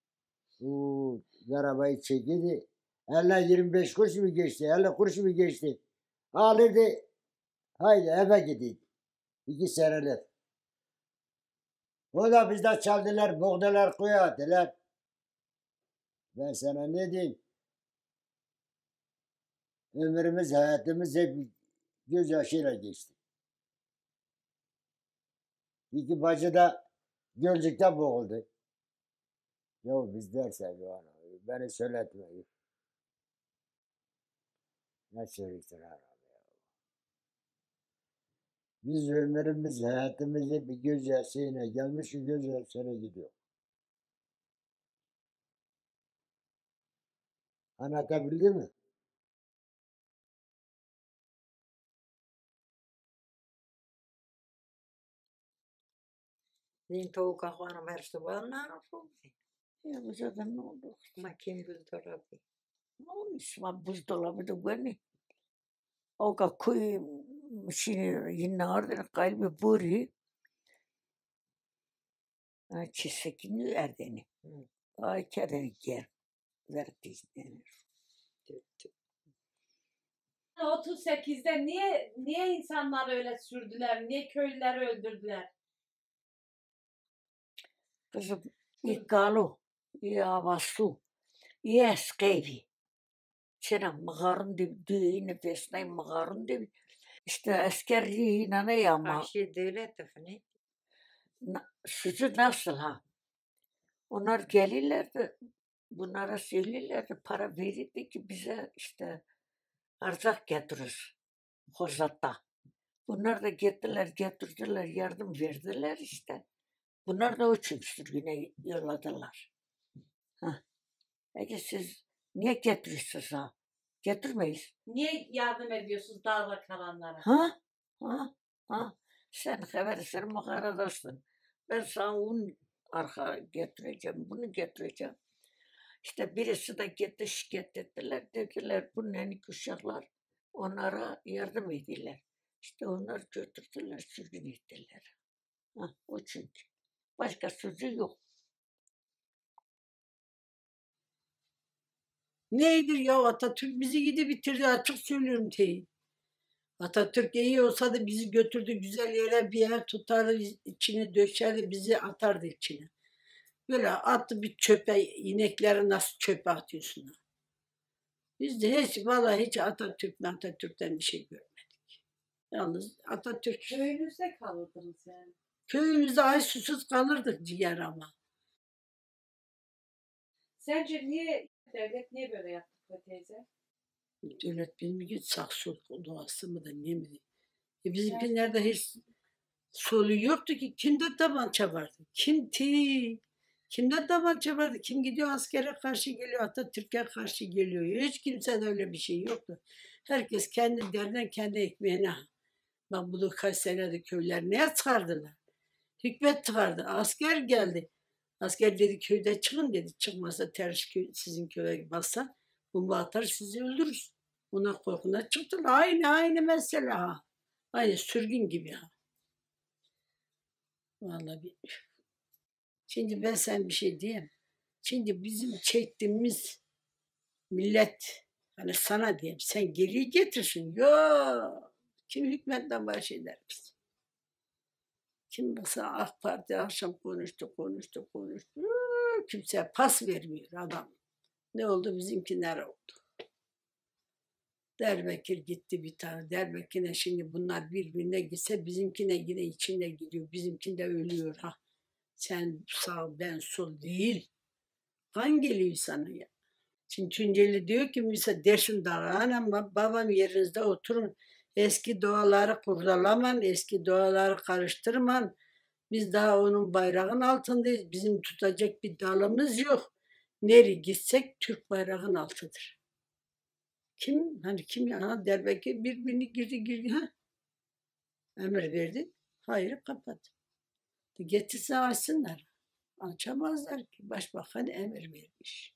Arabayı çekildi. Eline 25 kuruş mu geçti? 50 kuruş mu geçti? Alırdı. Haydi eve gideyim. 2 senelik. O da bizden çaldılar, boğdular, kuyuya attılar. Ben sana ne diyeyim? Ömrümüz, hayatımız hep gözyaşıyla geçti. 2 bacı da Gölcük'te boğuldu. Ya biz dersen beni söyletme. Ne söylüyorsun abi? Biz ömrümüz, hayatımız hep bir gözyaşıyla gelmiş, gözyaşıyla gidiyor. Anlatabildim mi? Din tavuk ahvanı versi var ne yapalım? Ya bu zaten ne oldu? Makin buzdolabı. Ne olmuş? Buzdolabı da böyle. O kadar koyu şimdi yine ardına kalbi buri. Çisekini erdeni. Ay kedeni ger. Verdi denir. 38'de niye insanlar öyle sürdüler? Niye köylüleri öldürdüler? Kızım İkkalu, İavasu, İeskevi. Çenem mağarın dibi, nefesine mağarın dibi. İşte askerliği ne yapma. Karşı devlet efendim. Sütü nasıl ha? Onlar gelirlerdi. Bunlara söylerlerdi. Para verirdi ki bize işte erzak getirir. Hozatta. Bunlar da getirdiler, yardım verdiler işte. Bunlar da o için sürgüne yolladılar. Peki siz niye getiriyorsunuz ha? Getirmeyiz. Niye yardım ediyorsunuz dağda kalanlara? Sen habersin mağaradasın. Ben sana un arka getireceğim, bunu getireceğim. İşte birisi de gitti şikayet ettiler. Dediler bu nenik uşaklar onlara yardım ediyorlar. İşte onlar götürdüler, sürgün ettiler. O çünkü. Başka sözü yok. Neydir ya Atatürk bizi gidi bitirdi açık söylüyorum teyi. Atatürk iyi olsa da bizi götürdü güzel yere bir yer tutardı içine döşerdi bizi atardı içine. Böyle attı bir çöpe inekleri nasıl çöpe atıyorsun? Biz de vallahi hiç Atatürk'ten bir şey görmedik. Yalnız Atatürk Köyünüzde kalırdınız yani. köyümüzde ay susuz kalırdık ciğer ama. Sence devlet niye böyle yaptı bu teyze? Devlet bilmiyor saksı doğası mı da ne mi? Bizimkilerde hiç solu yoktu ki. Kimde tabanca vardı? Kimde tabanca vardı? Kim gidiyor askere karşı geliyor, Atatürk'e karşı geliyor. Hiç kimsede öyle bir şey yoktu. Herkes kendi derden kendi ekmeğine. Bak bunu kaç senedir köyler neye çıkardılar? Hükmet çıkardı. Asker geldi. Asker dedi köyde çıkın dedi. Çıkmazsa ters sizin köye bassa bomba atar sizi öldürürüz. Ona korkuna çıktılar. Aynı mesele ha. Aynı sürgün gibi ha. Vallahi bilmiyorum. Şimdi ben sana bir şey diyeyim. Şimdi bizim çektiğimiz millet hani sana diyeyim sen geriye getirsin. Yok. Kim hükmetten bahseder biz? Kim mesela AK Parti akşam konuştu. Kimseye pas vermiyor adam. Ne oldu? Bizimkiler oldu. Derbekir gitti bir tane. Derbekir'e şimdi bunlar birbirine gitse bizimkine yine içinde gidiyor. Bizimkinde ölüyor ha. Sen sağ ben sol değil. Kan geliyor sana ya. Şimdi Tunceli diyor ki mesela Dersim Dağı anam babam yerinizde oturun. Eski duaları kurdalaman, eski duaları karıştırman. Biz daha onun bayrağın altındayız. Bizim tutacak bir dalımız yok. Nereye gitsek Türk bayrağın altıdır. Kim ya? Derbekir birbirini girdi ha? Emir verdi. Hayır kapat. Getirse açsınlar. Açamazlar ki. Başbakan emir vermiş.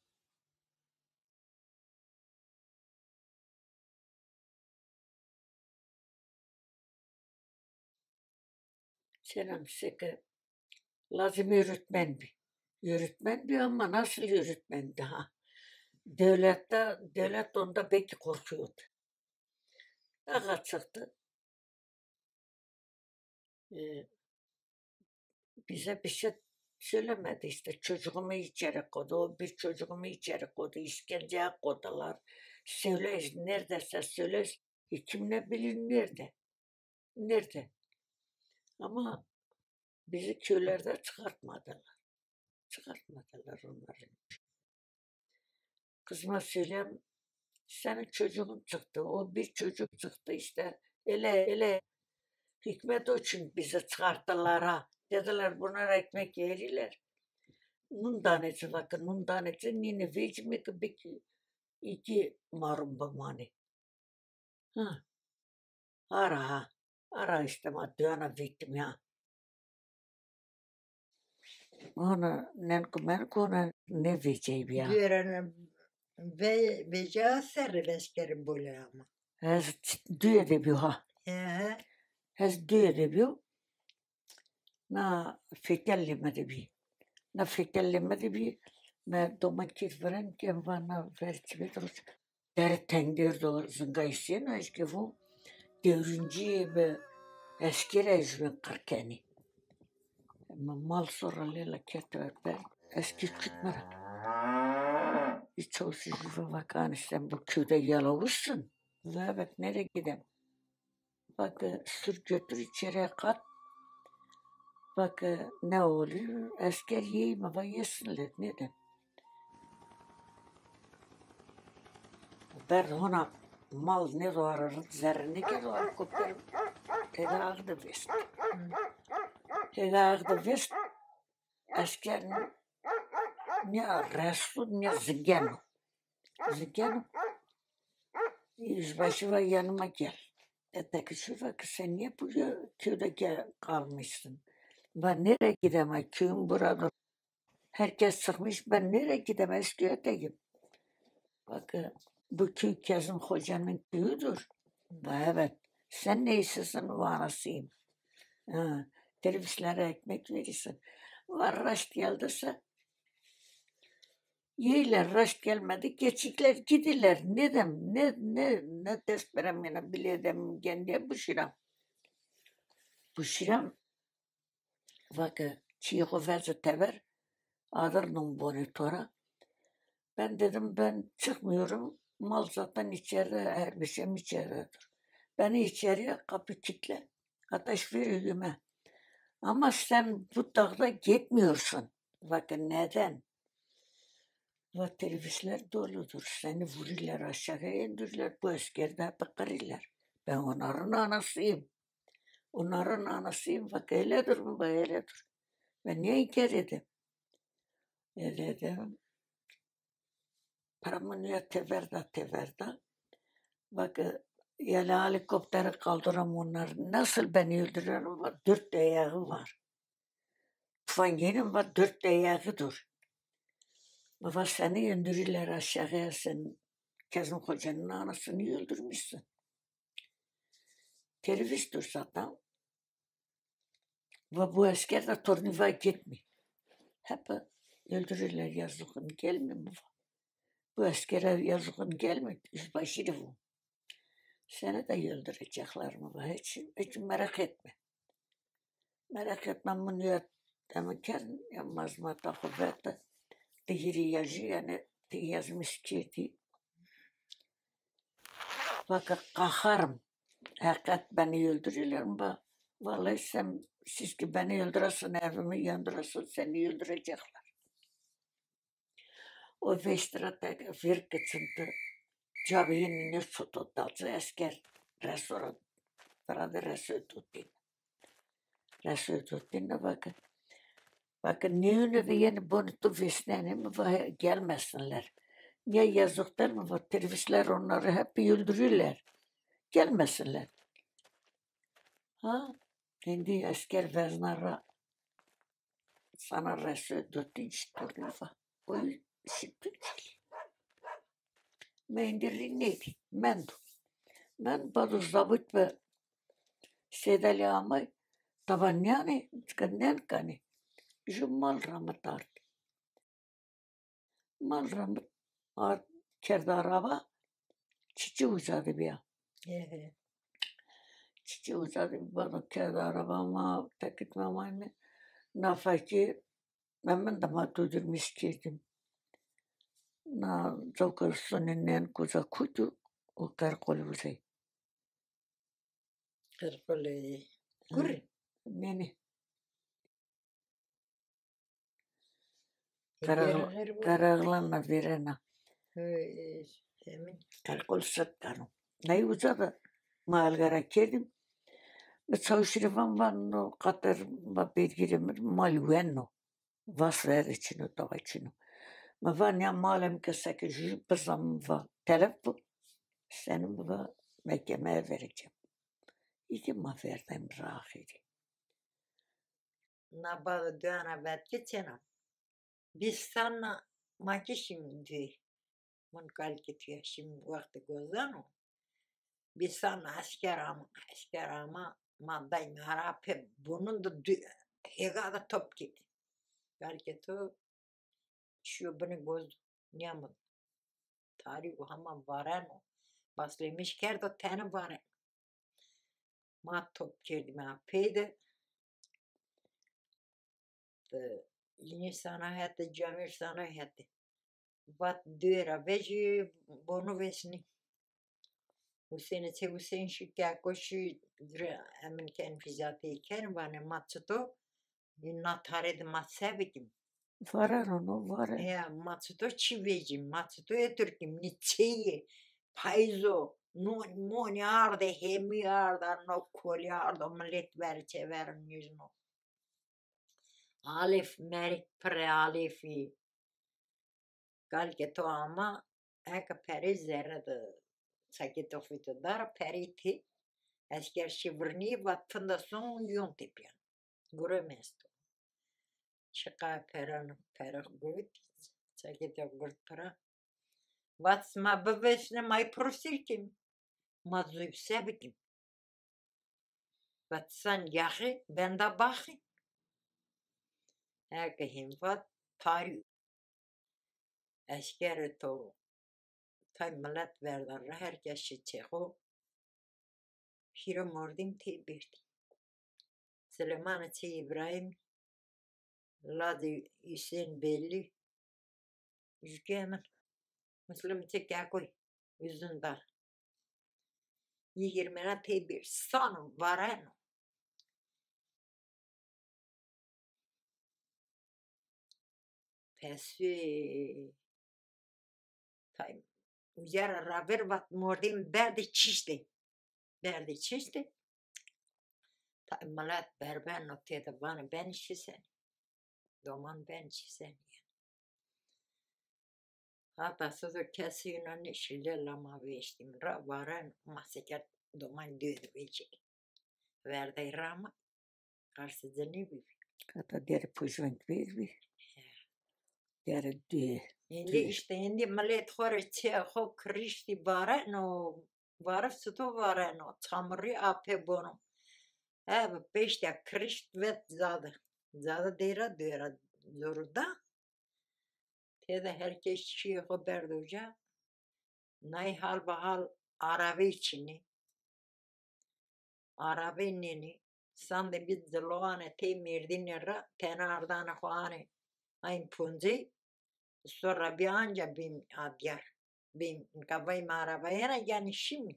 Selam Seke. Lazım yürütmen bir ama nasıl yürütmendi ha? Devlet onda belki korkuyordu. Daha çıktı. Bize bir şey söylemedi işte. Çocuğumu içeri koydu. O bir çocuğumu içeri koydu. İşkenceye koydular. Söyleyiz neredeyse söyleyiz. Kim ne bilir nerede. Nerede? Ama bizi köylerde çıkartmadılar. Çıkartmadılar onları. Kızıma söyleyeyim. Senin çocuğun çıktı. O bir çocuk çıktı işte. Ele hikmet için bizi çıkarttılar ha. Dediler bunlar ekmek yeriler. Nun tanesi bakın nun tanesi nini vecmi ki iki marun bamani. Ha. Ara ha. Ara işte maddiyana victim ya. Ona ne veceyim ya. Diyorum veca serveskerim böyle ama. Hez düye de bir ha. He. Hez düye de bir. Na fekellemedi bir. Na fekellemedi bir. Ben domates veren ki bana verci bir dost. Der tengdir doğrusun gaysiyen eski bu. Devrinci ve eski rejim kırkeni. Mal soralarla ketver ben eski çıkmadı. Hiç olsun şu vakan sen bu köyde yalavuzsun. Evet nereye gideyim? Bak sür götür içeriye kat. Bak ne oluyor? Asker yiyeyim ama yesinler. Neden? Ben ona mal ne doğrar, zerre ne doğrar koparım. Hegağda vest. Hegağda vest. Asker ne resul ne zigeno. Zigeno. Yüzbaşı var yanıma gel. Dedi ki şu bak sen niye bu köyde kalmışsın? Ben nereye gidemem? Köyüm burada. Herkes sıkmış. Ben nereye gidemem? Eskiyotayım. Bak bu köy Kazım Hoca'nın köyüdür. Evet. Sen neysesin vanasıyım. Televizyonlara ekmek verirsin. Var rast geldiyse yeyler rast gelmedi. Geçikler gidiler. Ne desperemine bileydim kendi bu şiram. Bu şiram bak çiğko verse tever. Adır non bonitora. Ben dedim ben çıkmıyorum. Mal zaten içeride, her bir şeyim içeridedir. Beni içeriye kapı kilitle. Ateş ver yüzüme. Ama sen bu dağda gitmiyorsun. Bakın neden? Ve teröristler doludur. Seni vururlar aşağıya indirirler. Bu askerde bakırırlar. Ben onların anasıyım. Onların anasıyım. Bak öyledir mi? Bak öyledir. Ben niye inkar edeyim? Dedim. Paramı niye teverda. Bak yani helikopteri kaldıram onlar. Nasıl beni öldürüyorlar? Var. 4 ayağı var. Tüfengenin var 4 ayağıdır. Baba seni indirirler aşağıya sen Kazım Hoca'nın anasını öldürmüşsün. Teröristtir zaten. Ve bu asker de turnuva gitmiyor. Hep öldürürler yazıkın gelmiyor mu? Bu askere yazıkın gelmiyor. Yüzbaşı bu. Seni de öldürecekler mi? Hiç merak etme. Merak etme bunu demekken yapmazma da kuvvete. Dihiri yazı yani yazmış ki fakat kaharım. Hakikat beni öldürürler mi? Vallahi siz ki beni öldürürsün, evimi yandırırsın, seni öldürecekler. O veştiratı virketinde cevabini ne tuttu, asker restoran, beraber resul tuttu, bakın. Bakın niye de yeni bunu vesnenim gelmesinler. Niye yazıklar mı var? Teröristler onları hep öldürürler. Gelmesinler. Ha? Şimdi asker veznara sana resul tuttu işte turnuva. O şıkkı değil. Mendiri neydi? Ben bazı zabıt ve sedali ama taban yani çıkanın kanı. Şu mal rahmet arttı. Mal rahmet kerdi araba çiçi uzadı bir ya. Çiçi uzadı bir bana kerdi arabama tekitmem aynı. Nafaki ben de matudurmuş girdim. Na zaukarsunun kuza kutu o karakolu uzay. Kırkılı. Kur. Nene. Karaglar Karaglanma verena. Emin. Karakol sattano. Nay uzadı. Malgara kedim. Çalışırım ben no kadar belgiremir malvenno. Vas ver içine dava içine. Ma van ya malem kesek jüp bazam va. Telef bu. Senin bu mekemeye vereceğim. İki maferden rahiri. Nabalı döne betki çena. Biz sana maki şimdi. Mun kalkitiyor şimdi vakti gözden o. Biz sana asker ama madday marape bunun da hegada top gitti. Kalkitiyor. Şu bunu göz niyamadı. Tarih o ama varan o. Baslemiş kerdo tane varan. Ma top girdim ha. Peyde yine sana hatta camir sana hatta. Vat düra veci bunu vesni. Hüseyin şükür koşu emin ken fizati ken bana matsuto. Nathare de matsevikim. Varar onu varar. Ya matsuto çivecim. Matsuto eturkim. Niçeyi. Payzo. Non yarde hemi yarda no kol yarda millet verçe verin yüzünü. Alif merik pre alifi. Galgeto ama eka peri zerrede. Sakito fito dar periti. Asker şivrni vatfında son yön tepiyan. Guremesto. Çıka peran perak gurt. Sakito gurt para. Vatsma bevesne may prosirkim. Mazuyup sebikim. Vatsan yahi ben de bahi. Eka him vat tari. Asker to. Tay millet verdan herkes şiçeho. Hira mordim te birdi. Süleyman Çi İbrahim. Ladi Hüseyin belli. Yükemen. Müslüm çek koy. yüzünden. 20 bir son varen. Pesi. Tay. Yara raver vat mordim berdi çişti. Berdi çişti. Tay malat berben noktaya bana ben şisen. Doman ben şisen. Hatta sözü kesiyle neşille lama veştim. Varen masekat doman düğdü veçi. Verdi rama. Karşıda ne bir. Hatta deri pujvank bir. Deri düğü. Şimdi işte şimdi millet horçe ho krişti bara no varıp sütü vara no çamırı apı bunu. Abi beşte krişt ve zadı. Zadı dera zorunda. Tede herkes şey haber doja. Nay hal bahal Arabi içini. Arabi nini. Sande bir zloane te mirdinera tenardan хуане. Ayn punzi. Sonra bir anca bin adyar. Bin kafayı arabaya yani şimdi.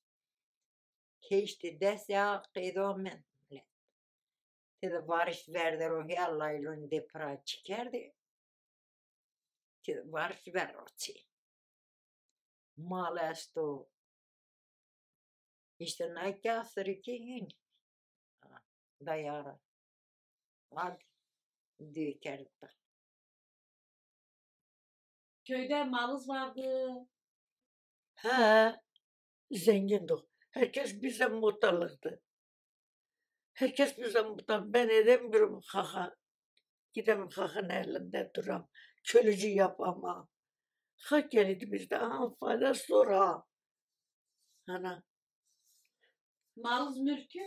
Keşti des ya kıydım men. Tede varış verdi ruhi Allah'ın depra çıkardı. Tede varış ver roçi. Malesto. İşte naikya sırıki hin. Dayara. Hadi. Dükerdi. Köyde malız vardı. Ha, zengindik. Herkes bize muhtarlıktı. Herkes bize muhtar. Ben edemiyorum kaka. Gidemem kakanın elinde duram. Kölücü yapamam. Hak geldi bizde. Fayda sonra. Ana. Malız mülkü.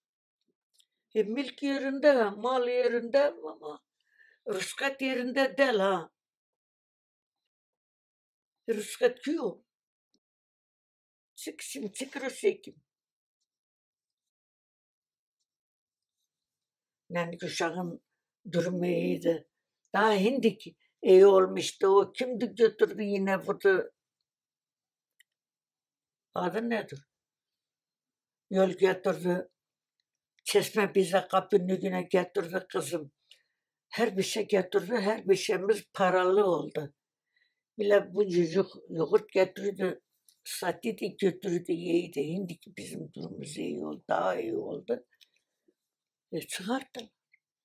Mülk yerinde, mal yerinde ama rüşket yerinde değil ha. Rüşket yok. Çık rüşketim. Yani uşağın durumu iyiydi. Daha hindik iyi olmuştu. O kimdi götürdü yine burada. Adı nedir? Yol getirdi. Çeşme bize kapının önüne getirdi kızım. Her bir şey getirdi. Her bir şeyimiz paralı oldu. Bile bu çocuk yoğurt getirdi. Satıydı götürdü iyiydi. Hindik bizim durumumuz iyi oldu. Daha iyi oldu. Çıkarttım.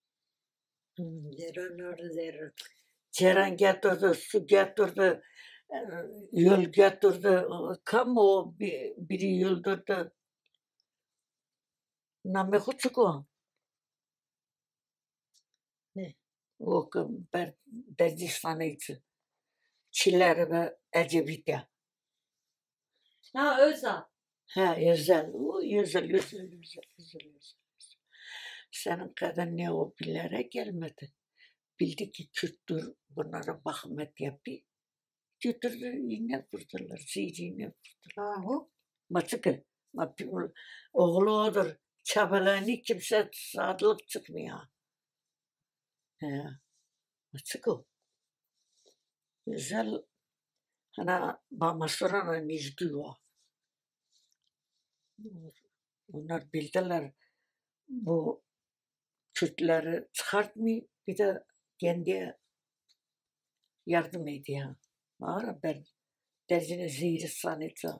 Zerre. Ceren getirdi, su getirdi, yol getirdi. Kamu biri yıldırdı. Name küçük o. Ne? O Derdistan'ıydı. Çiler ve Ecevit'e. Ha Özal. Ha özel. O özel. Senin kadar ne o bilere gelmedi. Bildi ki Kürttür, bunlara bakmet yapıyor. Götürdü yine vurdular, yine vurdular. Ahu. Maçıkı, oğlu odur, çabalarını kimse saatlik çıkmıyor. Maçık o. Güzel, hani bana sorana müjde o. Onlar bildiler, bu Kürtleri çıkartmıyor, bir de kendi yardım ediyor. Mağara ben derzine zehri sanatı.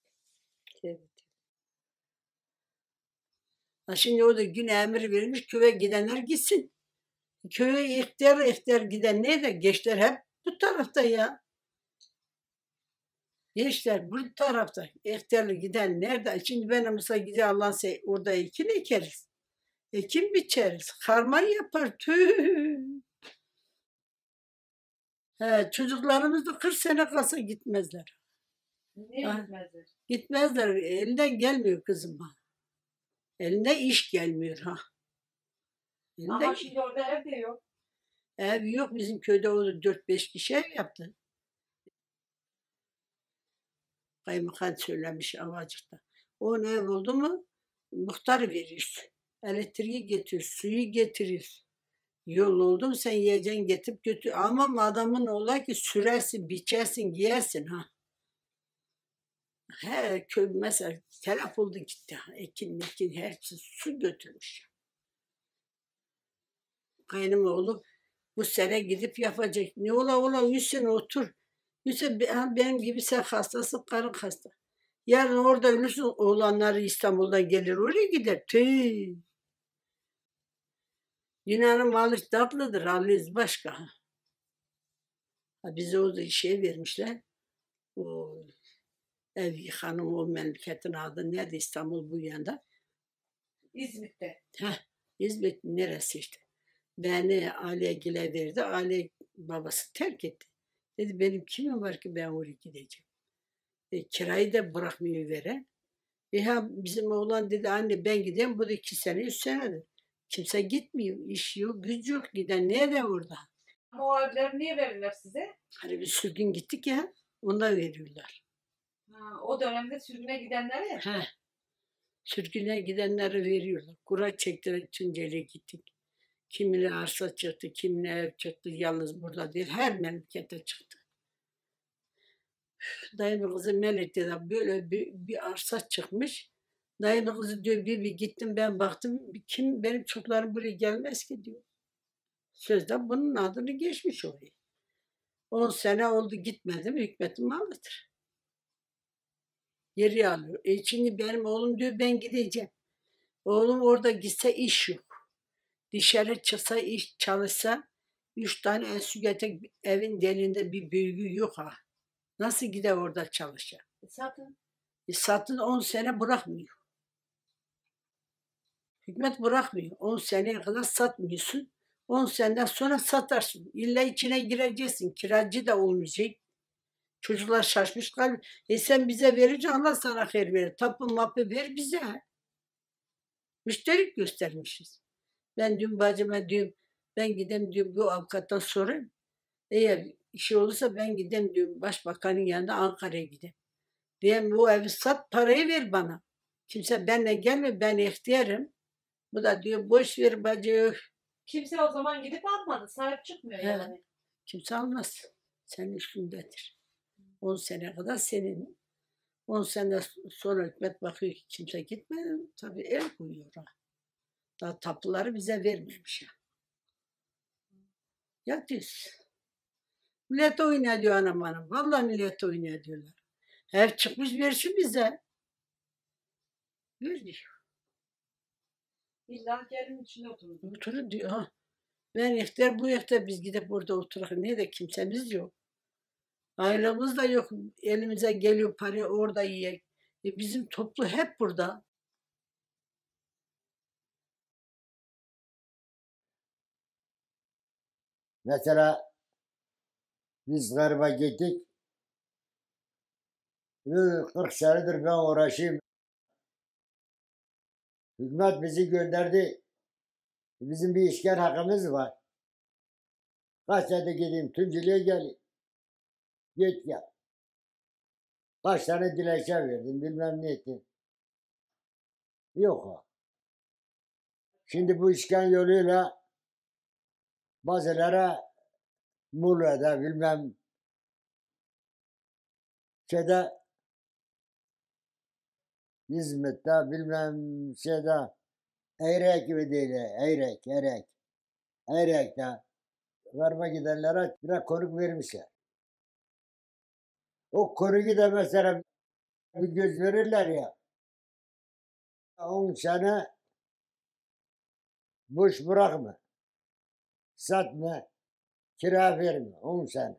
Şimdi orada gün emir verilmiş köye gidenler gitsin. Köye ihtiyar gidenler de gençler hep bu tarafta ya. Gençler bu tarafta. İhtiyarlı giden nerede? Şimdi ben mesela gidiyor Allah orada ekin ekeriz. Ekin biçeriz. Harman yapar. Tüh. Çocuklarımız da 40 sene kalsa gitmezler. Niye gitmezler? Gitmezler. Elinden gelmiyor kızım bana. Elinde iş gelmiyor ha. Ama şimdi orada ev de yok. Ev yok bizim köyde o 4-5 kişi ev yaptı. Kaymakam söylemiş Avacık'ta. O ev oldu mu muhtar veriyorsun. Elektriği getiriyorsun, suyu getiriyorsun. Yol oldu mu sen yiyeceksin getirip götür. Ama adamın ola ki sürersin, biçersin, giyersin ha. He, köy mesela telef oldu gitti. Ekin hepsi su götürmüş. Kaynım oğlu bu sene gidip yapacak. Ne ola 100 sene otur. 100 sene benim gibi sen hastasın, karın hasta. Yarın orada ölürsün, oğlanları İstanbul'dan gelir oraya gider. Tüy. Yunan'ın malı tatlıdır, alıyoruz başka. Ha, bize o da şey vermişler. O ev hanım o memleketin adı nerede İstanbul bu yanda. İzmit'te. Heh, İzmit neresi işte. Beni Aliye'gile verdi. Aliye babası terk etti. Dedi benim kimim var ki ben oraya gideceğim. Kirayı da bırakmıyor veren. Ha, bizim oğlan dedi anne ben gideyim. Bu da 2 sene 3 senedir. Kimse gitmiyor. İş yok, güç yok. Giden nerede orada? Ama o evleri niye verirler size? Hani bir sürgün gittik ya. Onlar veriyorlar. Ha, o dönemde sürgüne gidenlere. He. Sürgüne gidenleri veriyorlar. Kura çektirerek Tunceli'ye gittik. Kimine arsa çıktı, kimine ev çıktı. Yalnız burada değil, her memlekete çıktı. Dayımın kızı Melek'te de böyle bir arsa çıkmış. Dayımın kızı diyor bir gittim ben baktım. Kim benim çocuklarım buraya gelmez ki diyor. Sözde bunun adını geçmiş oraya. 10 sene oldu gitmedim. Hükmetin malıdır. Geri alıyor. Şimdi benim oğlum diyor ben gideceğim. Oğlum orada gitse iş yok. Dışarı çıksa iş çalışsa 3 tane enstitü evin delinde bir büyüğü yok ha. Nasıl gider orada çalışacak? Satın. Satın 10 sene bırakmıyor. Hükümet bırakmıyor. 10 seneye kadar satmıyorsun. 10 seneden sonra satarsın. İlla içine gireceksin. Kiracı da olmayacak. Çocuklar şaşmış kalmış. Sen bize verince Allah sana hayır verir. Tapu mapı ver bize. Müşterik göstermişiz. Ben dün bacıma diyorum ben gideyim diyorum bu avukattan sorayım. Eğer işi olursa ben gideyim diyorum başbakanın yanına Ankara'ya gideyim. Diyeyim bu evi sat parayı ver bana. Kimse benimle gelme ben ihtiyarım. Bu da diyor boş ver bacı. Kimse o zaman gidip almadı. Sahip çıkmıyor He. yani. Kimse almaz. Senin üstündedir. 10 sene kadar senin. 10 sene sonra hükümet bakıyor ki kimse gitmedi. Tabii el koyuyor. Daha tapuları bize vermemiş. Ya düz. Millet oynuyor diyor anam anam. Vallahi millet oynuyor diyorlar. Ev çıkmış versin bize. Ver diyor. İlla gelin içine oturdu. Oturun diyor. Ha. Ben ihtiyar bu ihtiyar biz gidip burada oturalım. Ne de kimsemiz yok. Ailemiz de yok. Elimize geliyor para orada yiyek. Bizim toplu hep burada. Mesela biz gariba gittik. 40 senedir ben uğraşayım. Hükümet bizi gönderdi. Bizim bir işgal hakkımız var. Kaç sene gideyim Tunceli'ye geleyim. Git gel. Kaç tane dilekçe verdim bilmem ne ettim. Yok o. Şimdi bu işgal yoluyla bazılara Muğla'da bilmem şeyde İzmit'te bilmem şeyde Eyrek gibi değil. Eyrek. Eyrek'te varma gidenlere bir konuk vermişler. O konuğu da mesela bir göz verirler ya. 10 sene boş bırakma. Satma. Kira verme. 10 sene.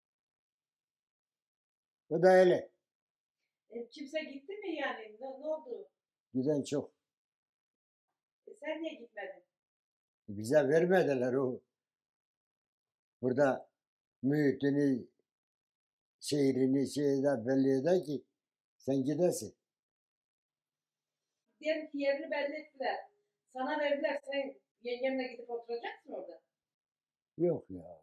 Bu da öyle. Kimse gitti mi yani? Ne oldu? Giden çok. Sen niye gitmedin? Bize vermediler o. Burada mühitini, şehrini şeyde belli eder ki sen gidesin. Diyelim ki yerini belli ettiler. Sana verdiler. Sen yengemle gidip oturacaksın orada. Yok ya.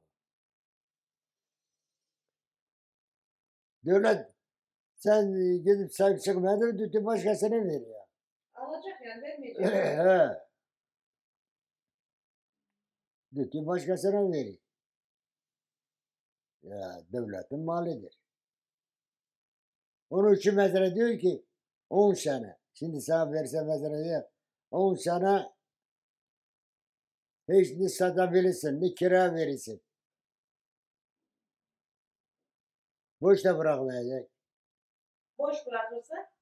Devlet sen gidip sahip çıkmadın tutup başkasına veriyor. Alacak yani vermeyecek. He. Tutup başkasına veriyor. Ya devletin malıdır. Onun için mesela diyor ki 10 sene. Şimdi sana verse mesela diyor 10 sene hiç ne satabilirsin ne kira verirsin. Boş da bırakmayacak. Boş bırakırsa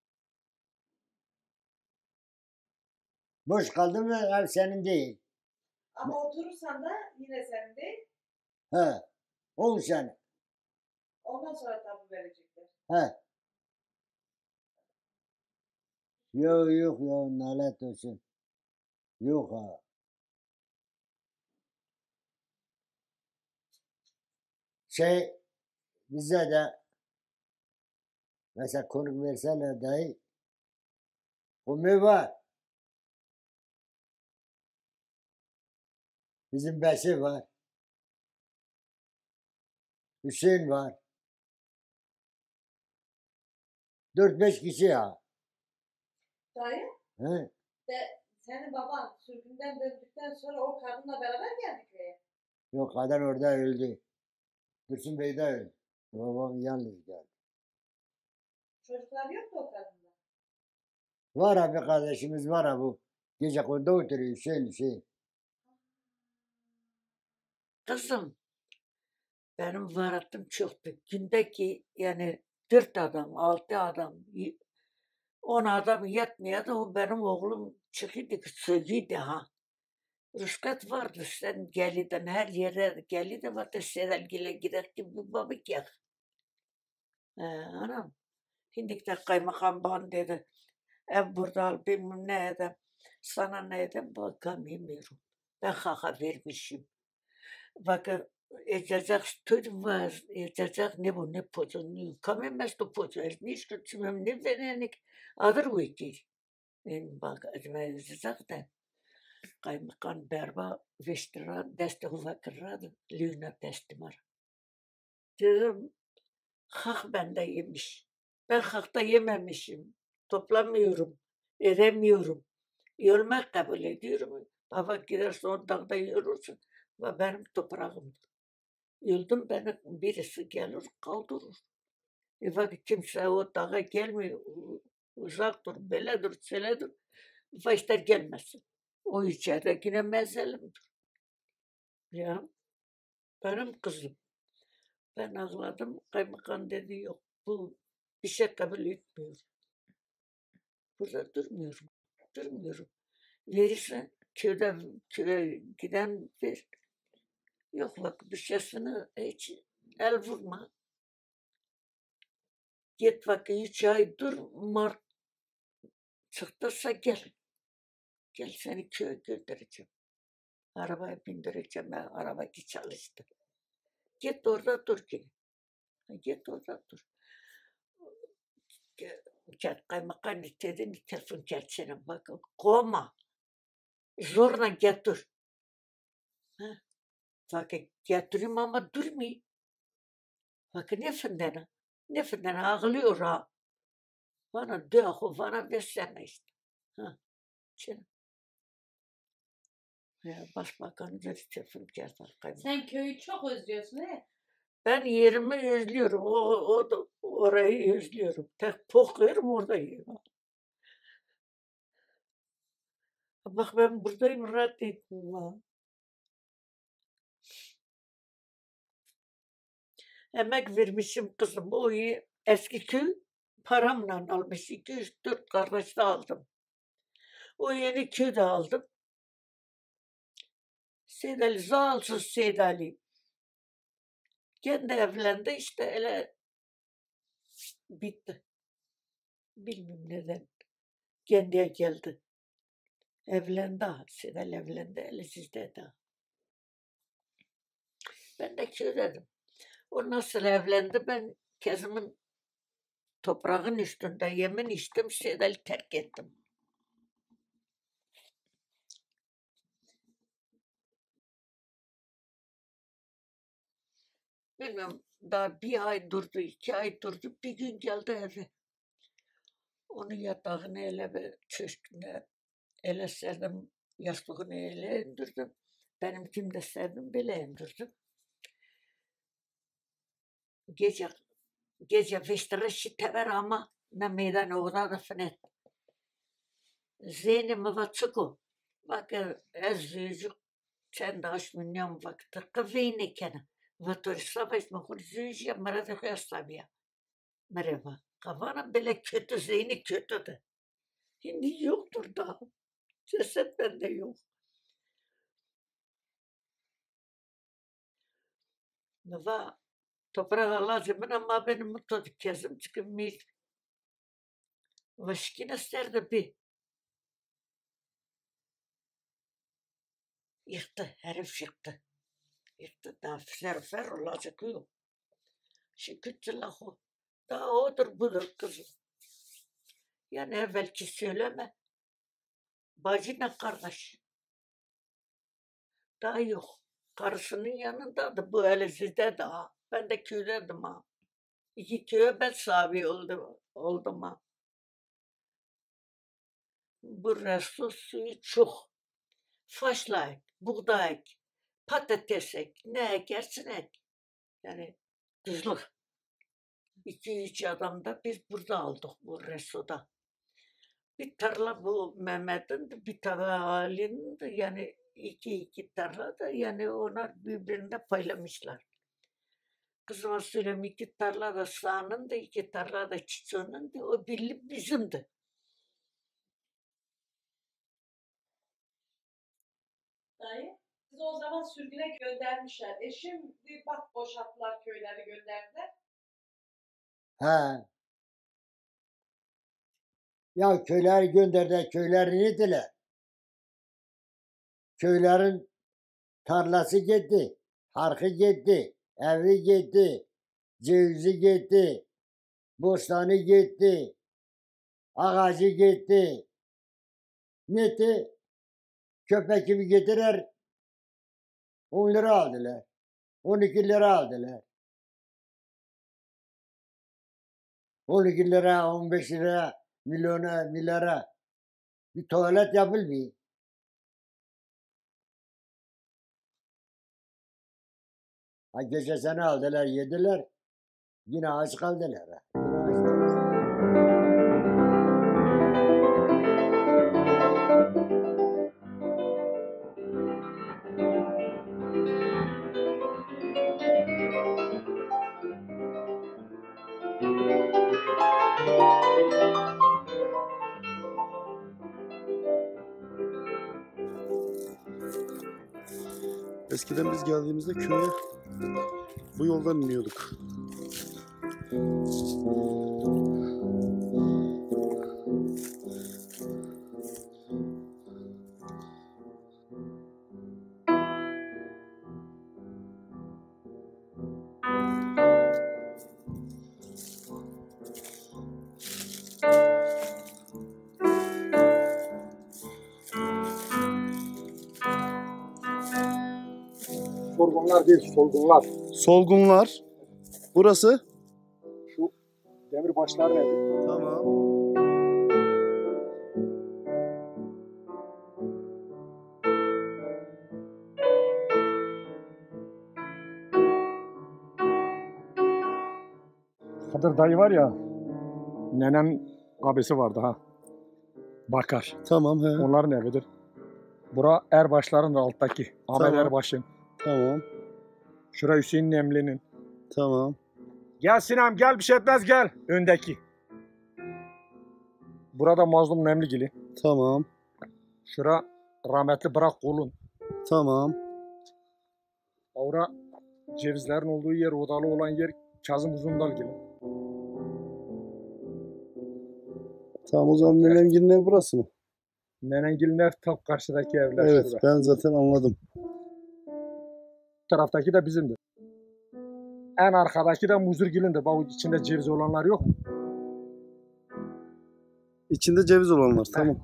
Boş kaldı mı ev senin değil. ama oturursan da yine senin değil. He. 10 sene. Ondan sonra tapu verecekler. He. Yok yok ya nalet olsun. Yok ha. Bize de mesela konuk verseler dahi Umi var. Bizim Besi var. Hüseyin var. 4-5 kişi ya. Dayı, He? senin baban sürgünden döndükten sonra o kadınla beraber geldi köye. Yok kadın orada öldü. Dursun Bey de öldü. Babam yalnız geldi. Çocuklar yok mu o kadında? Var abi kardeşimiz var ha bu. Gece konuda oturuyor Hüseyin. Kızım benim varatım çoktu. Gündeki yani 4 adam, 6 adam, 10 adam yetmiyordu. O benim oğlum çıkıyordu, söylüyordu ha. Rüşvet vardı sen geliden her yere gelidi vardı Serelgil'e giderken bir babık ya. Anam. Şimdi de kaymakam bana dedi. Ev burada al bilmem ne edem. Sana ne edem bakamıyorum. Ben haka vermişim. Bakın edecek tutum var. Edecek ne bu ne pozun. Kamemez de pozun. Niş küçümüm ne verenik. Adır uydur. Ben bak edecek de. Kaymakam berba veştira deste huvakırradı. Lüna testimar. Dedim hak bende yemiş. Ben hakta yememişim. Toplamıyorum. Edemiyorum. Ölmek kabul ediyorum. Baba giderse o dağda yürürsün. Ve benim toprağımdır. Öldüm beni birisi gelir kaldırır. Bak kimse o dağa gelmiyor. Uzak dur, beledir, çeledir. Başlar gelmesin. O içeridekine mezelimdir. Ya benim kızım. Ben ağladım. Kaymakam dedi yok. Bu bir şey kabul etmiyor. Burada durmuyorum. Durmuyorum. Verirsen köye giden ver. Yok bak bir şeysini hiç el vurma. Git bak 3 ay dur. Mart çıktıysa gel. Gel seni köye göndereceğim. Arabaya bindireceğim. Ben arabaki çalıştı. Git orada dur ki. Git orada dur. Kaymakam dedi telefon gelsene bakın. Kovma. Zorla getir. Bakın getireyim ama durmuyor. Bakın ne fındana ağlıyor ha. Bana döğü bana versene işte. Ha. Şimdi. Ya başbakan dedi telefon geldi. Sen köyü çok özlüyorsun he? Ben yerimi özlüyorum. O da orayı özlüyorum. Tek pokuyorum orada yiyorum. Bak ben buradayım rahat ettim ha. Emek vermişim kızım. O iyi. Eski köy paramla almış. 204 kardeş de aldım. O yeni köy de aldım. Seydali zalsız Seydali. Kendi evlendi işte öyle bitti. Bilmiyorum neden. Kendiye geldi. Evlendi ha. Seydali evlendi. Öyle sizde de. Ben de köy dedim. O nasıl evlendi ben kezimin toprağın üstünde yemin içtim. Seydali terk ettim. Bilmiyorum daha bir ay durdu, 2 ay durdu. Bir gün geldi eve. Onun yatağını ele ve çöşküne ele serdim. Yastığını ele indirdim. Benimkini de serdim böyle indirdim. Gece gece fıştırışı teber ama ne meydan oğda da fınet. Zeynep'e vatıku. Bak ez yüzük sen de aş milyon vakti kıveyni kene. Vatır savaş mı kur yüzüğü maradı kıyaslabiya. Merhaba. Kafana bile kötü Zeynep kötüdü. Şimdi yoktur daha. Ceset bende yok. Va toprağa lazım ama benim mutlu kezim çıkıp mil. Vaşkin isterdi bir. Yıktı, herif yıktı. Yıktı da fer olacak yok. Şükürtü lahu. Daha odur budur kızım. Yani evvelki söyleme. Bacıyla kardeş. Daha yok. Karısının yanında da bu Elazığ'da daha. Ben de köydeydim ha. 2 köye ben sahibi oldum ha. Burası suyu çok. Faşla ek, buğday ek, patates ek, ne ekersin ek. Yani kızlık. 2-3 adam da biz burada aldık bu restoda. Bir tarla bu Mehmet'in de bir tarla Ali'nin de yani iki tarla da yani onlar birbirinde paylamışlar. Kızıma söyleyeyim 2 tarla da Sağ'ın da 2 tarla da Çiço'nun da o birlik bizimdi. Dayı. Sizi o zaman sürgüne göndermişler. Şimdi bak boşalttılar köyleri gönderdiler. He. Ya köyler gönderdi. Köyler neydiler? Köylerin tarlası gitti. Harkı gitti. Evi gitti. Cevizi gitti. Bostanı gitti. Ağacı gitti. Neti? Köpek gibi getirir. 10 lira aldılar. 12 lira aldılar. 12 lira, 15 lira, milyara bir tuvalet yapılmıyor. Ha gece seni aldılar, yediler. Yine aç kaldılar. Yine aç kaldılar. Eskiden biz geldiğimizde köye bu yoldan iniyorduk. Sorgunlar değil, solgunlar. Solgunlar. Burası? Şu demirbaşlar nedir? Tamam. Kadir dayı var ya, nenem abisi vardı ha. Bakar. Tamam he. Onların evidir. Bura Erbaşların da alttaki. Ahmet Tamam. Erbaş'ın. Tamam. Şura Hüseyin Nemli'nin. Tamam. Gel Sinem gel bir şey etmez gel. Öndeki. Burada Mazlum Nemligili. Tamam. Şura rahmetli Bırak Kolun. Tamam. Orada cevizlerin olduğu yer, odalı olan yer Kazım Uzundalgili. Tamam o zaman Nenemgil'in evi burası mı? Nenengil'in ev tam karşıdaki evler Evet şurada. ben zaten anladım. Bu taraftaki de bizimdir. En arkadaki de Muzurgil'indir. Bak içinde ceviz olanlar yok mu? İçinde ceviz olanlar tamam.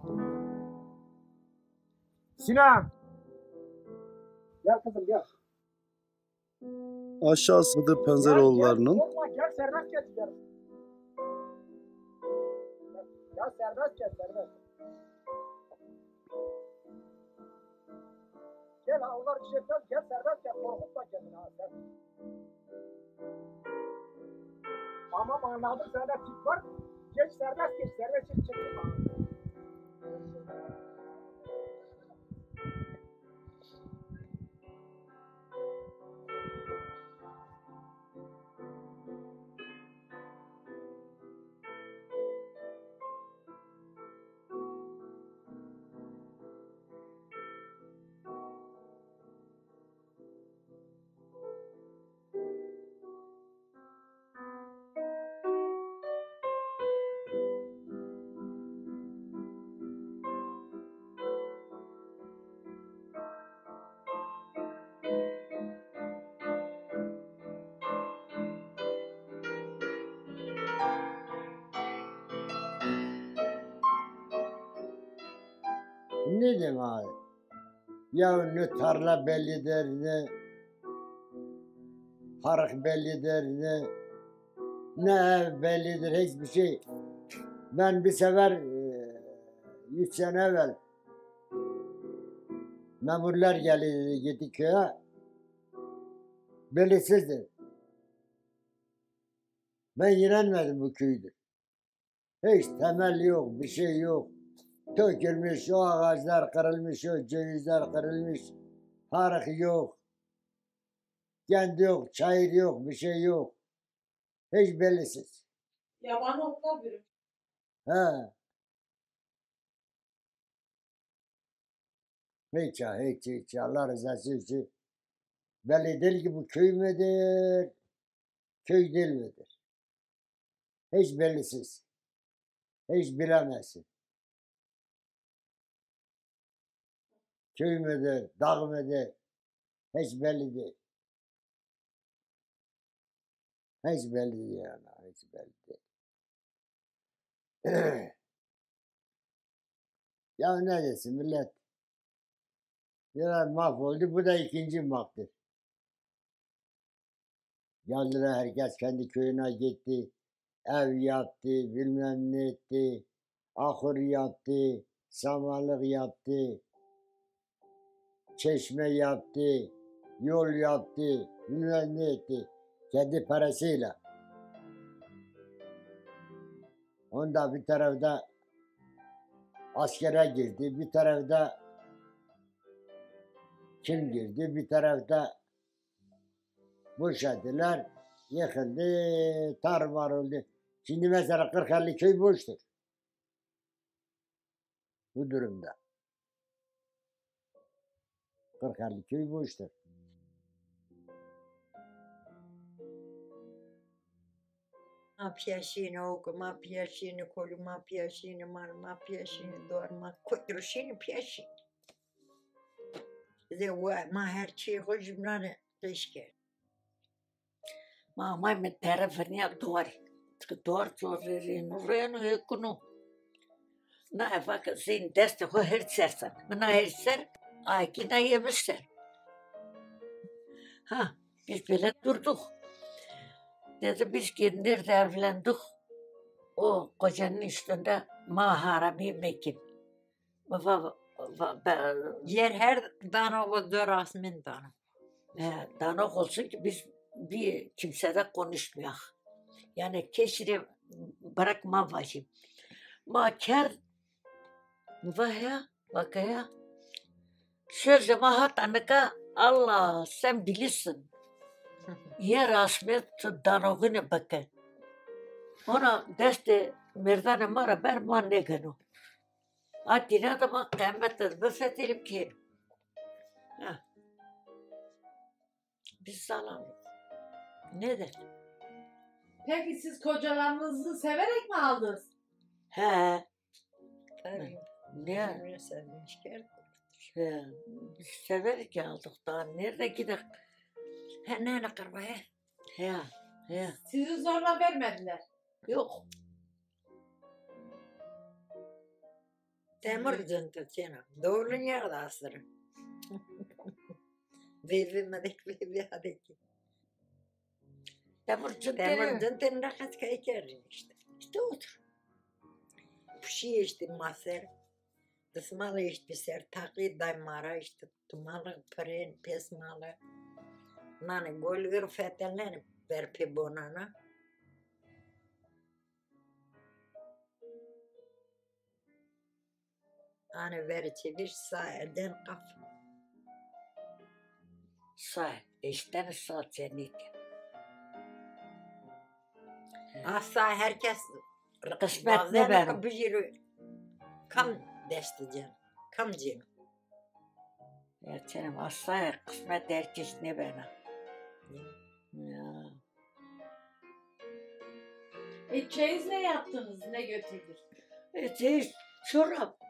Sinan! Gel kızım gel. Aşağısı Hıdır Penzeroğulları'nın. Korkma gel serbest gel. Ya serbest gel serbest. Gel ha onlar bir şey etmez. Gel serbest gel korkutma kendini ha sen. Tamam anladım sende tip var. Geç serbest geç serbest geç çekil. Ne diyeyim abi? Ya ne tarla bellidir, ne harık bellidir, ne ev bellidir, hiçbir şey. Ben bir sefer 3 sene evvel memurlar geldi gitti köye. Belisizdir. Ben inanmadım bu köyde. Hiç temel yok, bir şey yok. Tökülmüş, o ağaçlar kırılmış, o cevizler kırılmış. Harık yok. Kendi yok, çayır yok, bir şey yok. Hiç belirsiz. Yaban otlar bürüm. He. Hiç. Allah rızası için. Belli değil ki bu köy müdür, köy değil midir? Hiç belirsiz. Hiç bilemezsin. Köy müdür, dağ mıdır? Hiç belli değil. Hiç belli değil yani. Hiç belli değil. Ya ne desin millet? Biraz mahvoldu. Bu da ikinci mahvdir. Geldiler herkes kendi köyüne gitti. Ev yaptı, bilmem ne etti. Ahır yaptı, samanlık yaptı. Çeşme yaptı, yol yaptı, bilmem ne etti. Kendi parasıyla. Onda bir tarafta askere girdi, bir tarafta kim girdi, bir tarafta boşadılar, yıkıldı, tarumar oldu. Şimdi mesela 40-50 köy boştur. Bu durumda. 40-50 köy boştur. Ma piacere oco, ma piacere colo, ma piacere mal, ma piacere dorma, cotrosini piacere. De ma her şey hocumları keşke. Mamãe me telefone adora. Adoro sorrir, não reno eu não. Não é vaca assim, desta rua herçersen. Mas não herçer, ay ki ne yemişler. Ha, biz böyle durduk. Dedi biz ki nerede evlendik? O kocanın üstünde maharami mekin. Yer her dana o dörasmin dana. Danok olsun ki biz bir kimsede konuşmayak. Yani keşri bırakma vacip. Maker vahya vakaya sözde mahatanıka Allah sen bilirsin. Yer asmet danogunu bakın. Ona deste merdane mara berman ne gano. Adina da bak kıymetli büfetelim ki. Biz sağlam. Nedir? Peki siz kocalarınızı severek mi aldınız? He. Tabii. Ne? Ne sevmiş geldi. He. Biz severek aldık daha. Nerede gidelim? He ne kırmaya? He. He. Sizi zorla vermediler. Yok. Temur döndü canım. Doğru yerde asırım. Vermedik bir Temur Temur döndü ne kaç kay kerin işte. İşte otur. Pişi işte maser. Dısmalı işte ser takı daymara işte. Tumalı pren pesmalı. Nane golgır fetellerim. Verpe bonana. Hani veri çevir sağdan kaf. Sağ. İşten sağ cennetin. Asa herkes Kısmet ne benim? bücürü kam desteceğim. Kam cim. Ya canım asla kısmet herkes ne bana. Ya. Çeyiz ne yaptınız? Ne götürdünüz? Çorap.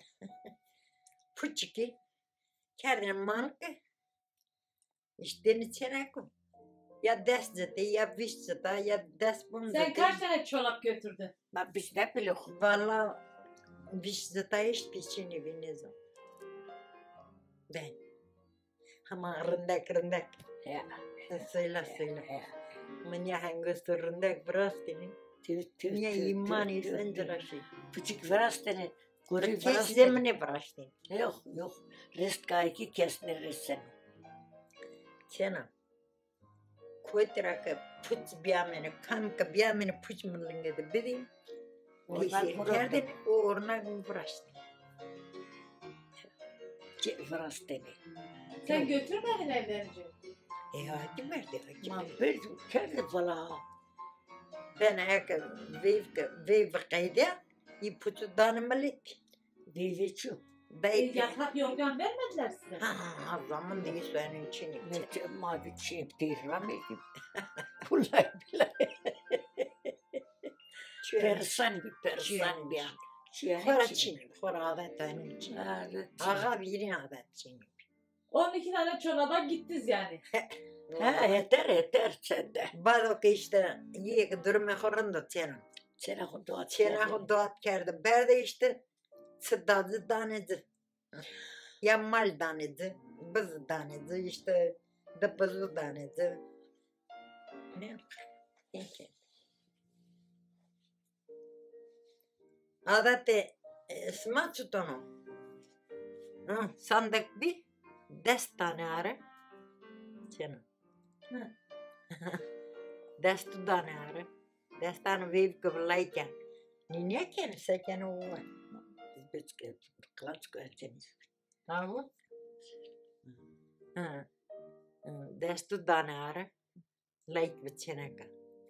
Puçiki. Kendine manka. İşte ne çenekum. Ya destede ya vişçede ya despun. Sen kaç tane çorap götürdün? Ben biz ne biliyoruz? Valla vişçede hiç biçini bilmezim. Ben. Ama rındak. Ya. Söyle. Manya hangisi rındak brastini. Niye iman isendir şey. Küçük verastene. Gori Keş verastene. zemine brastini. Yok. Rest kayki kesne resten. Çena. Koytıraka puç biyamene, kamka biyamene puç mırlınga da bidim. Kerdin o ornak mı brastini. Verastene. Sen götürmedin evlenince. Hadi verdi. Ma bir kendi falan. Ben eka vev kayda ipucu danımalık. Diviçu. Belki. Yatak yorgan vermediler size. Ha, zaman değil senin için. Ne mavi çiğ değil rahmetim. Pulay bilay. Persan bir an. Hora Çin, hora adet benim için. Ağa birin adet Çin. 12 tane çoraba gittiniz yani. Ha yeter sende. Badok işte yiyek durumu horunda Çin. Sena hudu Çin doğat kerdi. Berde işte sıdazı danedi. Ya mal danedi, bız danedi, işte da bızı danedi. Ne? Peki. Adate smaçutonu. Sandık bir destane are. Çena. Destu dane are. Destane viv kıvırlayken. Niye kendisi kendi o var? Bitki. Klanç koyacağız. Tamam. Destu dane are. Layk bir çeneka.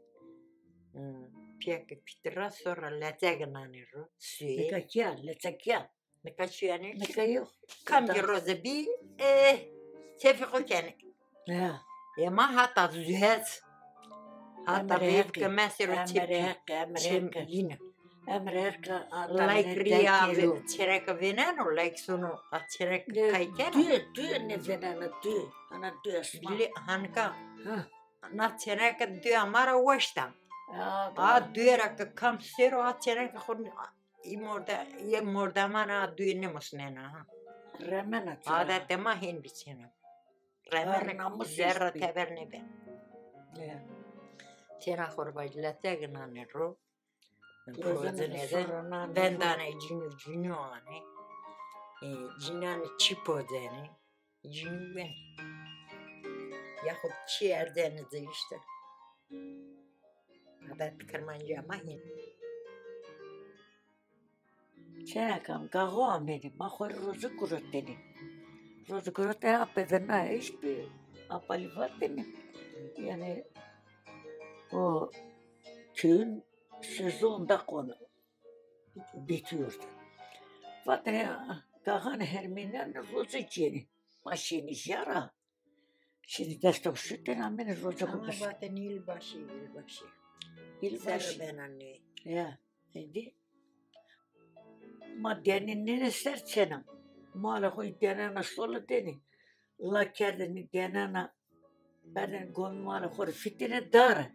Piyaka pitira sonra lecegnan ro. Suye. Lecekya. Ne kaçıyor ne? Ne kayo? Kam bir roze bir tefik kene. Ya. Ama hatta zühet. Hatta bir kemesir Amerika. yine. Amerika. Like riya çereka venen o like sonu a çerek kayken. Düğün ne venana düğün. Ana düğün asma. Hanka. Ha. Na çereka düğün amara ulaştan. Ya. Düğün kam sero a çereka kon imorda mana düğünü musnena. Remena. Adette mahin biçene. Remen zerra teverne be. Ya. Çera horbajla tegnane ro. Ben dane cinu ane. Cinan çipo dene. Cinu ben. Yahut çiğer denizi işte. Adet kırmanca mahin. Çekam gaho benim. Mahor rozu kurut benim. Rozu kurut ne yapıyor? Ne iş bir apali var benim. Yani o köyün sezonda konu bitiyordu. Vataya kahan herminen rozu içini. Maşini yara. Şimdi destek sütten amene rozu Ama kurut. zaten yılbaşı. Yılbaşı. Zerre ben anne. Ya. Şimdi ma denin ne serçenem. Mala koy denena solu deni. La kendini denena beren gon mala koy fitine dar.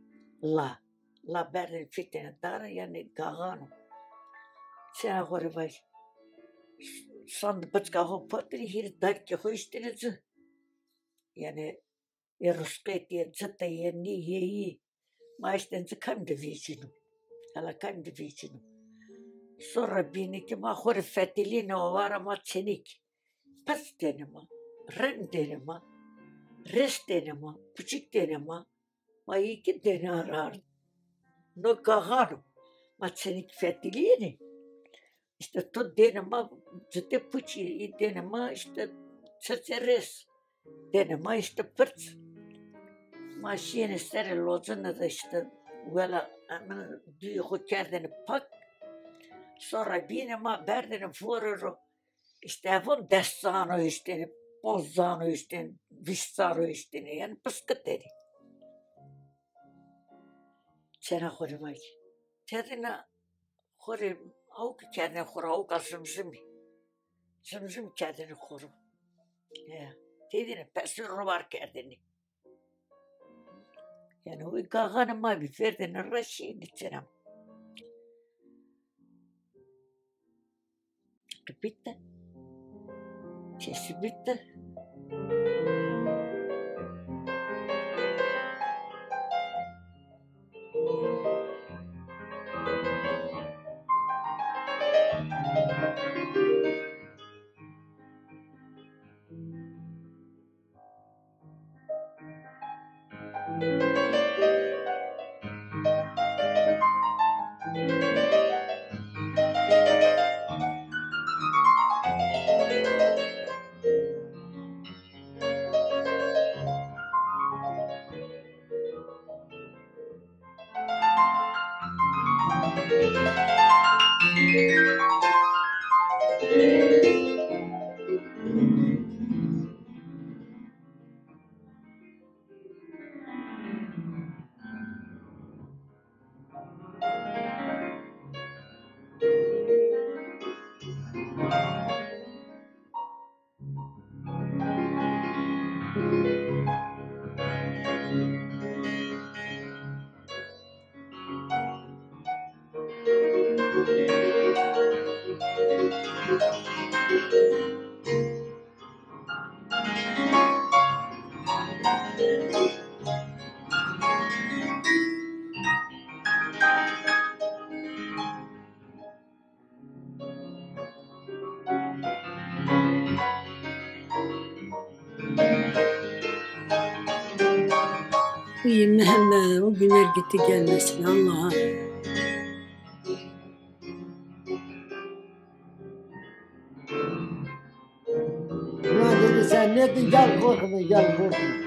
La beren fitine dar yani gagano. Sen koy vay. Sand bıçka ho patri hir dar ki koy istiniz. Yani Rusketi zıtta yeni yeyi. Maçtan çıkam da vicinu. Hala kam da vicinu. Sonra beni ki ma hor fetilini o var ama çenik. Pas deneme, ren deneme, res deneme, küçük deneme. Ma iki dene arar. No kaharım. Ma çenik fetilini. İşte tu deneme ciddi puçi deneme işte çeçeriz. Deneme işte pırt. Maşini seri lozunu da işte böyle hemen düğü kendini pak. Sonra binema berdini vururu. İşte efendim destanı işte, bozzanı işte, vişzarı işte yani pıskıt dedi. Çene korumak. Tedine korum, avuk kendini koru, avuk asımsın. Sımsım kendini koru. Ya, tedine pesuru var kendini. Yani o gağanıma bir ferdine raşini çenem. Bitti. Sesi bitti. Bu yemeğime o günler gitti gelmesin Allah'a. Ulan dedi sen ne dedin gel korkma gel korkma.